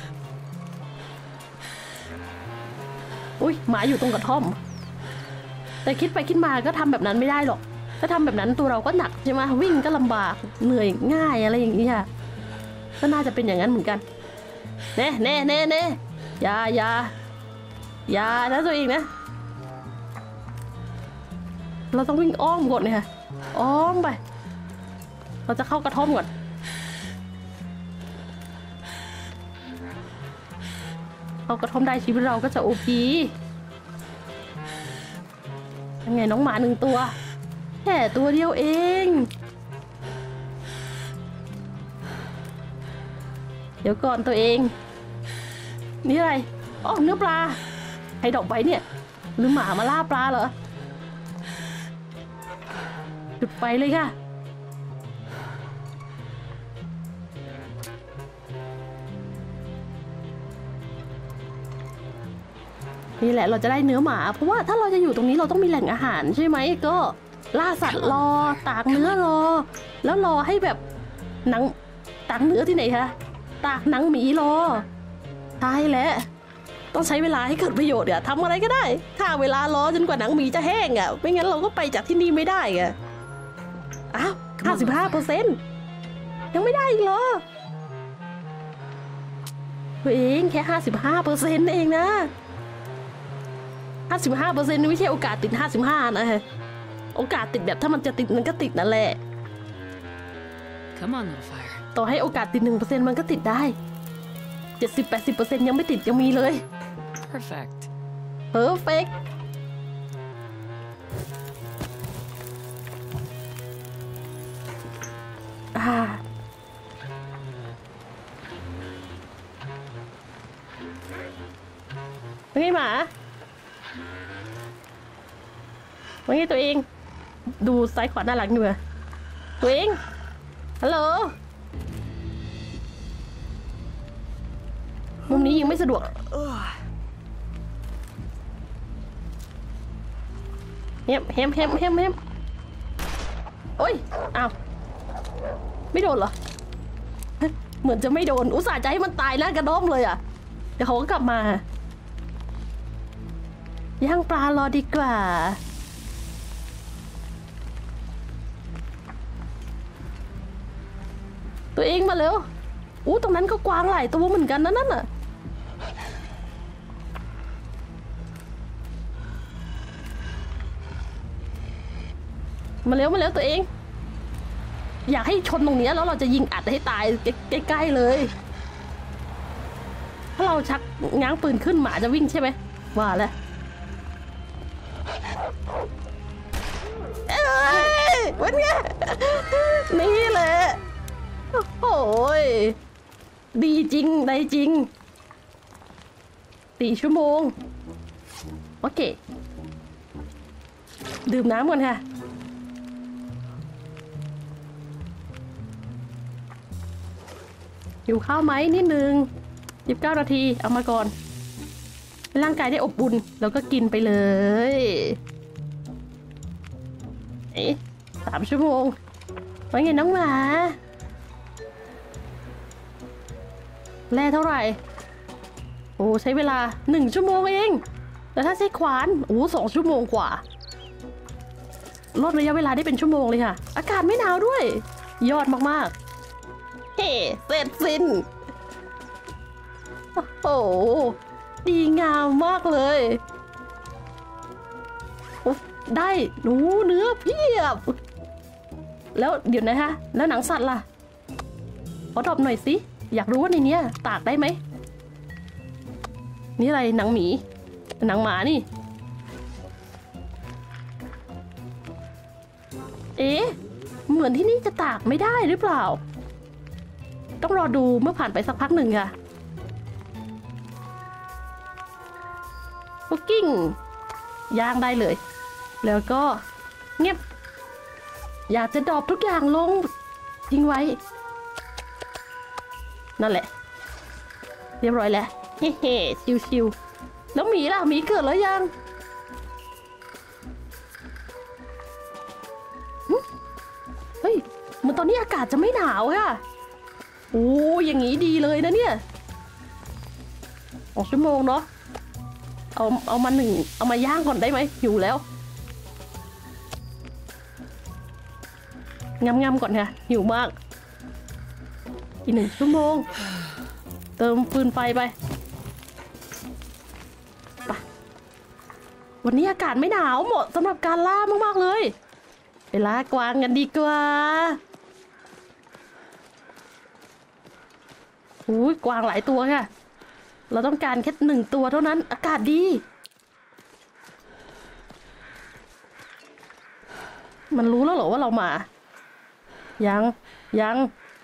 อุ้ยหมาอยู่ตรงกระท่อมแต่คิดไปคิดมาก็ทำแบบนั้นไม่ได้หรอกถ้าทำแบบนั้นตัวเราก็หนักใช่ไหมวิ่งก็ลำบากเหนื่อยง่ายอะไรอย่างนี้ค่ะก็น่าจะเป็นอย่างนั้นเหมือนกันเน่อย่านะตัวเองนะเราต้องวิ่งอ้อมก่อนเนี่ยค่ะอ้อมไปเราจะเข้ากระท่อมก่อนเข้ากระท่อมได้ชีวิตเราก็จะโอเคยังไงน้องหมา1 ตัวแค่ตัวเดียวเองเดี๋ยวก่อนตัวเองนี่อะไรอ๋อเนื้อปลาให้ดอกไปเนี่ยหรือหมามาล่าปลาเหรอจุดไฟเลยค่ะนี่แหละเราจะได้เนื้อหมาเพราะว่าถ้าเราจะอยู่ตรงนี้เราต้องมีแหล่งอาหารใช่ไหมก็ล่าสัตว์รอตากเนื้อรอแล้วรอให้แบบหนังตากเนื้อที่ไหนคะตากหนังหมีรอใช่แล้วต้องใช้เวลาให้เกิดประโยชน์ทำอะไรก็ได้ถ้าเวลารอจนกว่าหนังหมีจะแห้งไม่งั้นเราก็ไปจากที่นี่ไม่ได้อ้าว55%ยังไม่ได้อีกเหรอตัวเองแค่55%เองนะ55%ไม่ใช่โอกาสติด55นะฮะโอกาสติดแบบถ้ามันจะติดมันก็ติดนั่นแหละ Come on, little fire. ต่อให้โอกาสติด 1% มันก็ติดได้ 70-80% ยังไม่ติดยังมีเลย Perfect. Perfect เป็นไงหมาเป็นไงตัวเองดูซ้ายขวาด้านหลังอยู่ตัวเองฮัลโหลมุมนี้ยิงไม่สะดวกเฮมโอ้ยอ้าวไม่โดนเหรอเหมือนจะไม่โดนอุตส่าห์จะให้มันตายหน้ากระด้อมเลยเดี๋ยวเขาก็กลับมาย่างปลารอดีกว่าตัวเองมาเร็วตรงนั้นก็กวางหลายตัวเหมือนกันนั่นน่ะมาเร็วตัวเองอยากให้ชนตรงนี้แล้วเราจะยิงอัดให้ตายใกล้ๆเลยถ้าเราชักง้างปืนขึ้นหมาจะวิ่งใช่ไหมว่าแล้วเป็นไงนี่แหละโอ้ยดีจริงได้จริง4 ชั่วโมงโอเคดื่มน้ำก่อนค่ะหิวข้าวไหมนิดนึง19 นาทีเอามาก่อนร่างกายได้อบอุ่นแล้วก็กินไปเลย3 ชั่วโมงว่าไงน้องหมาแร่เท่าไหร่ใช้เวลา1 ชั่วโมงเองแต่ถ้าใช้ขวาน2 ชั่วโมงกว่าลดระยะเวลาได้เป็นชั่วโมงเลยค่ะอากาศไม่หนาวด้วยยอดมากๆเสร็จสิ้นโอ้ดีงามมากเลยได้เนื้อเพียบแล้วเดี๋ยวนะคะแล้วหนังสัตว์ล่ะขอตอบหน่อยสิอยากรู้ว่าในนี้ตากได้ไหมนี่อะไรหนังหมีหนังหมานี่เหมือนที่นี่จะตากไม่ได้หรือเปล่าต้องรอดูเมื่อผ่านไปสักพักหนึ่งค่ะคุกกิ้งย่างได้เลยแล้วก็เงียบอยากจะดรอปทุกอย่างลงทิ้งไว้นั่นแหละเรียบร้อยแล้วเฮ้ชิวแล้วหมีล่ะหมีเกิดแล้วยังเฮ้ยเหมือนตอนนี้อากาศจะไม่หนาวค่ะโอ้อย่างงี้ดีเลยนะเนี่ย2 ชั่วโมงเนาะเอามาเอามาย่างก่อนได้ไหมหิวแล้วงำก่อนค่ะหิวมากอีก1 ชั่วโมงเติมฟืนไฟไปวันนี้อากาศไม่หนาวเหมาะสำหรับการล่ามากๆเลยไปล่ากวางกันดีกว่าอุ้ยกวางหลายตัวค่ะเราต้องการแค่1 ตัวเท่านั้นอากาศดีมันรู้แล้วเหรอว่าเรามายัง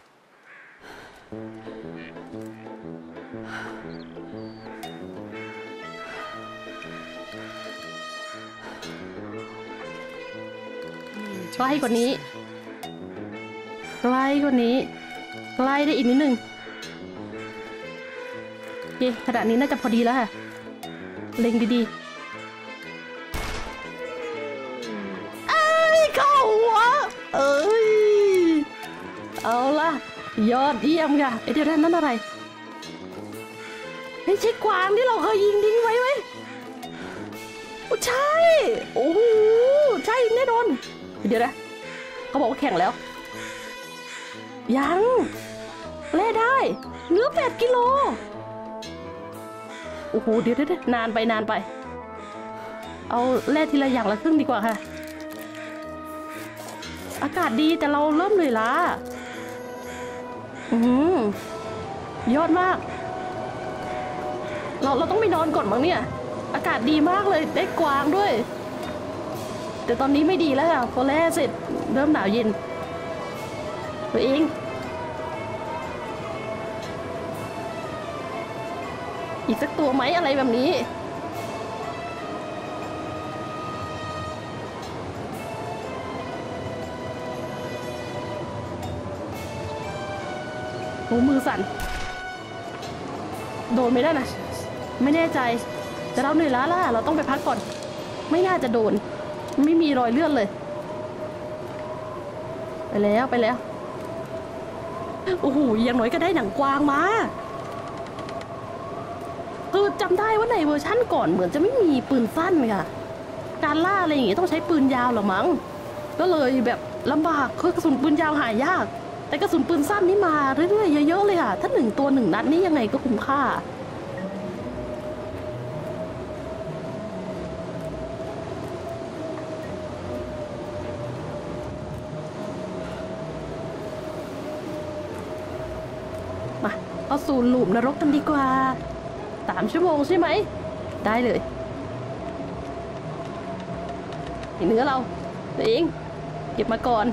ใกล้กว่านี้ใกล้ได้อีกนิดนึงโอเคขนาดนี้น่าจะพอดีแล้วค่ะเล็งดีๆเข้าหัวเอาล่ะยอดเยี่ยมค่ะเดี๋ยวนั่นอะไรไม่ใช่กวางที่เราเคยยิงทิ้งไว้ไหมใช่โอ้โหใช่แน่นอนเดี๋ยวนะเขาบอกว่าแข่งแล้วยังแล่ได้เนื้อ8 กิโลโอ้โหเดี๋ยวนานไปเอาแล่ทีละอย่างละครึ่งดีกว่าค่ะอากาศดีแต่เราเริ่มเหนื่อยล้ายอดมากเราต้องไปนอนก่อนมั้งเนี่ยอากาศดีมากเลยได้กวางด้วยแต่ตอนนี้ไม่ดีแล้วค่ะพอแล่เสร็จเริ่มหนาวเย็นตัวเองอีกสักตัวไหมอะไรแบบนี้โอ้มือสั่นโดนไม่ได้นะไม่แน่ใจแต่เราเหนื่อยล้าล่ะเราต้องไปพักก่อนไม่น่าจะโดนไม่มีรอยเลือดเลยไปแล้วโอ้โหอย่างน้อยก็ได้หนังกวางมาคือจำได้ว่าในเวอร์ชั่นก่อนเหมือนจะไม่มีปืนสั้นค่ะการล่าอะไรอย่างงี้ต้องใช้ปืนยาวหรอมั้งก็เลยแบบลำบากคือกระสุนปืนยาวหายากแต่กระสุนปืนสั้นนี่มาเรื่อยๆเยอะๆเลยค่ะถ้า1 ตัว 1 นัดนี่ยังไงก็คุ้มค่ามาเอาสู่หลุมนรกกันดีกว่า3 ชั่วโมงใช่ไหมได้เลยเนื้อเราตัวเองเก็บมาก่อน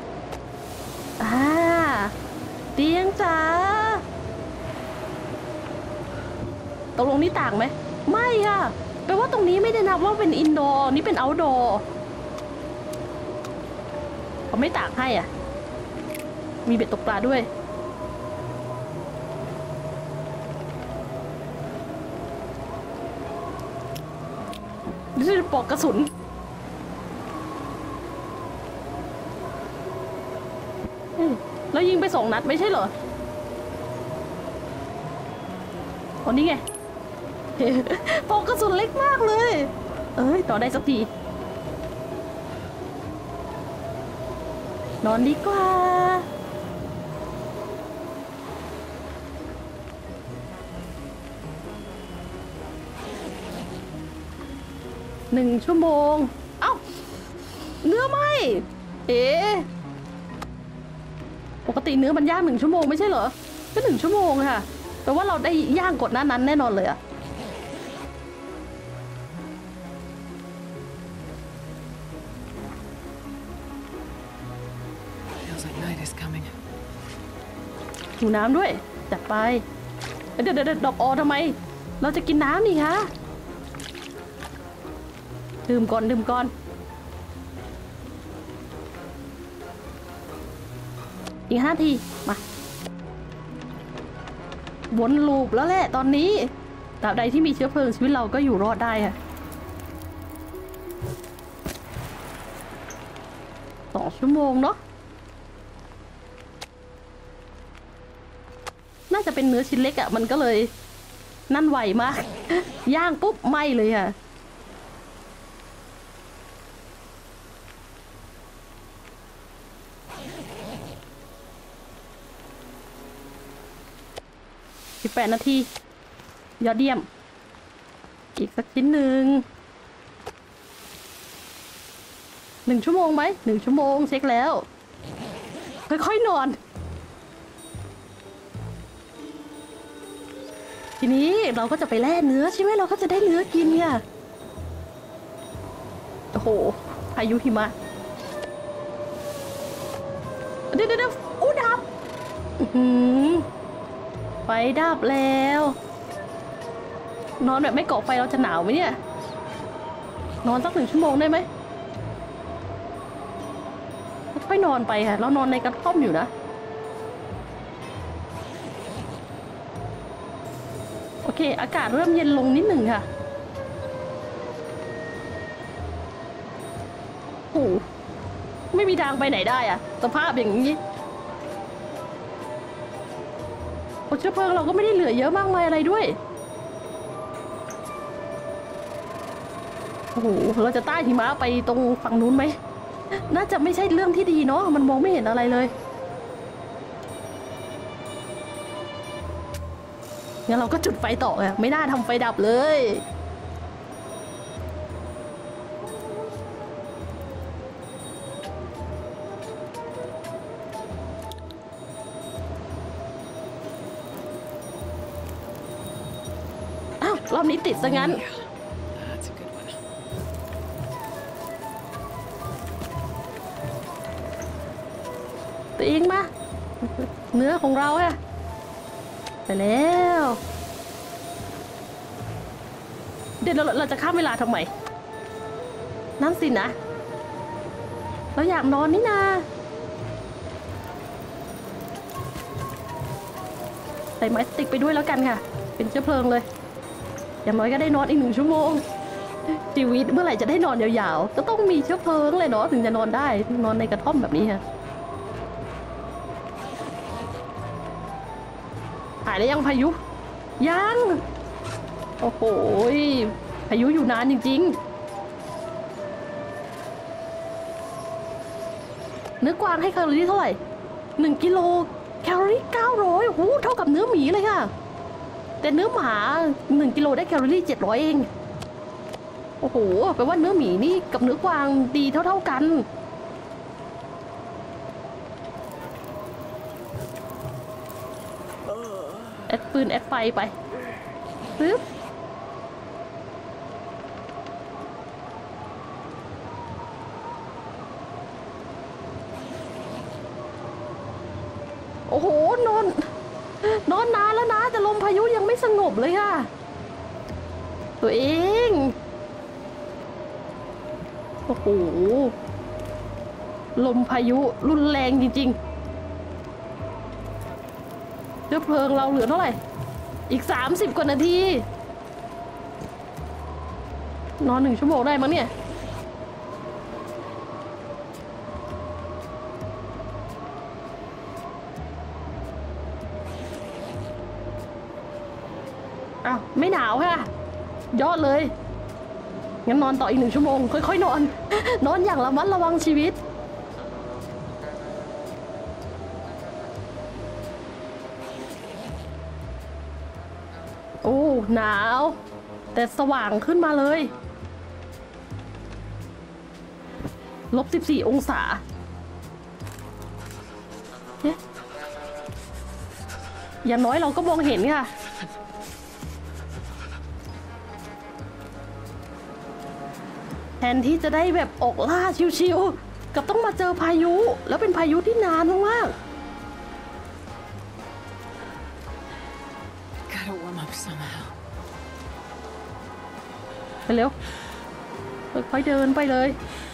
เตียงจ๋าตกลงนี่ต่างไหมไม่ค่ะแปลว่าตรงนี้ไม่ได้นับว่าเป็นอินดอร์นี่เป็นเอาท์ดอร์เขาไม่ต่างให้มีเบ็ดตกปลาด้วยนี่ปลอกกระสุนแล้วยิงไป2 นัดไม่ใช่เหรออ๋อนี่ไงปลอกกระสุนเล็กมากเลยต่อได้สักทีนอนดีกว่า1 ชั่วโมงเอ้าเนื้อไหมปกติเนื้อมันย่าง1 ชั่วโมงไม่ใช่เหรอก็1 ชั่วโมงค่ะแปลว่าเราได้ย่างกดหน้านั้นแน่นอนเลยหิวน้ำด้วยจัดไปเดี๋ยวดอกออทำไมเราจะกินน้ำนี่คะดื่มก่อนอีก5 นาทีมาวนลูปแล้วแหละตอนนี้ตราบใดที่มีเชื้อเพลิงชีวิตเราก็อยู่รอดได้ค่ะ2 ชั่วโมงเนาะน่าจะเป็นเนื้อชิ้นเล็กอะ่ะมันก็เลยนั่นไวมาก ย่างปุ๊บไหม้เลยค่ะ18 นาทียอดเยี่ยมอีกสักชิ้นหนึ่ง1 ชั่วโมงไหม1 ชั่วโมงเช็คแล้วค่อยๆนอนทีนี้เราก็จะไปแล่เนื้อใช่ไหมเราก็จะได้เนื้อกินเนี่ยโอ้โหพายุหิมะเดี๋ยวอู้ดับไฟดับแล้วนอนแบบไม่ก่อไฟเราจะหนาวไหมเนี่ยนอนสัก1 ชั่วโมงได้ไหมค่อยนอนไปค่ะเรานอนในกระท่อมอยู่นะโอเคอากาศเริ่มเย็นลงนิดหนึ่งค่ะโอ้ไม่มีทางไปไหนได้อะสภาพอย่างนี้เชื้อเพลิงเราก็ไม่ได้เหลือเยอะมากมายอะไรด้วยโอ้โหเราจะใต้หิมะไปตรงฝั่งนู้นไหมน่าจะไม่ใช่เรื่องที่ดีเนาะมันมองไม่เห็นอะไรเลยงั้นเราก็จุดไฟต่ออะไม่น่าทำไฟดับเลยอ้าวรอบนี้ติดซะงั้น That's a good one. ตัวเองมาเนื้อของเราอะไปแล้วเดี๋ยวเราจะข้ามเวลาทำไมนั่นสินะเราอยากนอนนี่นาใส่ไม้สติ๊กไปด้วยแล้วกันค่ะเป็นเชื้อเพลิงเลยอย่างน้อยก็ได้นอนอีก1 ชั่วโมงชีวิตเมื่อไหร่จะได้นอนยาวๆก็ต้องมีเชื้อเพลิงเลยเนาะถึงจะนอนได้นอนในกระท่อมแบบนี้ค่ะหายได้ยังพายุยังโอ้โหพายุอยู่นานจริงๆเนื้อกวางให้แคลอรี่เท่าไหร่1 กิโลแคลอรี่900โอ้โหเท่ากับเนื้อหมีเลยค่ะแต่เนื้อหมา1 กิโลได้แคลอรี่700เองโอ้โหแปลว่าเนื้อหมีนี่กับเนื้อกวางดีเท่าๆกันแอดปืนแอดไฟไปปึ๊บโอ้โหนอนนานแล้วนะแต่ลมพายุยังไม่สงบเลยค่ะตัวเองโอ้โหลมพายุรุนแรงจริงๆเชื้อเพลิงเราเหลือเท่าไหร่อีก30 กว่านาทีนอน1 ชั่วโมงได้มั้งเนี่ยอ้าวไม่หนาวค่ะยอดเลยงั้นนอนต่ออีก1 ชั่วโมงค่อยๆนอนนอนอย่างระมัดระวังชีวิตโอ้หนาวแต่สว่างขึ้นมาเลย-14 องศาอย่างน้อยเราก็มองเห็นค่ะแทนที่จะได้แบบออกล่าชิวๆกับต้องมาเจอพายุแล้วเป็นพายุที่นานมาก Gotta warm up somehow. ๆไปเร็วค่อยๆเดินไปเลย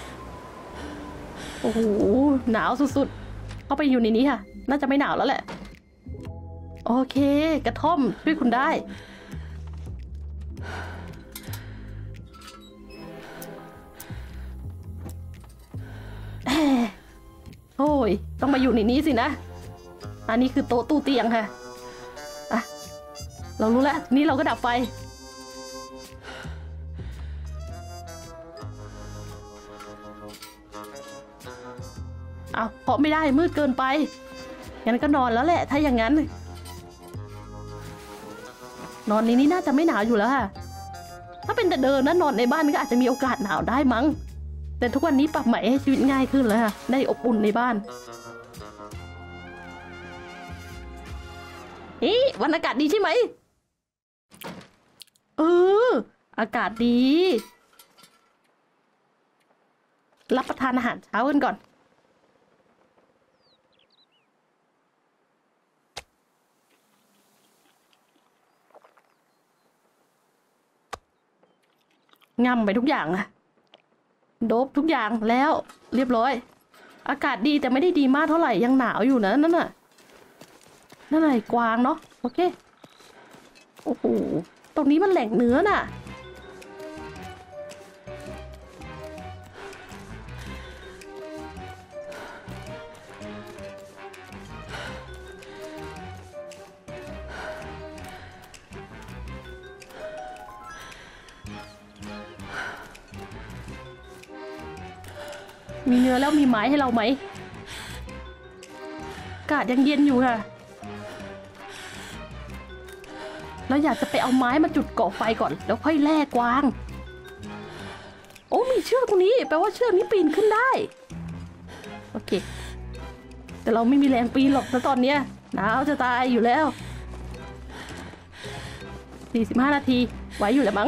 โอ้โหหนาวสุดๆเข้าไปอยู่ในนี้ค่ะน่าจะไม่หนาวแล้วแหละโอเคกระท่อมช่วยคุณได้โอ้ยต้องมาอยู่ในนี้สินะอันนี้คือโต๊ะตู้เตียงค่ะอ่ะเรารู้แล้วนี่เราก็ดับไฟเอาเพราะไม่ได้มืดเกินไปงั้นก็นอนแล้วแหละถ้าอย่างนั้นนอนในนี้น่าจะไม่หนาวอยู่แล้วค่ะถ้าเป็นแต่เดินนะนอนในบ้านก็อาจจะมีโอกาสหนาวได้มั้งแต่ทุกวันนี้ปรับใหม่ให้ชีวิตง่ายขึ้นแล้วค่ะได้อบอุ่นในบ้านวันอากาศดีใช่ไหมอากาศดีรับประทานอาหารเช้ากันก่อนง่ำไปทุกอย่างอะโดบทุกอย่างแล้วเรียบร้อยอากาศดีแต่ไม่ได้ดีมากเท่าไหร่ยังหนาวอยู่นะนั่นน่ะกวางเนาะโอเคโอ้โหตรงนี้มันแหล่งเนื้อน่ะมีเนื้อแล้วมีไม้ให้เราไหมอากาศยังเย็นอยู่ค่ะเราอยากจะไปเอาไม้มาจุดก่อไฟก่อนแล้วค่อยแล่กวางโอ้มีเชือกตรงนี้แปลว่าเชือกนี้ปีนขึ้นได้โอเคแต่เราไม่มีแรงปีนหรอกนะตอนเนี้ยหนาวจะตายอยู่แล้ว45 นาทีไหวอยู่แล้วมั้ง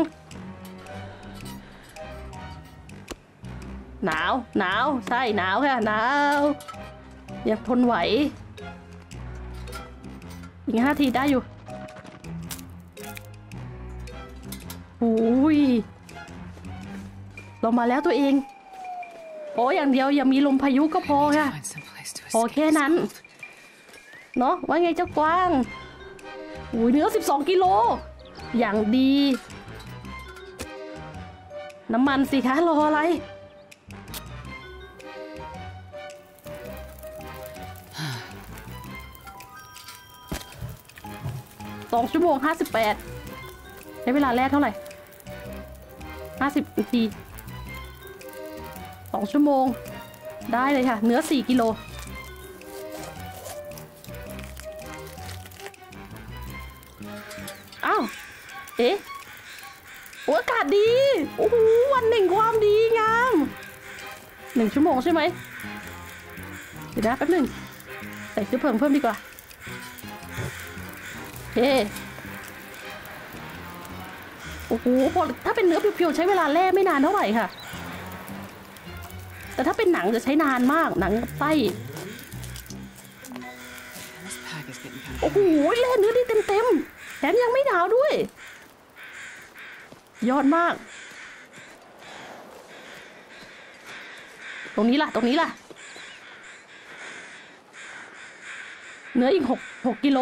หนาวใช่หนาวค่ะหนาวยังทนไหวอีก5 นาทีได้อยู่อุ้ยเรามาแล้วตัวเองโอ้อย่างเดียวอย่ามีลมพายุก็พอค่ะพอแค่นั้นเนาะว่าไงเจ้ากวางอุ้ยเนื้อ12 กิโลอย่างดีน้ำมันสิคะรออะไร2 ชั่วโมง 58ใช้เวลาแรกเท่าไหร่50 นาที2 ชั่วโมงได้เลยค่ะเนื้อ4 กิโลอ้าวเอ๊ะอากาศดีโอ้โหวันหนึ่งความดีงาม1 ชั่วโมงใช่ไหมเดี๋ยวนะแป๊บหนึ่งใส่เชื้อเพลิงเพิ่มดีกว่าเฮ้โอ้โหถ้าเป็นเนื้อเพียวๆใช้เวลาแล่ไม่นานเท่าไหร่ค่ะแต่ถ้าเป็นหนังจะใช้นานมากหนังไส้โอ้โหแล่เนื้อได้เต็มๆแถมยังไม่หนาวด้วยยอดมากตรงนี้ล่ะเนื้ออีก6 กิโล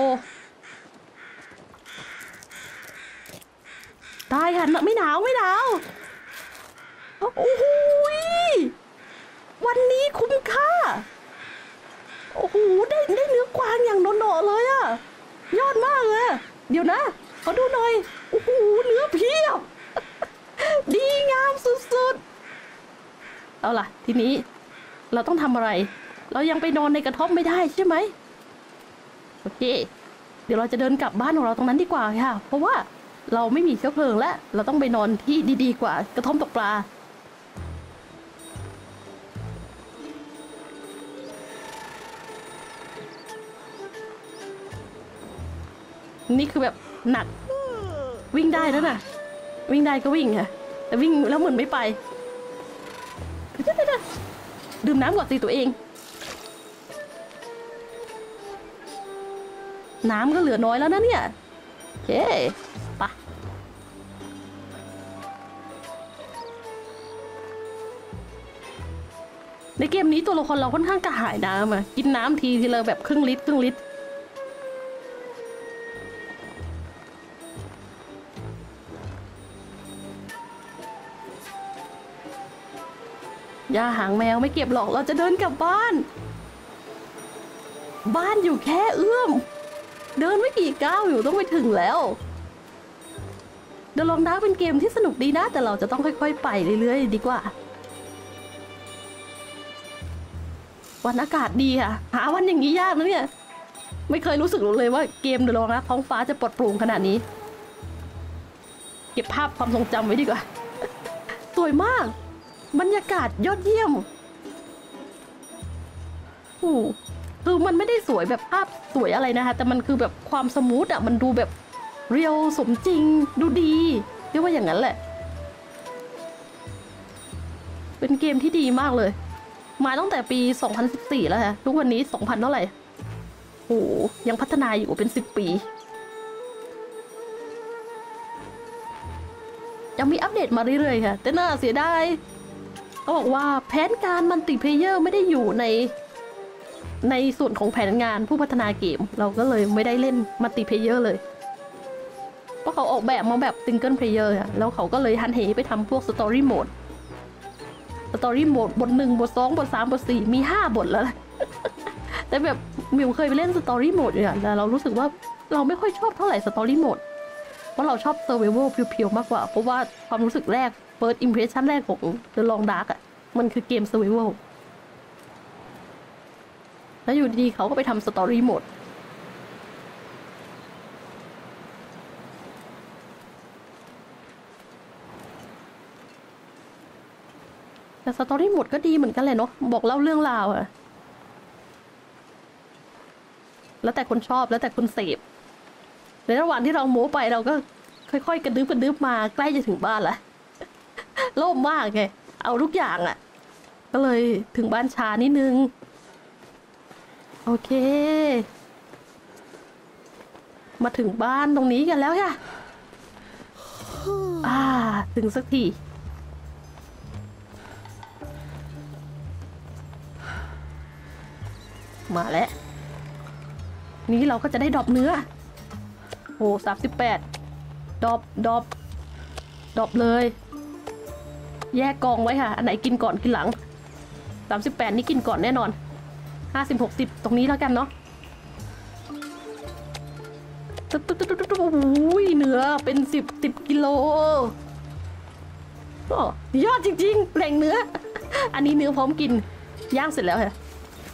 ได้ค่ะไม่หนาวโอ้โหวันนี้คุ้มค่าโอ้โหได้เนื้อกวางอย่างโดนๆเลยอะยอดมากเลยเดี๋ยวนะขอดูหน่อยโอ้โหเนื้อเพียบ ดีงามสุดๆเอาล่ะทีนี้เราต้องทำอะไรเรายังไปนอนในกระท่อมไม่ได้ใช่ไหมโอเคเดี๋ยวเราจะเดินกลับบ้านของเราตรงนั้นดีกว่าค่ะเพราะว่าเราไม่มีเชื้อเพลิงแล้วเราต้องไปนอนที่ดีๆกว่ากระท่อมตกปลานี่คือแบบหนักวิ่งได้แล้วนะวิ่งได้ก็วิ่งค่ะแต่วิ่งแล้วเหมือนไม่ไปดื่มน้ำก่อนสิตัวเองน้ำก็เหลือน้อยแล้วนะเนี่ยโอเคไปในเกมนี้ตัวละครเราค่อนข้างกระหายน้ำอ่ะกินน้ำทีละแบบครึ่งลิตรยาหางแมวไม่เก็บหรอกเราจะเดินกลับบ้านบ้านอยู่แค่เอื้อมเดินไม่กี่ก้าวอยู่ต้องไปถึงแล้วเดอะลองดาร์กเป็นเกมที่สนุกดีนะแต่เราจะต้องค่อยๆไปเรื่อยๆดีกว่าวันอากาศดีค่ะหาวันอย่างนี้ยากนะเนี่ยไม่เคยรู้สึกเลยว่าเกมเดอะลองดาร์กท้องฟ้าจะปลอดโปร่งขนาดนี้เก็บภาพความทรงจำไว้ดีกว่าสวยมากบรรยากาศยอดเยี่ยมคือมันไม่ได้สวยแบบภาพสวยอะไรนะคะแต่มันคือแบบความสมูทอ่ะมันดูแบบเรียลสมจริงดูดีเรียกว่าอย่างนั้นแหละเป็นเกมที่ดีมากเลยมาตั้งแต่ปี2014แล้วค่ะทุกวันนี้2000เท่าไหร่โอ้ยังพัฒนาอยู่เป็น10 ปียังมีอัปเดตมาเรื่อยๆค่ะแต่น่าเสียดายเขาบอกว่าแผนการมัลติเพลเยอร์ไม่ได้อยู่ในส่วนของแผนงานผู้พัฒนาเกมเราก็เลยไม่ได้เล่นมัลติเพลเยอร์เลยเพราะเขาออกแบบมาแบบซิงเกิลเพลเยอร์แล้วเขาก็เลยหันเหไปทำพวกสตอรี่โหมดบท 1 บท 2 บท 3 บท 4มี5 บทแล้ว แต่แบบมิวเคยไปเล่นสตอรี่โหมดอยู่แต่เรารู้สึกว่าเราไม่ค่อยชอบเท่าไหร่สตอรี่โหมดเพราะเราชอบเซอร์ไวเวลเพียวๆมากกว่าเพราะว่าความรู้สึกแรก First Impression แรกของ The Long Dark อ่ะมันคือเกมเซอร์ไวเวลแล้วอยู่ดีๆเขาก็ไปทำสตอรี่โหมดแต่สตอรี่โหมดก็ดีเหมือนกันเลยเนาะบอกเล่าเรื่องราวอะแล้วแต่คนชอบแล้วแต่คนเสพในระหว่างที่เราโม้ไปเราก็ค่อยๆกระดึ๊บมาใกล้จะถึงบ้านแล้ว โลภมากไงเอาทุกอย่างอะก็เลยถึงบ้านช้านิดนึงโอเคมาถึงบ้านตรงนี้กันแล้วค่ะถึงสักทีมาแล้วนี้เราก็จะได้ดรอปเนื้อโอ้38ดรอปเลยแยกกองไว้ค่ะอันไหนกินก่อนกินหลัง38นี่กินก่อนแน่นอน50-60ตรงนี้แล้วกันเนาะโอ้ยเนื้อเป็น10 กิโลยอดจริงๆแหล่งเนื้ออันนี้เนื้อพร้อมกินย่างเสร็จแล้วค่ะ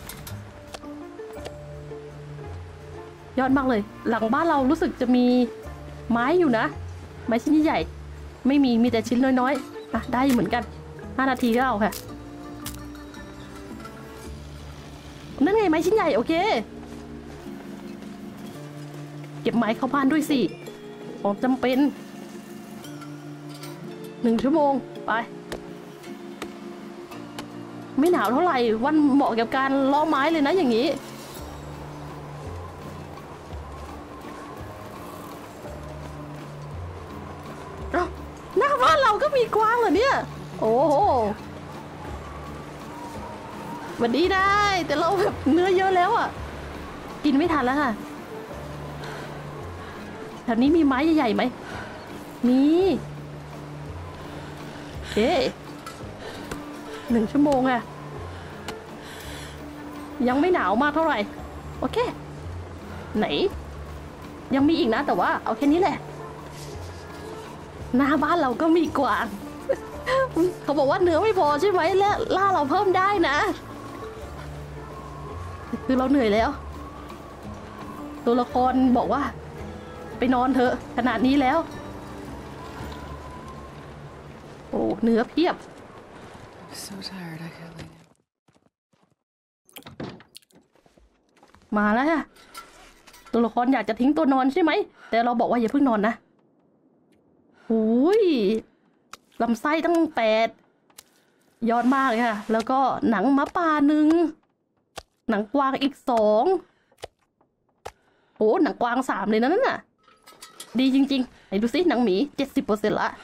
ยอดมากเลยหลังบ้านเรารู้สึกจะมีไม้อยู่นะไม้ชิ้นใหญ่ไม่มีแต่ชิ้นน้อยๆได้เหมือนกัน5 นาทีก็เอาค่ะนั่นไงไม้ชิ้นใหญ่โอเคเก็บไม้เข้าบ้านด้วยสิของจำเป็น1 ชั่วโมงไปไม่หนาวเท่าไหร่วันเหมาะกับการล้อไม้เลยนะอย่างนี้หน้าบ้านเราก็มีกวางเหรอเนี่ยโอ้โหวันนี้ได้แต่เราแบบเนื้อเยอะแล้วอ่ะกินไม่ทันแล้วค่ะแถวนี้มีไม้ใหญ่ๆไหมมีโอเค1 ชั่วโมงอะยังไม่หนาวมากเท่าไหร่โอเคไหนยังมีอีกนะแต่ว่าเอาแค่นี้แหละหน้าบ้านเราก็มีกวาง เขาบอกว่าเนื้อไม่พอใช่ไหมแล้วล่าเราเพิ่มได้นะคือเราเหนื่อยแล้วตัวละครบอกว่าไปนอนเถอะขนาดนี้แล้วโอ้เนื้อเพียบ So tired, I can't lay down. มาแล้วค่ะตัวละครอยากจะทิ้งตัวนอนใช่ไหมแต่เราบอกว่าอย่าเพิ่งนอนนะโอ้ยลำไส้ตั้ง8ยอดมากเลยค่ะแล้วก็หนังหมาป่า1หนังกวางอีก2โอ้หนังกวาง3เลยนะนั่นน่ะดีจริงๆไหนดูสิหนังหมี 70% ละ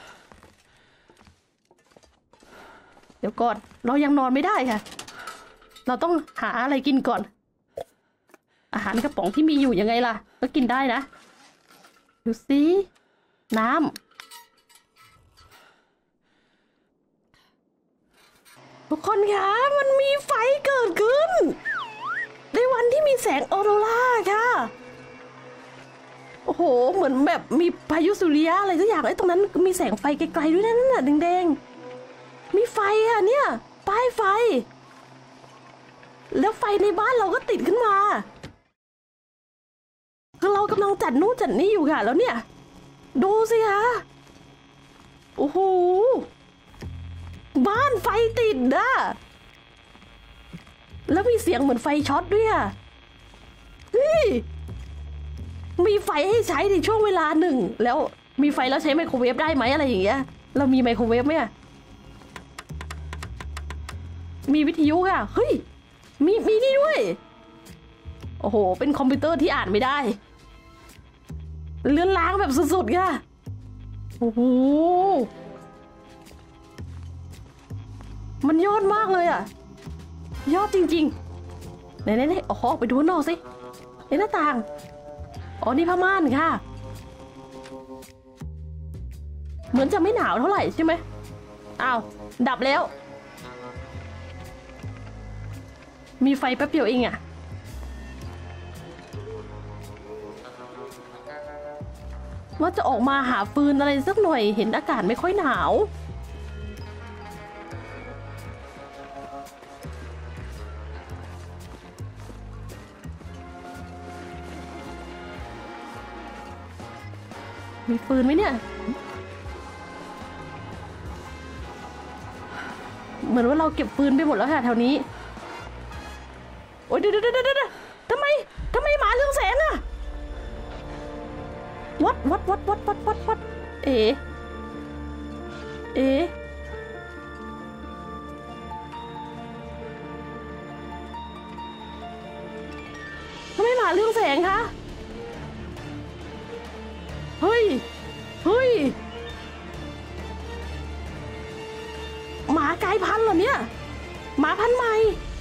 เดี๋ยวก่อนเรายังนอนไม่ได้ค่ะเราต้องหาอะไรกินก่อนอาหารกระป๋องที่มีอยู่ยังไงล่ะก็กินได้นะดูสิน้ำทุกคนคะมันมีไฟเกิดขึ้นในวันที่มีแสงออโรราค่ะโอ้โหเหมือนแบบมีพายุสุริยะอะไรสักอย่างไอ้ตรงนั้นมีแสงไฟไกลๆด้วยนั่นน่ะแดงๆมีไฟอ่ะเนี่ยป้ายไฟแล้วไฟในบ้านเราก็ติดขึ้นมาคือเรากำลังจัดนู่นจัดนี่อยู่ค่ะแล้วเนี่ยดูสิคะโอ้โหบ้านไฟติดนะแล้วมีเสียงเหมือนไฟช็อตด้วยอ่ะเฮ้ยมีไฟให้ใช้ในช่วงเวลาหนึ่งแล้วมีไฟแล้วใช้ไมโครเวฟได้ไหมอะไรอย่างเงี้ยเรามีไมโครเวฟไหมอ่ะมีวิทยุค่ะเฮ้ยมีนี่ด้วยโอ้โหเป็นคอมพิวเตอร์ที่อ่านไม่ได้เลื่อนล้างแบบสุดๆค่ะโอ้โหมันยอดมากเลยอ่ะยอดจริงๆไหนๆอ๋อไปดูข้างนอกสิในหน้าต่างอ๋อนี่ผ้าม่านค่ะเหมือนจะไม่หนาวเท่าไหร่ใช่ไหมอ้าวดับแล้วมีไฟแป๊บเดียวเองอะว่าจะออกมาหาฟืนอะไรสักหน่อยเห็นอากาศไม่ค่อยหนาวมีฟืนไหมเนี่ยเหมือนว่าเราเก็บฟืนไปหมดแล้วค่ะแถวนี้โอ๊ยเดี๋ยวทำไมหมาเรืองแสงอะวัดเอ๋ทำไมหมาเรืองแสงคะเฮ้ยหมากลายพันธุ์เหรอเนี่ยหมาพันธุ์ใหม่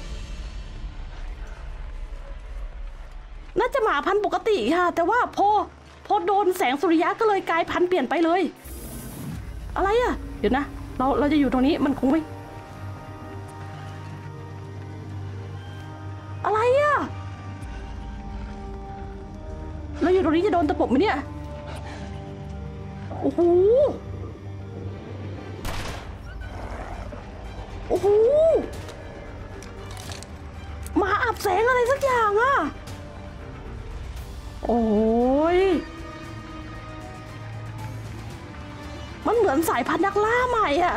น่าจะหมาพันธุ์ปกติค่ะแต่ว่าพอโดนแสงสุริยะก็เลยกลายพันธุ์เปลี่ยนไปเลยอะไรอ่ะเดี๋ยวนะเราจะอยู่ตรงนี้มันคงไม่อะไรอ่ะเราอยู่ตรงนี้จะโดนตะปบไหมเนี่ยโอ้โหหมาอับแสงอะไรสักอย่างอ่ะโอ้ยมันเหมือนสายพันธุ์นักล่าใหม่อ่ะ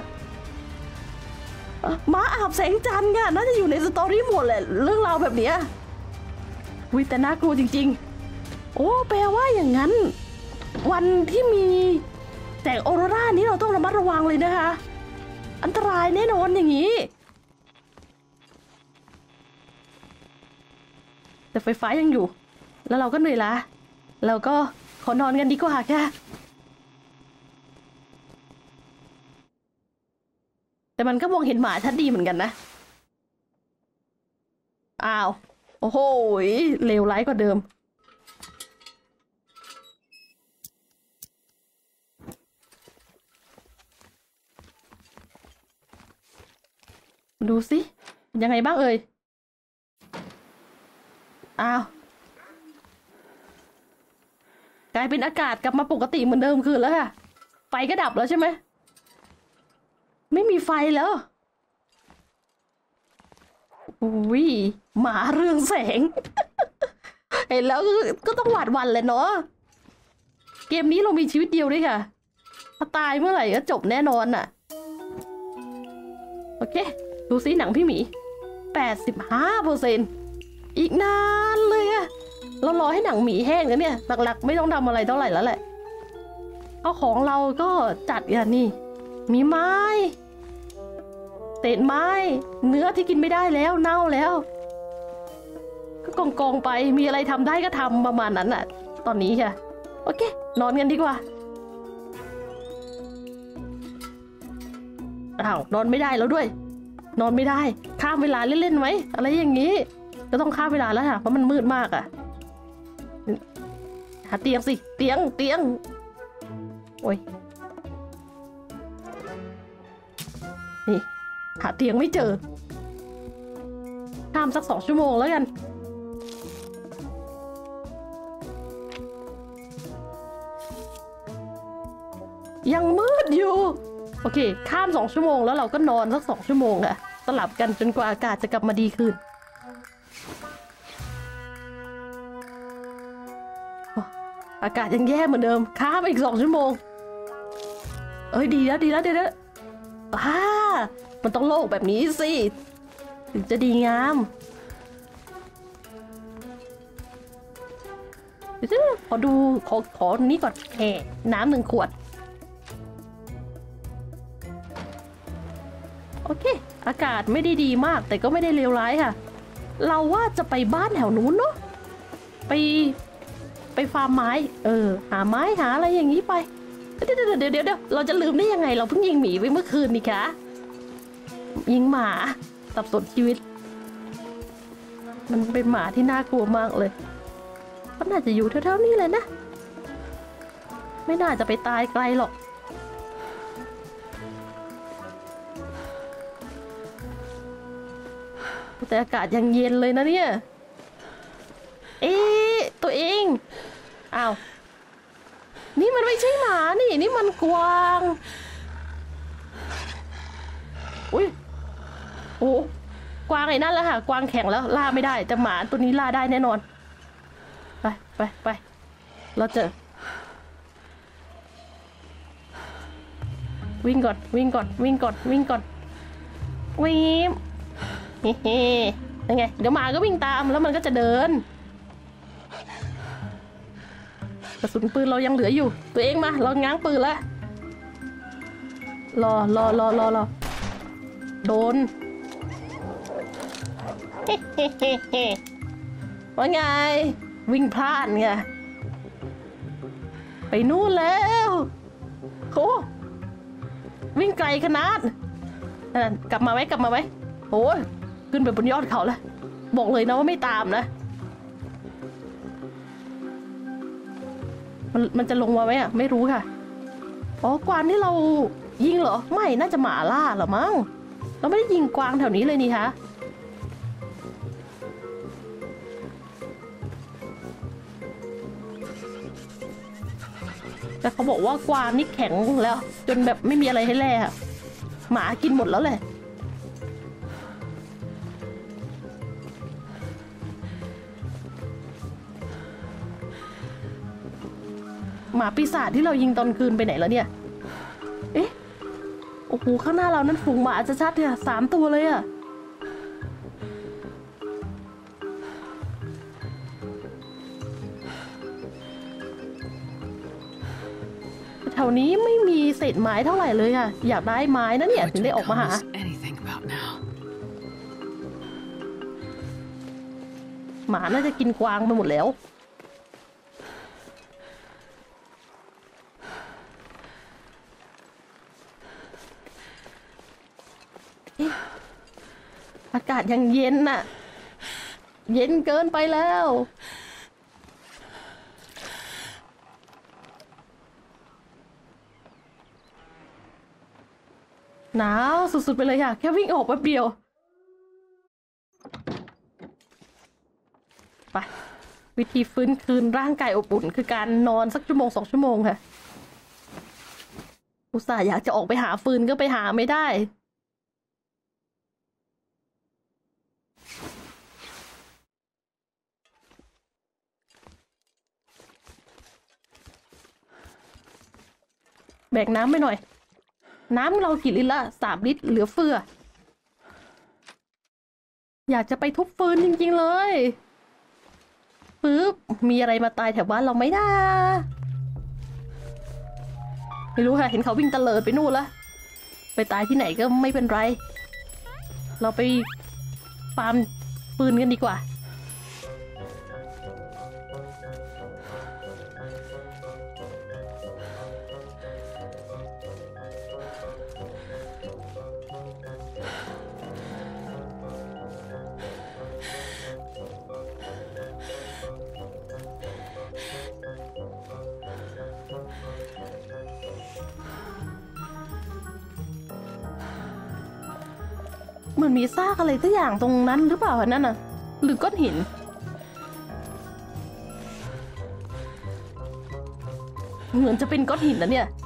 หมาอาบแสงจันทร์ค่ะน่าจะอยู่ในสตอรี่หมดแหละเรื่องราวแบบนี้วิแต่น่ากลัวจริงๆโอ้แปลว่าอย่างนั้นวันที่มีแสงออโรรานี้เราต้องระมัดระวังเลยนะคะอันตรายแน่นอนอย่างนี้แต่ไฟฟ้ายังอยู่แล้วเราก็เหนื่อยล้าเราก็ขอนอนกันดีกว่าค่ะแต่มันก็มองเห็นหมาชัดดีเหมือนกันนะอ้าวโอ้โหเลวร้ายกว่าเดิมดูสิยังไงบ้างเอ่ยอ้าวกลายเป็นอากาศกลับมาปกติเหมือนเดิมคืนแล้วค่ะไฟก็ดับแล้วใช่ไหมไม่มีไฟแล้วอุ้ยหมาเรืองแสง เห็นแล้วก็ต้องหวาดหวั่นเลยเนาะเกมนี้เรามีชีวิตเดียวด้วยค่ะถ้าตายเมื่อไหร่ก็จบแน่นอนน่ะโอเคดูซิหนังพี่หมี85%อีกนานเลยอะเรารอให้หนังหมีแห้งกันเนี่ยหลักๆไม่ต้องทำอะไรเท่าไหร่แล้วแหละเอาของเราก็จัดกันนี่มีไม้เศษไม้เนื้อที่กินไม่ได้แล้วเน่าแล้วก็กองไปมีอะไรทำได้ก็ทำประมาณนั้นน่ะตอนนี้ค่ะโอเคนอนกันดีกว่าอ้าวนอนไม่ได้แล้วด้วยนอนไม่ได้ข้ามเวลาเล่นๆไหมอะไรอย่างนี้ก็ต้องข้ามเวลาแล้วค่ะเพราะมันมืดมากอ่ะหาเตียงสิเตียงโอ้ยนี่หาเตียงไม่เจอข้ามสัก2 ชั่วโมงแล้วกันยังมืดอยู่โอเคข้าม2 ชั่วโมงแล้วเราก็นอนสัก2 ชั่วโมงค่ะสลับกันจนกว่าอากาศจะกลับมาดีขึ้นอากาศยังแย่เหมือนเดิมข้ามอีก2 ชั่วโมงเอ้ยดีแล้วเดี๋ยวมันต้องโล่งแบบนี้สิถึงจะดีงามเดี๋ยวขอดูขอนี้ก่อนน้ำ1 ขวดโอเคอากาศไม่ได้ดีมากแต่ก็ไม่ได้เลวร้ายค่ะเราว่าจะไปบ้านแถวนู้นเนาะไปฟาร์มไม้หาไม้หาอะไรอย่างนี้ไปเดี๋ยวเราจะลืมได้ยังไงเราเพิ่งยิงหมีไปเมื่อคืนนี่คะยิงหมาสับสนชีวิตมันเป็นหมาที่น่ากลัวมากเลยก็น่าจะอยู่แถวๆนี้เลยนะไม่น่าจะไปตายไกลหรอกแต่อากาศยังเย็นเลยนะเนี่ยตัวเองอ้าวนี่มันไม่ใช่หมานี่มันกวางอุ้ยโอ้กวางไอ้นั่นแหละค่ะกวางแข็งแล้วล่าไม่ได้แต่หมาตัวนี้ล่าได้แน่นอนไปเราเจอวิ่งก่อนวิ่งยังไงเดี๋ยวหมาก็วิ่งตามแล้วมันก็จะเดินกระสุนปืนเรายังเหลืออยู่ตัวเองมาเราง้างปืนแล้วรอโดนว่าไงวิ่งพลาดไงไปนู่นแล้วโหวิ่งไกลขนาดนั่นกลับมาไว้โอ้ยขึ้นไปบนยอดเขาแล้วบอกเลยนะว่าไม่ตามนะมันจะลงมาไหมไม่รู้ค่ะอ๋อกวางที่เรายิงเหรอไม่น่าจะหมาล่าเหรอมั้งเราไม่ได้ยิงกวางแถวนี้เลยนี่คะแต่เขาบอกว่ากวางนี่แข็งแล้วจนแบบไม่มีอะไรให้แล่หมากินหมดแล้วแหละหมาปีศาจที่เรายิงตอนคืนไปไหนแล้วเนี่ยโอ้โหข้างหน้าเรานั้นฝูงหมาชัดๆเนี่ย3 ตัวเลยอะแถวนี้ไม่มีเศษไม้เท่าไหร่เลยอะอยากได้ไม้นะเนี่ยถึงได้ออกมาหาหมาน่าจะกินกวางไปหมดแล้วอากาศยังเย็นน่ะเย็นเกินไปแล้วหนาวสุดๆไปเลยค่ะแค่วิ่งออกแป๊บเดียวไปวิธีฟื้นคืนร่างกายอบอุ่นคือการนอนสัก1 ชั่วโมง 2 ชั่วโมงค่ะอุตส่าห์อยากจะออกไปหาฟืนก็ไปหาไม่ได้แบกน้ำไปหน่อยน้ำเรากี่ลิตรละ3 ลิตรเหลือเฟืออยากจะไปทุบฟืนจริงๆเลยมีอะไรมาตายแถวบ้านเราไหมนะไม่รู้ค่ะเห็นเขาวิ่งตะเลิดไปนู่นละไปตายที่ไหนก็ไม่เป็นไรเราไปฟาร์มฟืนกันดีกว่าเหมือนมีซากอะไรสักอย่างตรงนั้นหรือเปล่านั่นน่ะหรือก้อนหินเหมือนจะเป็นก้อนหินนะเนี่ย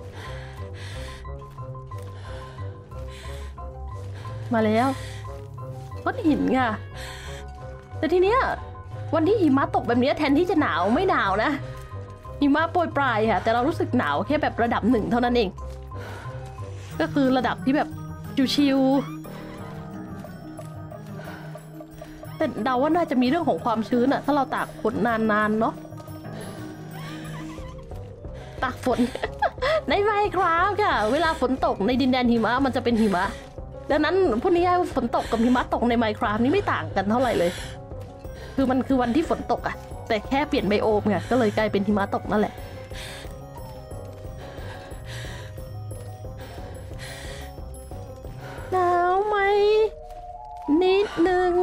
มาแล้วก้อนหินไงแต่ทีเนี้ยวันที่หิมะตกแบบนี้แทนที่จะหนาวไม่หนาวนะหิมะโปรยปลายค่ะแต่เรารู้สึกหนาวแค่แบบระดับ1เท่านั้นเองก็คือระดับที่แบบชิวๆแต่เดาว่าน่าจะมีเรื่องของความชื้นอะถ้าเราตากฝนนานๆเนาะตากฝน ในไมน์คราฟต์ค่ะเวลาฝนตกในดินแดนหิมะมันจะเป็นหิมะดังนั้นพูดง่ายๆฝนตกกับหิมะตกในไมน์คราฟต์นี่ไม่ต่างกันเท่าไหร่เลยคือมันคือวันที่ฝนตกอะแต่แค่เปลี่ยนไบโอมไงก็เลยกลายเป็นหิมะตกนั่นแหละหนาวไหมนิดนึง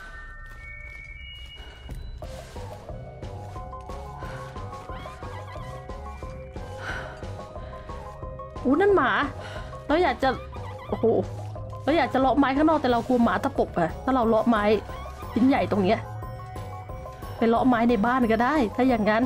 อู้นั่นหมาเราอยากจะโอ้โหเราอยากจะเลาะไม้ข้างนอกแต่เรากลัวหมาตะปบอะถ้าเราเลาะไม้ชิ้นใหญ่ตรงเนี้ยไปเลาะไม้ในบ้านก็ได้ถ้าอย่างนั้น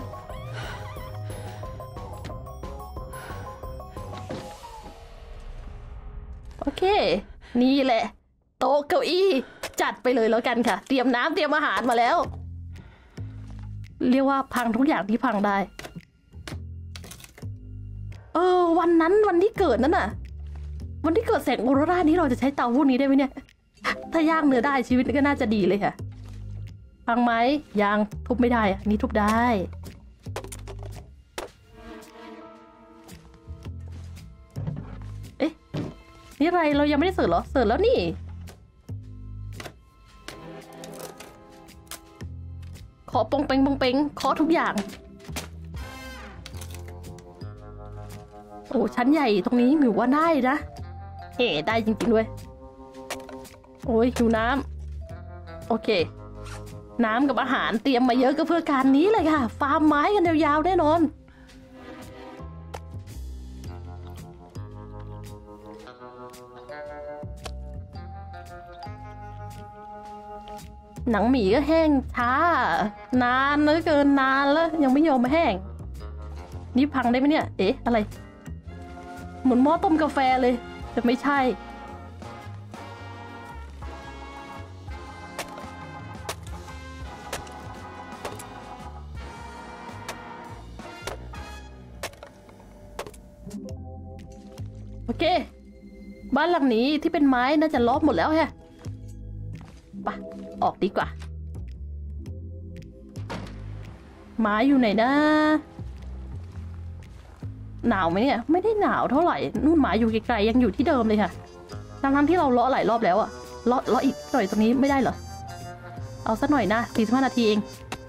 โอเคนี่แหละโต๊ะเก้าอี้จัดไปเลยแล้วกันค่ะเตรียมน้ำเตรียมอาหารมาแล้วเรียกว่าพังทุกอย่างที่พังได้วันนั้นวันที่เกิดนั่นน่ะวันที่เกิดแสงออโรรานี้เราจะใช้เตาพวกนี้ได้ไหมเนี่ยถ้าย่างเนื้อได้ชีวิตก็น่าจะดีเลยค่ะพังไหมยังทุบไม่ได้อะนี่ทุบได้เอ๊ะนี่อะไรเรายังไม่ได้เสิร์ฟเหรอเสิร์ฟแล้วนี่ขอปงเปงปงเปงขอทุกอย่างโอ้ชั้นใหญ่ตรงนี้หมิวว่าได้นะได้จริงๆด้วยโอ้ยหิวน้ำโอเคน้ำกับอาหารเตรียมมาเยอะก็เพื่อการนี้เลยค่ะฟาร์มไม้กันยาวๆแน่นอนหนังหมีก็แห้งช้านานเหลือเกินนานแล้วยังไม่ยอมมาแห้งนี่พังได้ไหมเนี่ยเอ๊ะอะไรเหมือนหม้อต้มกาแฟเลยแต่ไม่ใช่โอเคบ้านหลังนี้ที่เป็นไม้น่าจะล้อมหมดแล้วแฮะไปออกดีกว่าไม้อยู่ไหนนะหนาวไหมเนี่ยไม่ได้หนาวเท่าไหร่นู่นหมาอยู่ไกลๆยังอยู่ที่เดิมเลยค่ะทั้งที่เราเลาะหลายรอบแล้วอะเลาะอีกหน่อยตรงนี้ไม่ได้เหรอเอาสักหน่อยนะ45 นาทีเอง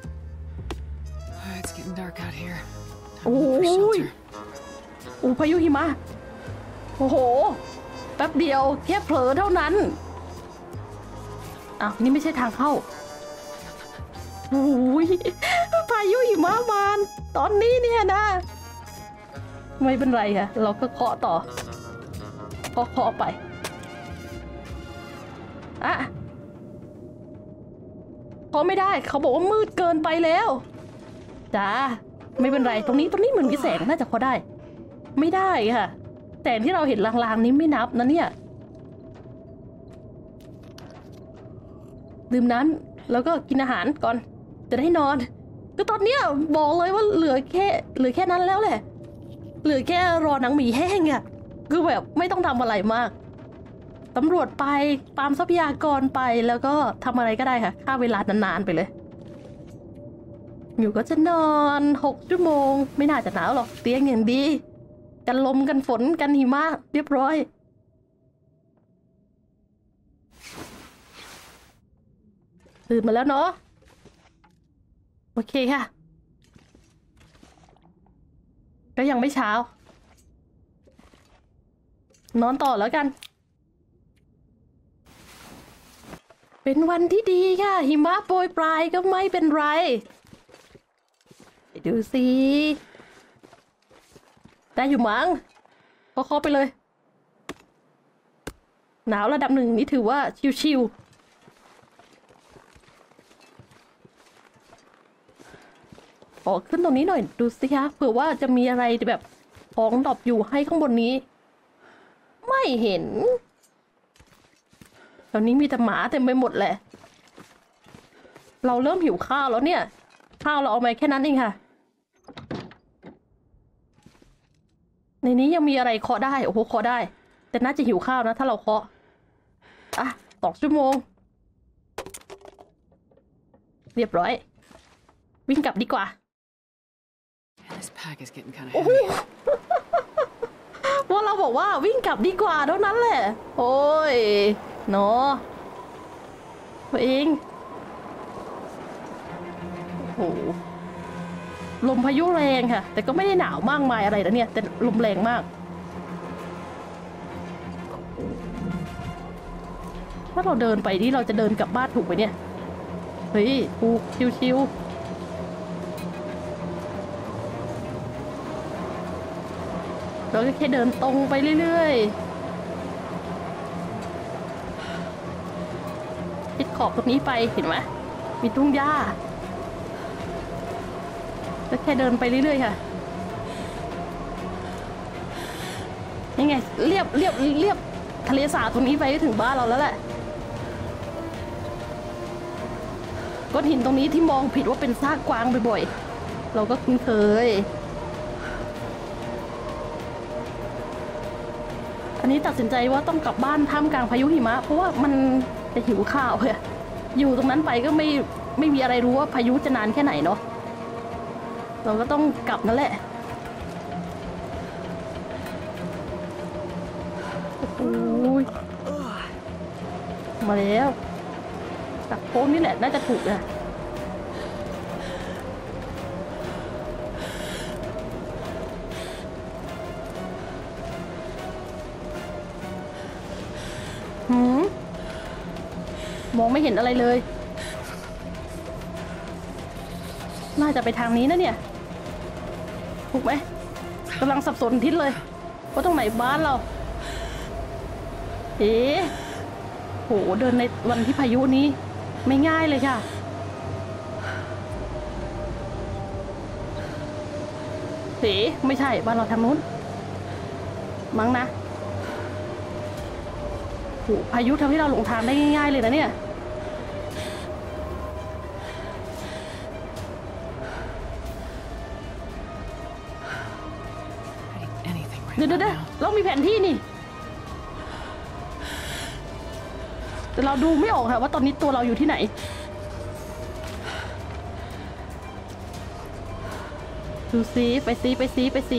โอ้ยพายุหิมะโอ้โหแป๊บเดียวแค่เผลอเท่านั้นอ้าวนี่ไม่ใช่ทางเข้าโอ้ยพายุหิมะมาตอนนี้เนี่ยนะไม่เป็นไรค่ะเราก็เคาะต่อเคาะไปอะเคาะไม่ได้เขาบอกว่ามืดเกินไปแล้วจ้าไม่เป็นไรตรงนี้เหมือนมีแสงน่าจะเคาะได้ไม่ได้ค่ะแสงที่เราเห็นลางๆนี้ไม่นับนะเนี่ยดื่มน้ำแล้วก็กินอาหารก่อนจะได้นอนคือตอนเนี้ยบอกเลยว่าเหลือแค่นั้นแล้วแหละเหลือแค่รอหนังหมีแห้งอะคือแบบไม่ต้องทำอะไรมากตำรวจไปฟาร์มทรัพยากรไปแล้วก็ทำอะไรก็ได้ค่ะฆ่าเวลานานๆไปเลยอยู่ก็จะนอน6 ชั่วโมงไม่น่าจะหนาวหรอกเตียงอย่างดีกันลมกันฝนกันหิมะเรียบร้อยตื่นมาแล้วเนาะโอเคค่ะก็ยังไม่เช้านอนต่อแล้วกันเป็นวันที่ดีค่ะหิมะโปรยปลายก็ไม่เป็นไรไปดูสิได้อยู่มั้งเคาะไปเลยหนาวระดับหนึ่งนี่ถือว่าชิวๆขอขึ้นตรงนี้หน่อยดูสิคะเผื่อว่าจะมีอะไรแบบของดรอปอยู่ให้ข้างบนนี้ ไม่เห็นตอนนี้มีแต่หมาเต็มไปหมดแหละเราเริ่มหิวข้าวแล้วเนี่ยข้าวเราเอามาแค่นั้นเองค่ะในนี้ยังมีอะไรเคาะได้โอ้โหเคาะได้แต่น่าจะหิวข้าวนะถ้าเราเคาะอ่ะ2 ชั่วโมงเรียบร้อยวิ่งกลับดีกว่า This pack is getting kind of โอ้โห heavy. ว่าเราบอกว่าวิ่งกลับดีกว่าเท่านั้นแหละโอ้ยเนาะตัวเองโอ้โหลมพายุแรงค่ะแต่ก็ไม่ได้หนาวมากมายอะไรนะเนี่ยแต่ลมแรงมากถ้าเราเดินไปนี่เราจะเดินกลับบ้านถูกไหมเนี่ยเฮ้ยถูกชิวๆเราก็แค่เดินตรงไปเรื่อยๆติดขอบตรงนี้ไปเห็นไหมมีทุ่งหญ้าก็แค่เดินไปเรื่อยๆค่ะยังไงเรียบทะเลสาบตรงนี้ไปถึงบ้านเราแล้วแหละก้อนหินตรงนี้ที่มองผิดว่าเป็นซากกวางบ่อยๆเราก็คุ้นเคยอันนี้ตัดสินใจว่าต้องกลับบ้านท่ามกลางพายุหิมะเพราะว่ามันจะหิวข้าวเลยอยู่ตรงนั้นไปก็ไม่มีอะไรรู้ว่าพายุจะนานแค่ไหนเนาะเราก็ต้องกลับนั่นแหละโอ้ยมาแล้วตักโค้งนี่แหละน่าจะถูกนะมองไม่เห็นอะไรเลยน่าจะไปทางนี้นะเนี่ยถูกไหมกำลังสับสนทิศเลยว่าตรงไหนบ้านเราเอ๊ะโหเดินในวันที่พายุนี้ไม่ง่ายเลยค่ะเอ๊ะไม่ใช่บ้านเราทางนู้นมั้งนะโหพายุทำให้เราหลงทางได้ง่ายๆเลยนะเนี่ยเดี๋ยวเรามีแผนที่นี่แต่เราดูไม่ออกค่ะว่าตอนนี้ตัวเราอยู่ที่ไหนดูซิไปซิ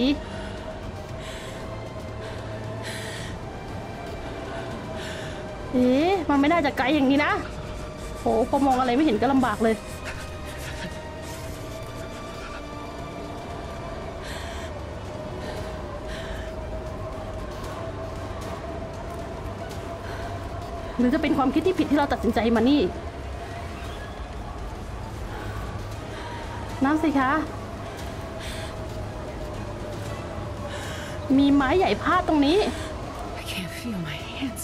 เอ๊ะมันไม่น่าจะไกลอย่างนี้นะโหพอมองอะไรไม่เห็นก็ลำบากเลยหรือจะเป็นความคิดที่ผิดที่เราตัดสินใจมานี่นั่นสิคะมีไม้ใหญ่พาดตรงนี้ I can't feel my hands.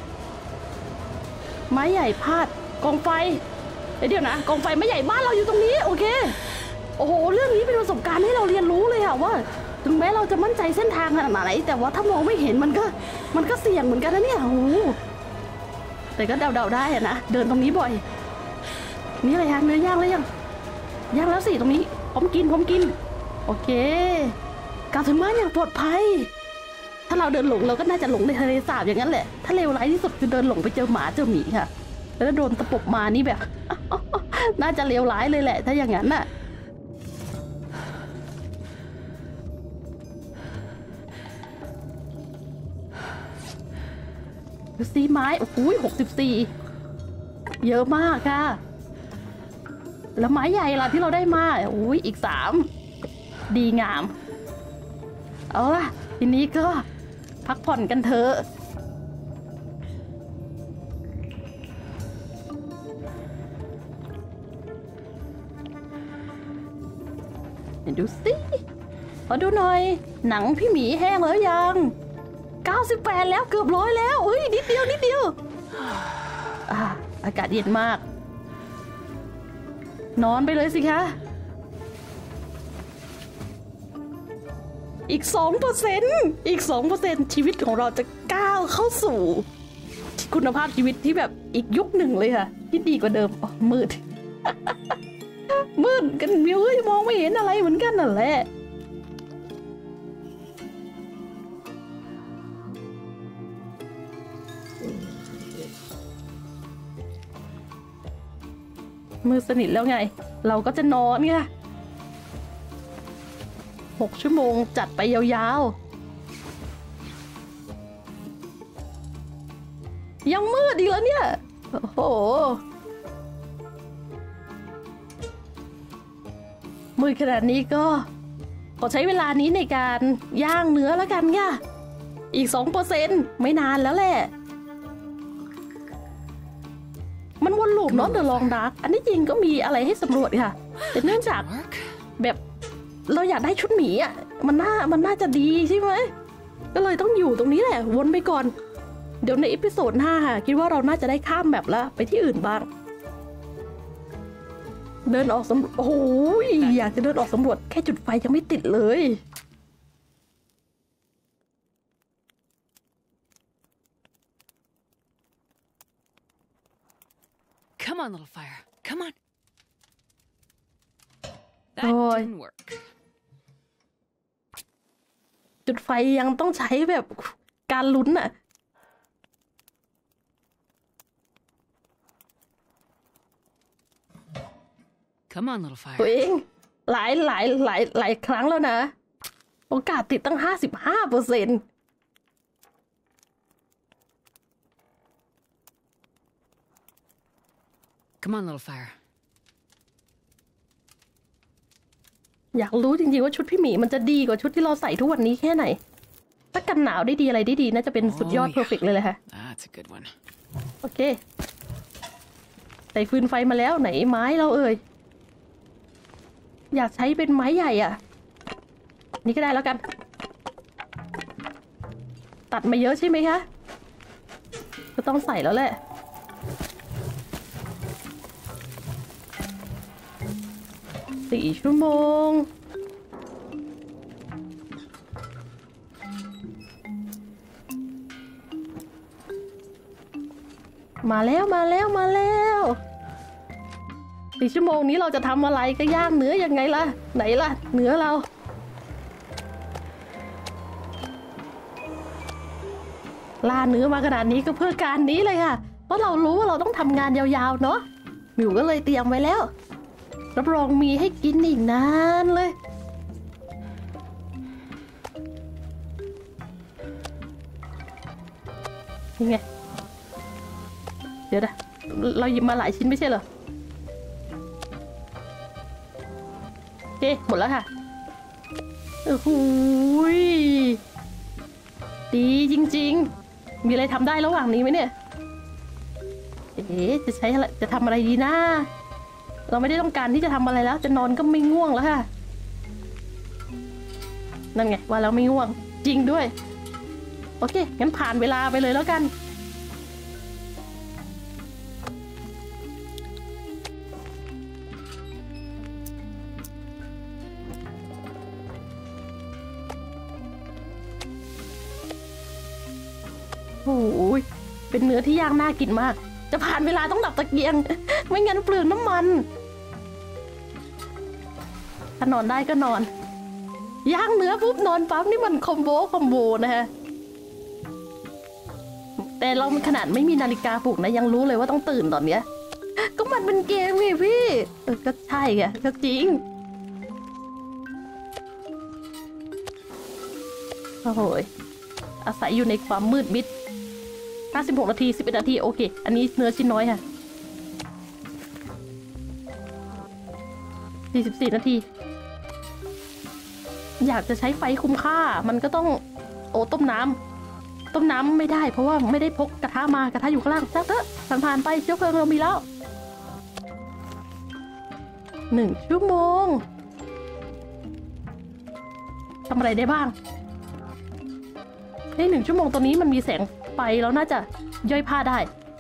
ไม้ใหญ่พาดกองไฟเดี๋ยวนะกองไฟไม้ใหญ่บ้านเราอยู่ตรงนี้โอเคโอ้โหเรื่องนี้เป็นประสบการณ์ให้เราเรียนรู้เลยค่ะว่าถึงแม้เราจะมั่นใจเส้นทางขนาดไหนแต่ว่าถ้ามองไม่เห็นมันก็เสี่ยงเหมือนกันนะเนี่ยโอ้แต่ก็เดาได้อะนะเดินตรงนี้บ่อยนี่อะไรฮะเนื้อย่างแล้วย่างแล้วสิตรงนี้พร้อมกินโอเคกลับถึงบ้านอย่างปลอดภัยถ้าเราเดินหลงเราก็น่าจะหลงในทะเลสาบอย่างนั้นแหละถ้าเลวร้ายที่สุดคือเดินหลงไปเจอหมาเจอหมีค่ะแล้วโดนตะปบมานี่แบบ น่าจะเลวร้ายเลยแหละถ้าอย่างนั้นน่ะดูสิไม้โอ้โห64เยอะมากค่ะแล้วไม้ใหญ่ล่ะที่เราได้มาโอ้ยอีก3ดีงามเอาล่ะทีนี้ก็พักผ่อนกันเถอะเดี๋ยวดูสิขอดูหน่อยหนังพี่หมีแห้งแล้วยัง 98แล้วเกือบร้อยแล้วเฮ้ยนิดเดียวนิดเดียวอากาศเย็นมากนอนไปเลยสิคะอีก 2% อีก 2% ชีวิตของเราจะก้าวเข้าสู่คุณภาพชีวิตที่แบบอีกยุคหนึ่งเลยค่ะที่ดีกว่าเดิมมืด มืดกันมิวเฮ้ยมองไม่เห็นอะไรเหมือนกันนั่นแหละมือสนิทแล้วไงเราก็จะนอนไง6 ชั่วโมงจัดไปยาวๆยังมืดอีกแล้วเนี่ยโอ้โหมืดขนาดนี้ก็ขอใช้เวลานี้ในการย่างเนื้อแล้วกันค่ะอีก 2% ไม่นานแล้วแหละมันวนลูปเนาะเดอะลองดาร์กอันนี้จริงก็มีอะไรให้สำรวจค่ะแต่เนื่องจากแบบเราอยากได้ชุดหมีอ่ะมันน่าจะดีใช่ไหมก็เลยต้องอยู่ตรงนี้แหละวนไปก่อนเดี๋ยวในอีพิโซด5ค่ะคิดว่าเราน่าจะได้ข้ามแบบแล้วไปที่อื่นบ้างเดินออกสำรวจโอ้โหอยากจะเดินออกสำรวจแค่จุดไฟยังไม่ติดเลย Come on, little fire. Come on. That Ôi. didn't work. จุดไฟยังต้องใช้แบบการลุ้นอ่ะ Come on, little fire. ตัวเองหลายครั้งแล้วนะโอกาสติดตั้ง 55% Come on, little fire. อยากรู้จริงๆว่าชุดพี่หมีมันจะดีกว่าชุดที่เราใส่ทุกวันนี้แค่ไหนถ้ากันหนาวได้ดีอะไรได้ดีน่าจะเป็นสุดยอดเพอร์เฟกต์เลยแหละค่ะ That's a good one. โอเคใส่ฟืนไฟมาแล้วไหนไม้เราเอ่ยอยากใช้เป็นไม้ใหญ่อ่ะนี่ก็ได้แล้วกันตัดมาเยอะใช่ไหมคะก็ต้องใส่แล้วแหละ4 ชั่วโมงมาแล้ว4 ชั่วโมงนี้เราจะทำอะไรก็ย่างเนื้อยังไงล่ะไหนล่ะเนื้อเราล่าเนื้อมาขนาดนี้ก็เพื่อการนี้เลยค่ะเพราะเรารู้ว่าเราต้องทำงานยาวๆเนาะหมิวก็เลยเตรียมไว้แล้วรับรองมีให้กินอีกนานเลยนี่ไงเดี๋ยวนะเราหยิบมาหลายชิ้นไม่ใช่เหรอโอเคหมดแล้วค่ะโอ้โหดีจริงๆมีอะไรทำได้ระหว่างนี้ไหมเนี่ยจะใช้อะไรจะทำอะไรดีนะเราไม่ได้ต้องการที่จะทำอะไรแล้วจะนอนก็ไม่ง่วงแล้วค่ะนั่นไงว่าแล้วไม่ง่วงจริงด้วยโอเคงั้นผ่านเวลาไปเลยแล้วกันโอ้ยเป็นเนื้อที่ย่างน่ากินมากจะผ่านเวลาต้องดับตะเกียง ไม่งั้นเปลืองน้ำมันถ้านอนได้ก็นอนย่างเนื้อปุ๊บนอนปั๊บนี่มันคอมโบนะฮะแต่เราขนาดไม่มีนาฬิกาปลุกนะยังรู้เลยว่าต้องตื่นตอนเนี้ยก็มันเป็นเกมไงพี่ก็ใช่ไงก็จริงโอ้โหอาศัยอยู่ในความมืดมิด56 นาที11 นาทีโอเคอันนี้เนื้อชิ้นน้อยค่ะ44 นาทีอยากจะใช้ไฟคุ้มค่ามันก็ต้องต้มน้ำไม่ได้เพราะว่าไม่ได้พกกระทะมากระทะอยู่ข้างล่างซักเถอะผ่านไปเชื้อเพลิงเรามีแล้ว1 ชั่วโมงทำอะไรได้บ้างใน1 ชั่วโมงตัวนี้มันมีแสงไฟแล้วน่าจะย่อยผ้าได้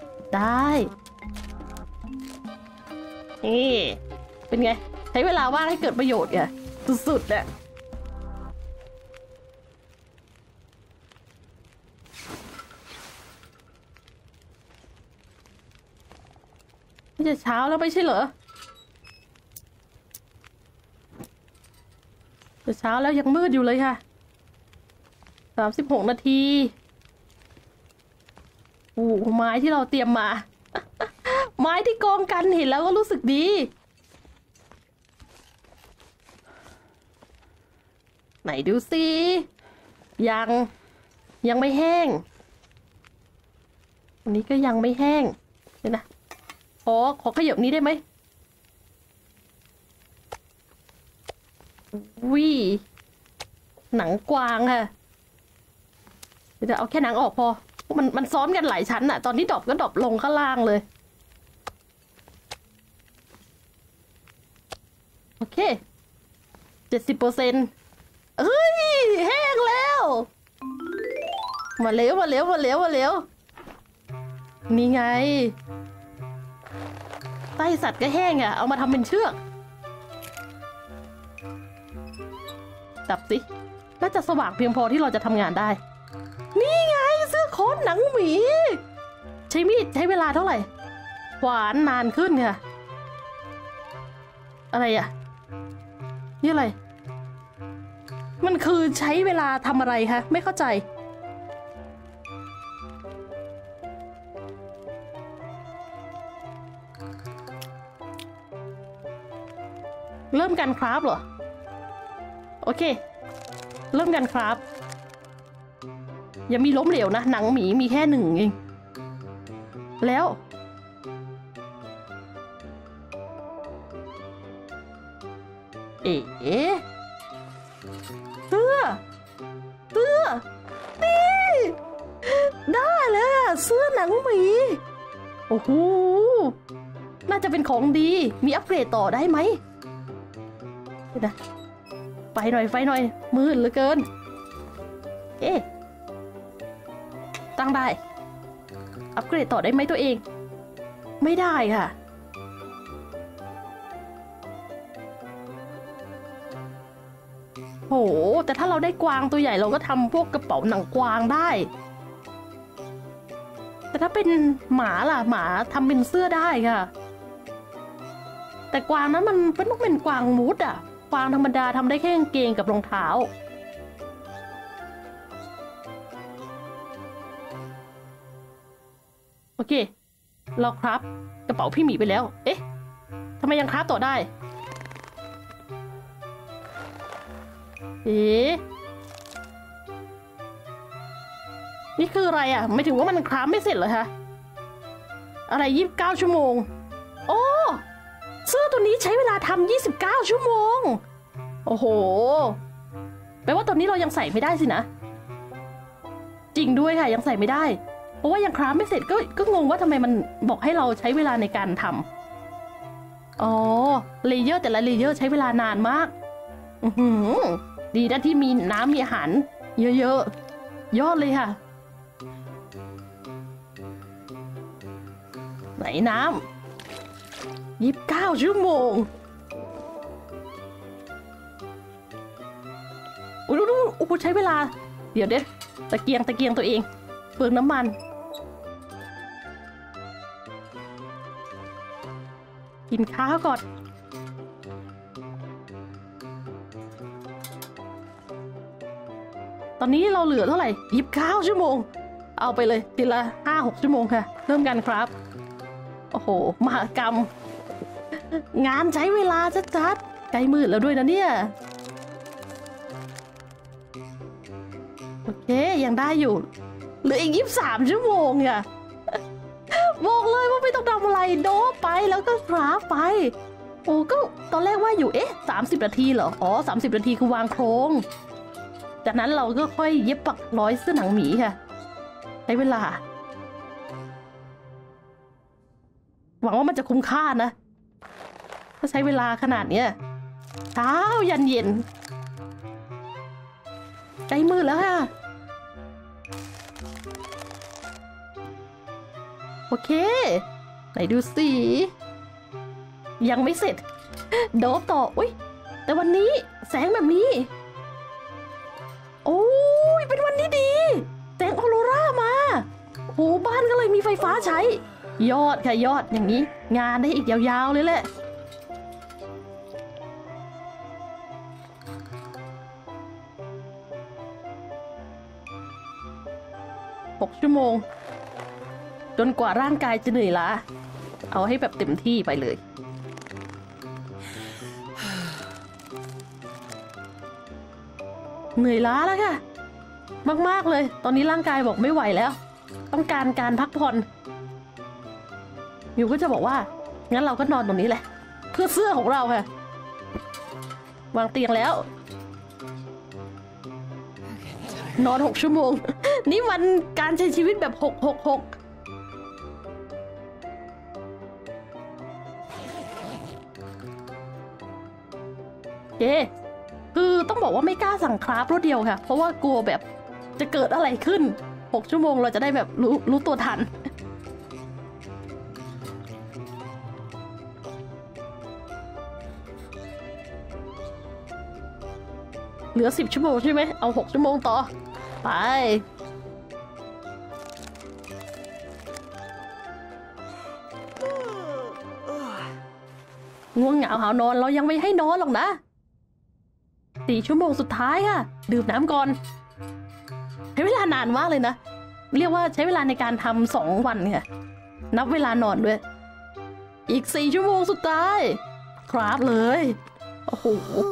นี่เป็นไงใช้เวลาว่างให้เกิดประโยชน์ไงสุดๆเนี่ยนี่จะเช้าแล้วไม่ใช่เหรอจะเช้าแล้วยังมืดอยู่เลยค่ะ36 นาทีไม้ที่เราเตรียมมา ไม้ที่กองกันเห็นแล้วก็รู้สึกดีไหนดูสิยังไม่แห้งอันนี้ก็ยังไม่แห้งเดี๋ยวนะขอขยับนี้ได้ไหมวิหนังกวางค่ะเดี๋ยวเอาแค่หนังออกพอมันซ้อนกันหลายชั้นอะตอนที่ดรอปก็ดรอปลงข้างล่างเลยโอเค 70%เฮ้ยแห้งแล้วมาเร็วนี่ไงไส้สัตว์ก็แห้งอะเอามาทำเป็นเชือกจับสิน่าจะสว่างเพียงพอที่เราจะทำงานได้นี่ไงเสื้อโค้ทหนังหมีใช้มีดใช้เวลาเท่าไหร่ขวานนานขึ้นค่ะอะไรอ่ะนี่อะไรมันคือใช้เวลาทำอะไรคะไม่เข้าใจเริ่มการคราฟเหรอโอเคเริ่มกันครับอย่ามีล้มเหลวนะหนังหมีมีแค่1เองแล้วเอ๋เสื้อนี่ได้เลยเสื้อหนังหมีโอ้โหน่าจะเป็นของดีมีอัปเกรดต่อได้ไหมเดี๋ยวนะไฟหน่อยมืดเหลือเกินตั้งได้อัปเกรดต่อได้ไหมตัวเองไม่ได้ค่ะโหแต่ถ้าเราได้กวางตัวใหญ่เราก็ทำพวกกระเป๋าหนังกวางได้แต่ถ้าเป็นหมาล่ะหมาทำเป็นเสื้อได้ค่ะแต่กวางนั้นมันต้องเป็นกวางมูดอะกวางธรรมดาทำได้แค่กางเกงกับรองเท้าโอเคเราครับกระเป๋าพี่หมีไปแล้วเอ๊ะทำไมยังครับต่อได้นี่คืออะไรอ่ะไม่ถึงว่ามันคราฟไม่เสร็จเหรอคะอะไร29 ชั่วโมงโอ้เสื้อตัวนี้ใช้เวลาทำ29 ชั่วโมงโอ้โหแปลว่าตอนนี้เรายังใส่ไม่ได้สินะจริงด้วยค่ะยังใส่ไม่ได้เพราะว่ายังคราฟไม่เสร็จก็งงว่าทำไมมันบอกให้เราใช้เวลาในการทำอ๋อเลเยอร์แต่ละเลเยอร์ใช้เวลานานมากดีนะที่มีน้ำมีอาหารเยอะๆยอดเลยค่ะไหนน้ำ29 ชั่วโมงโอ้โหใช้เวลาเดี๋ยวตะเกียงตัวเองเปลืองน้ำมันกินข้าวก่อนตอนนี้เราเหลือเท่าไหร่29 ชั่วโมงเอาไปเลยทีละ 5-6 ชั่วโมงค่ะเริ่มกันครับโอ้โหมหกรรมงานใช้เวลาจัดๆใกล้มืดแล้วด้วยนะเนี่ยโอเคยังได้อยู่เหลืออีก23 ชั่วโมงค่ะบอกเลยว่าไม่ต้องทำอะไรโดบไปแล้วก็คราฟไปโอ้ก็ตอนแรกว่าอยู่30 นาทีเหรออ๋อ30 นาทีคือวางโครงจากนั้นเราก็ค่อยเย็บปักร้อยเสื้อหนังหมีค่ะใช้เวลาหวังว่ามันจะคุ้มค่านะถ้าใช้เวลาขนาดเนี้ยเช้ายันเย็นใกล้มืดแล้วค่ะเคไหนดูสิยังไม่เสร็จโดบต่ออุ้ยแต่วันนี้แสงแบบนี้โอ้ยเป็นวันนี้ดีแสงออโรรามาโหบ้านก็เลยมีไฟฟ้าใช้ยอดค่ะยอดอย่างนี้งานได้อีกยาวๆเลยแหละ6 ชั่วโมงจนกว่าร่างกายจะเหนื่อยล้าเอาให้แบบเต็มที่ไปเลยเหนื่อยล้าแล้วค่ะมากๆเลยตอนนี้ร่างกายบอกไม่ไหวแล้วต้องการพักผ่อนมิวก็จะบอกว่างั้นเราก็นอนตรงนี้แหละเพื่อเสื้อของเราค่ะวางเตียงแล้วนอน6 ชั่วโมง นี่มันการใช้ชีวิตแบบ6 เย้คือต้องบอกว่าไม่กล้าสั่งคราฟรวดเดียวค่ะเพราะว่ากลัวแบบจะเกิดอะไรขึ้น6 ชั่วโมงเราจะได้แบบรู้ตัวทันเหลือ10 ชั่วโมงใช่ไหมเอา6 ชั่วโมงต่อไปง่วงเหงาหาวนอนเรายังไม่ให้นอนหรอกนะ4 ชั่วโมงสุดท้ายค่ะดื่มน้ำก่อนใช้เวลานานมากเลยนะเรียกว่าใช้เวลาในการทำ2 วันค่ะนับเวลานอนด้วยอีก4 ชั่วโมงสุดท้ายครับเลยโอ้โห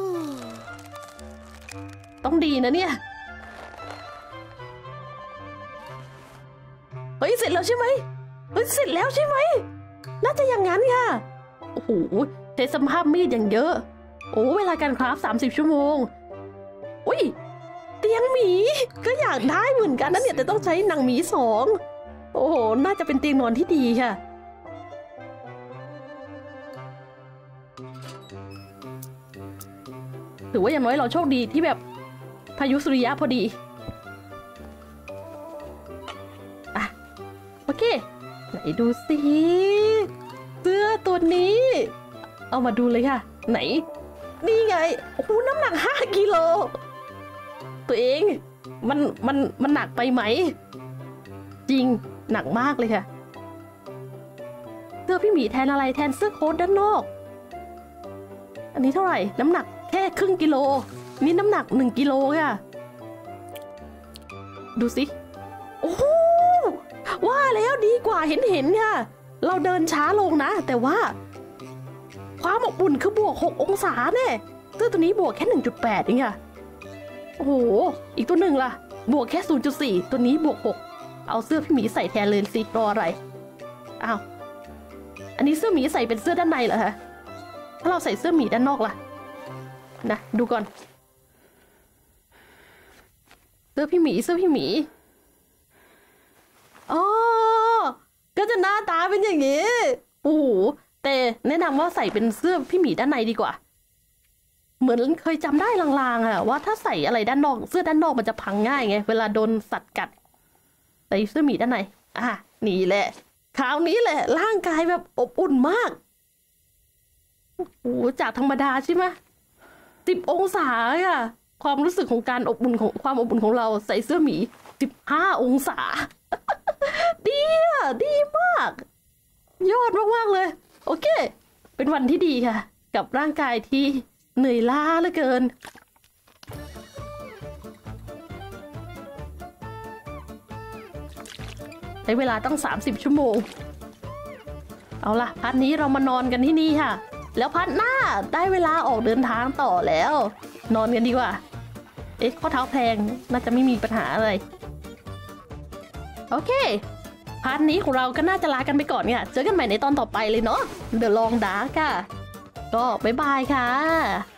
ต้องดีนะเนี่ยเฮ้ยเสร็จแล้วใช่ไหมเฮ้ยเสร็จแล้วใช่ไหมน่าจะอย่างนั้นค่ะโอ้โหใช้สภาพมีดอย่างเยอะโอ้เวลาการคราฟ30 ชั่วโมงอุ้ยเตียงหมีก็อยากได้เหมือนกันนะเนี่ยแต่ต้องใช้หนังหมี2โอ้โหน่าจะเป็นเตียงนอนที่ดีค่ะถือว่าอย่างน้อยเราโชคดีที่แบบพายุสุริยะพอดีอ่ะโอเคไหนดูสิเสื้อตัวนี้เอามาดูเลยค่ะไหนนี่ไงโอ้โหน้ำหนัก5 กิโลตัวเองมันหนักไปไหมจริงหนักมากเลยค่ะเสื้อพี่หมีแทนอะไรแทนเสื้อโค้ทด้านนอกอันนี้เท่าไหร่น้ำหนักแค่ครึ่งกิโลนี่น้ำหนัก1 กิโลค่ะดูสิโอ้โหว่าแล้วดีกว่าเห็นค่ะเราเดินช้าลงนะแต่ว่าความอบอุ่นคือบวก6 องศาแน่เสื้อตัวนี้บวกแค่ 1.8 เองค่ะโอ้โหอีกตัวหนึ่งล่ะบวกแค่ 0.4 ตัวนี้บวก6เอาเสื้อพี่หมีใส่แทนเลยสิรออะไรอ้าวอันนี้เสื้อหมีใส่เป็นเสื้อด้านในเหรอคะถ้าเราใส่เสื้อหมีด้านนอกล่ะนะดูก่อนเสื้อพี่หมีอ๋อก็จะหน้าตาเป็นอย่างนี้โอ้โหแต่แนะนำว่าใส่เป็นเสื้อพี่หมีด้านในดีกว่าเหมือนเคยจำได้ลางๆอะว่าถ้าใส่อะไรด้านนอกเสื้อด้านนอกมันจะพังง่ายไงเวลาโดนสัตว์กัดใส่เสื้อหมีด้านในนี่แหละคราวนี้แหละร่างกายแบบอบอุ่นมากโอ้โหจากธรรมดาใช่ไหม10 องศาค่ะความรู้สึกของการอบอุ่นของความอบอุ่นของเราใส่เสื้อหมี15 องศา ดีอะดีมากยอดมากๆเลยโอเคเป็นวันที่ดีค่ะกับร่างกายที่เหนื่อยล้าเหลือเกินใช้เวลาตั้ง30 ชั่วโมงเอาล่ะพาร์ทนี้เรามานอนกันที่นี่ค่ะแล้วพาร์ทหน้าได้เวลาออกเดินทางต่อแล้วนอนกันดีกว่าข้อเท้าแพงน่าจะไม่มีปัญหาอะไรโอเคพาร์ทนี้ของเราก็น่าจะลากันไปก่อนค่ะเจอกันใหม่ในตอนต่อไปเลยเนาะ The Long Dark ค่ะก็บ๊ายบายค่ะ